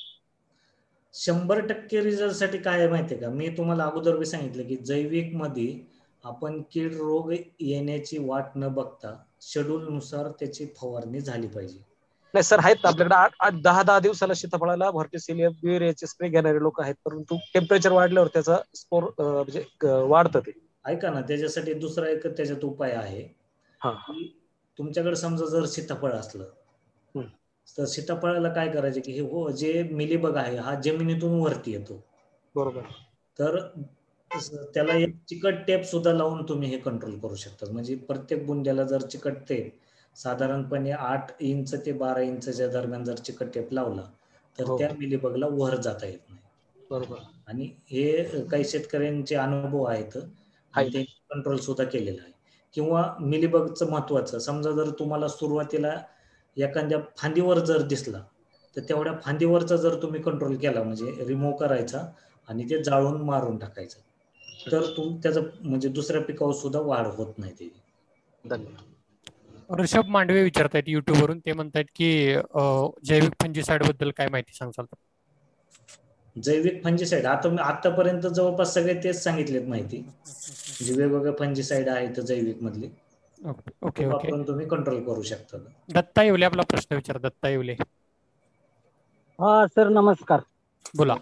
100% रिझल्ट साठी काय आहे माहितीये का, मी तुम्हाला अगोदर बी सांगितलं की जैविक मध्ये आपण कीड रोग येण्याची वाट न बघता शेड्यूल नुसार त्याची फवारणी झाली पाहिजे. नाही सर, आहेत आपल्याकडे 10 दिवसाला सीताफळाला व्हर्टिसिलियम युरियाचे स्प्रे घेणारे लोक आहेत, परंतु टेम्परेचर वाढल्यावर त्याचा स्पोर म्हणजे वाढतं ते. ऐका ना, त्याच्यासाठी दुसरा एक त्याच्यात उपाय आहे. तुमच्याकडे समजा जर सीताफळ असलं तर सीताफळाला काय करायचं की हे जे मिलीबग आहे हा जमिनीतून वरती येतो, बरोबर, तर त्याला एक चिकट टेप सुद्धा लावून तुम्ही हे कंट्रोल करू शकता. म्हणजे प्रत्येक बुंद्याला जर चिकट टेप साधारणपणे 8 इंच ते 12 इंचच्या दरम्यान जर चिकट टेप लावला तर त्या मिलीबगला वर जाता येत नाही, बरोबर. आणि हे काही शेतकऱ्यांचे अनुभव आहेत आणि ते कंट्रोल सुद्धा केलेलं आहे. किंवा मिलीबगचं महत्वाचं, समजा जर तुम्हाला सुरुवातीला एखाद्या फांदीवर जर दिसला तर तेवढ्या फांदीवरचा जर तुम्ही कंट्रोल केला, म्हणजे रिमूव्ह करायचा आणि ते जाळून मारून टाकायचं, तर त्याचं म्हणजे दुसऱ्या पिकावर सुद्धा वाढ होत नाही ते. धन्यवाद. ऋषभ मांडवे विचारतायत YouTube वरून, ते म्हणतायत की जैविक फंजीसाइड बद्दल काय माहिती सांगसाल? जैविक फंजीसाइड आतापर्यंत जवळपास सगळे तेच सांगितलेत माहिती, म्हणजे वेगवेगळे फंजीसाइड आहेत जैविक मधले. ओके, वापरून तुम्ही कंट्रोल करू शकता. दत्ता येवले, आपला प्रश्न विचार. दत्ता येवले. हा सर, नमस्कार. बोला.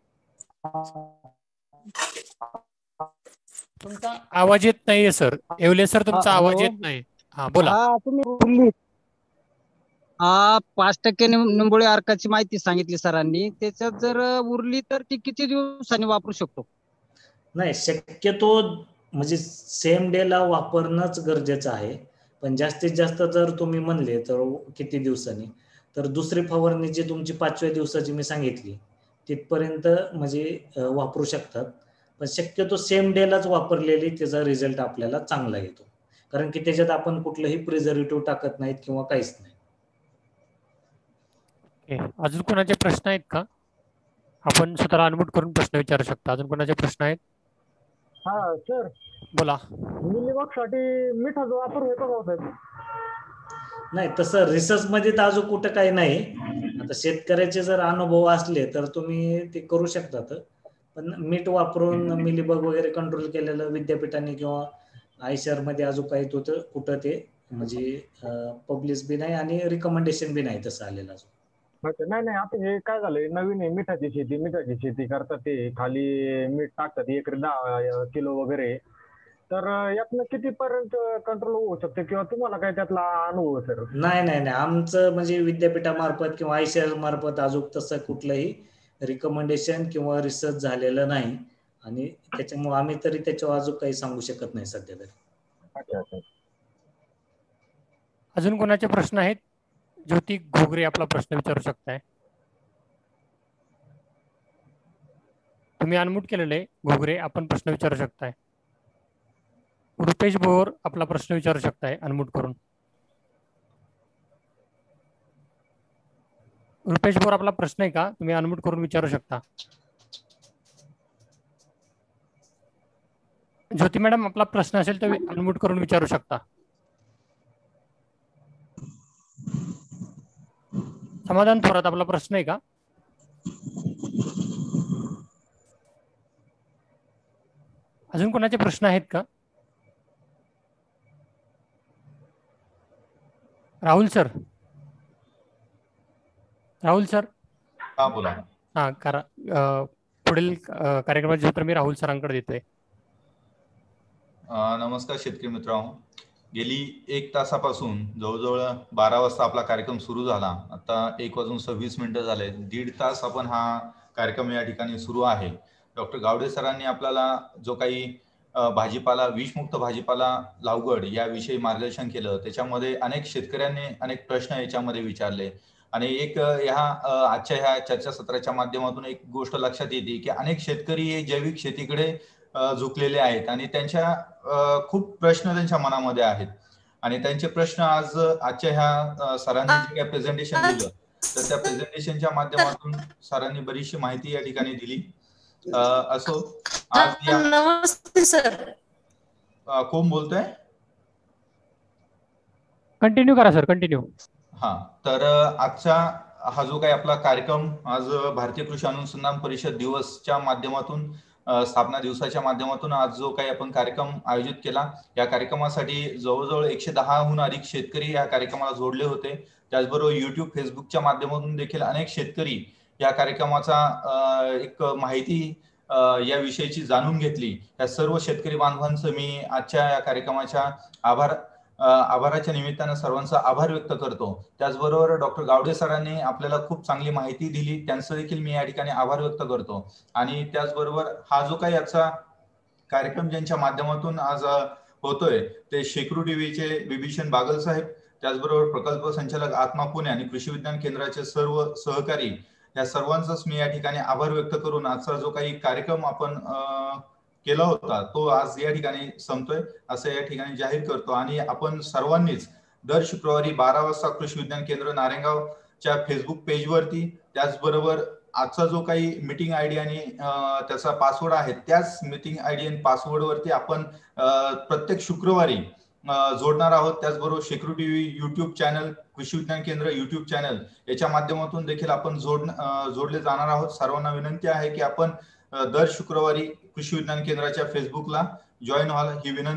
तुमचा आवाज येत नाहीये सर. येवले सर, तुमचा आवाज येत नाही. हा, बोला. हा, तुम्ही बोलली 5% निंबोळी अर्काची माहिती सांगितली सरांनी, त्याच्यात जर उरली तर ती किती दिवसांनी वापरू शकतो? नाही, शक्यतो म्हणजे सेम डे ला वापरणंच गरजेचं आहे, पण जास्तीत जास्त जर तुम्ही म्हणले तर किती दिवसांनी, तर दुसरी फवारणी जी तुमची 5व्या दिवसाची मी सांगितली तिथपर्यंत म्हणजे वापरू शकतात. पण शक्यतो सेम डे लाच वापरलेली त्याचा रिझल्ट आपल्याला चांगला येतो, कारण की त्याच्यात आपण कुठलंही प्रिझर्वेटिव्ह टाकत नाहीत किंवा काहीच नाही. अजून कोणाचे प्रश्न आहेत का? आपण स्वतःला अनम्यूट करून प्रश्न विचारू शकता. अजून कोणाचे प्रश्न आहेत? हा सर, बोला. मिलीबग साठी मिठाचा वापर होतो का साहेब? नाही, तसं रिसर्च मध्ये तर अजून कुठं काही नाही. आता शेतकऱ्याचे जर अनुभव असले तर तुम्ही ते करू शकतात, पण मीठ वापरून मिलीबग वगैरे कंट्रोल केलेलं विद्यापीठाने किंवा आयशर मध्ये अजून काही कुठं ते म्हणजे पब्लिश बी नाही आणि रिकमेंडेशन बी नाही तसं आलेलं अजून. नाही, आता हे काय झालंय, नवीन आहे मिठाची शेती करतात, ते खाली मीठ टाकतात 1 किलो वगैरे, तर यातनं कितीपर्यंत कंट्रोल होऊ शकते किंवा तुम्हाला काय त्यातला अनुभव सर? नाही, आमचं म्हणजे विद्यापीठामार्फत किंवा आयसीआर मार्फत अजून तसं कुठलंही रिकमेंडेशन किंवा रिसर्च झालेलं नाही, आणि त्याच्यामुळे आम्ही तरी त्याच्यावर अजून काही सांगू शकत नाही सध्या तरी. अच्छा. अजून कोणाचे प्रश्न आहेत? ज्योती घोगरे, आपला प्रश्न विचारू शकताय. तुम्ही अनम्यूट केलेले घोगरे, आपण प्रश्न विचारू शकताय. रुपेश बोर, आपला प्रश्न विचारू शकताय अनम्यूट करून. रुपेश बोर, आपला प्रश्न आहे का? तुम्ही अनम्यूट करून विचारू शकता. ज्योती मॅडम, आपला प्रश्न असेल तर अनम्यूट करून विचारू शकता. समाधान थोरात, आपला प्रश्न आहे का? अजून कोणाचे प्रश्न आहेत का? Rahul sir, Rahul sir. हा बोला. हा करा. पुढील कार्यक्रमाचे उत्तर मी राहुल सरांकडे देतोय. नमस्कार शेतकरी मित्रांनो. गेली 1 तासापासून जवळजवळ 12 वाजता आपला कार्यक्रम सुरू झाला. आता 1:26 झाले. 1.5 तास आपण हा कार्यक्रम या ठिकाणी सुरू आहे. डॉक्टर गावडे सरांनी आपल्याला जो काही भाजीपाला विषमुक्त भाजीपाला लागवड याविषयी मार्गदर्शन केलं. त्याच्यामध्ये अनेक शेतकऱ्यांनी अनेक प्रश्न याच्यामध्ये विचारले आणि एक आजच्या ह्या चर्चासत्राच्या माध्यमातून एक गोष्ट लक्षात येते की अनेक शेतकरी हे जैविक शेतीकडे झुकलेले आहेत आणि त्यांच्या खूप प्रश्न त्यांच्या मनामध्ये आहेत आणि त्यांचे प्रश्न आजच्या ह्या सरांनी जे काही प्रेझेंटेशन दिलं तर त्या प्रेझेंटेशनच्या माध्यमातून सरांनी बरीचशी माहिती या ठिकाणी दिली. असो आज नमस्ते सर. कोण बोलतोय? कंटिन्यू करा सर, कंटिन्यू. हा, तर आजचा हा जो काही आपला कार्यक्रम आज भारतीय कृषी अनुसंधान परिषद दिवसच्या माध्यमातून स्थापना दिवसाच्या माध्यमातून आज जो काही आपण कार्यक्रम आयोजित केला, या कार्यक्रमासाठी जवळजवळ 110हून अधिक शेतकरी या कार्यक्रमाला जोडले होते. त्याचबरोबर युट्यूब फेसबुकच्या माध्यमातून देखील अनेक शेतकरी या कार्यक्रमाचा एक माहिती या विषयीची जाणून घेतली. या सर्व शेतकरी बांधवांचं मी आजच्या या कार्यक्रमाच्या आभाराच्या निमित्तानं सर्वांचा आभार व्यक्त करतो. त्याचबरोबर डॉक्टर गावडे सरांनी आपल्याला खूप चांगली माहिती दिली, त्यांचं देखील मी या ठिकाणी आभार व्यक्त करतो. आणि त्याचबरोबर हा जो काही याचा कार्यक्रम ज्यांच्या माध्यमातून आज होतोय ते शेकरू टीव्हीचे बिभीषण बागल साहेब, त्याचबरोबर प्रकल्प संचालक आत्मा पुणे आणि कृषी विज्ञान केंद्राचे सर्व सहकारी, या सर्वांचाच मी या ठिकाणी आभार व्यक्त करून आजचा जो काही कार्यक्रम आपण केला होता तो आज या ठिकाणी संपतोय असं या ठिकाणी जाहीर करतो. आणि आपण सर्वांनीच दर शुक्रवारी 12 वाजता कृषी विज्ञान केंद्र नारायणगावच्या फेसबुक पेजवरती, त्याचबरोबर आजचा जो काही मीटिंग आयडी आणि त्याचा पासवर्ड आहे त्याच मीटिंग आयडी आणि पासवर्ड वरती आपण प्रत्येक शुक्रवारी जोडणार आहोत. त्याचबरोबर शेकरू टीव्ही युट्यूब चॅनल, कृषी विज्ञान केंद्र युट्यूब चॅनल याच्या माध्यमातून देखील आपण जोडले जाणार आहोत. सर्वांना विनंती आहे की आपण दर शुक्रवारी कृषी विज्ञान केंद्राच्या फेसबुकला जॉईन व्हाल ही विनंती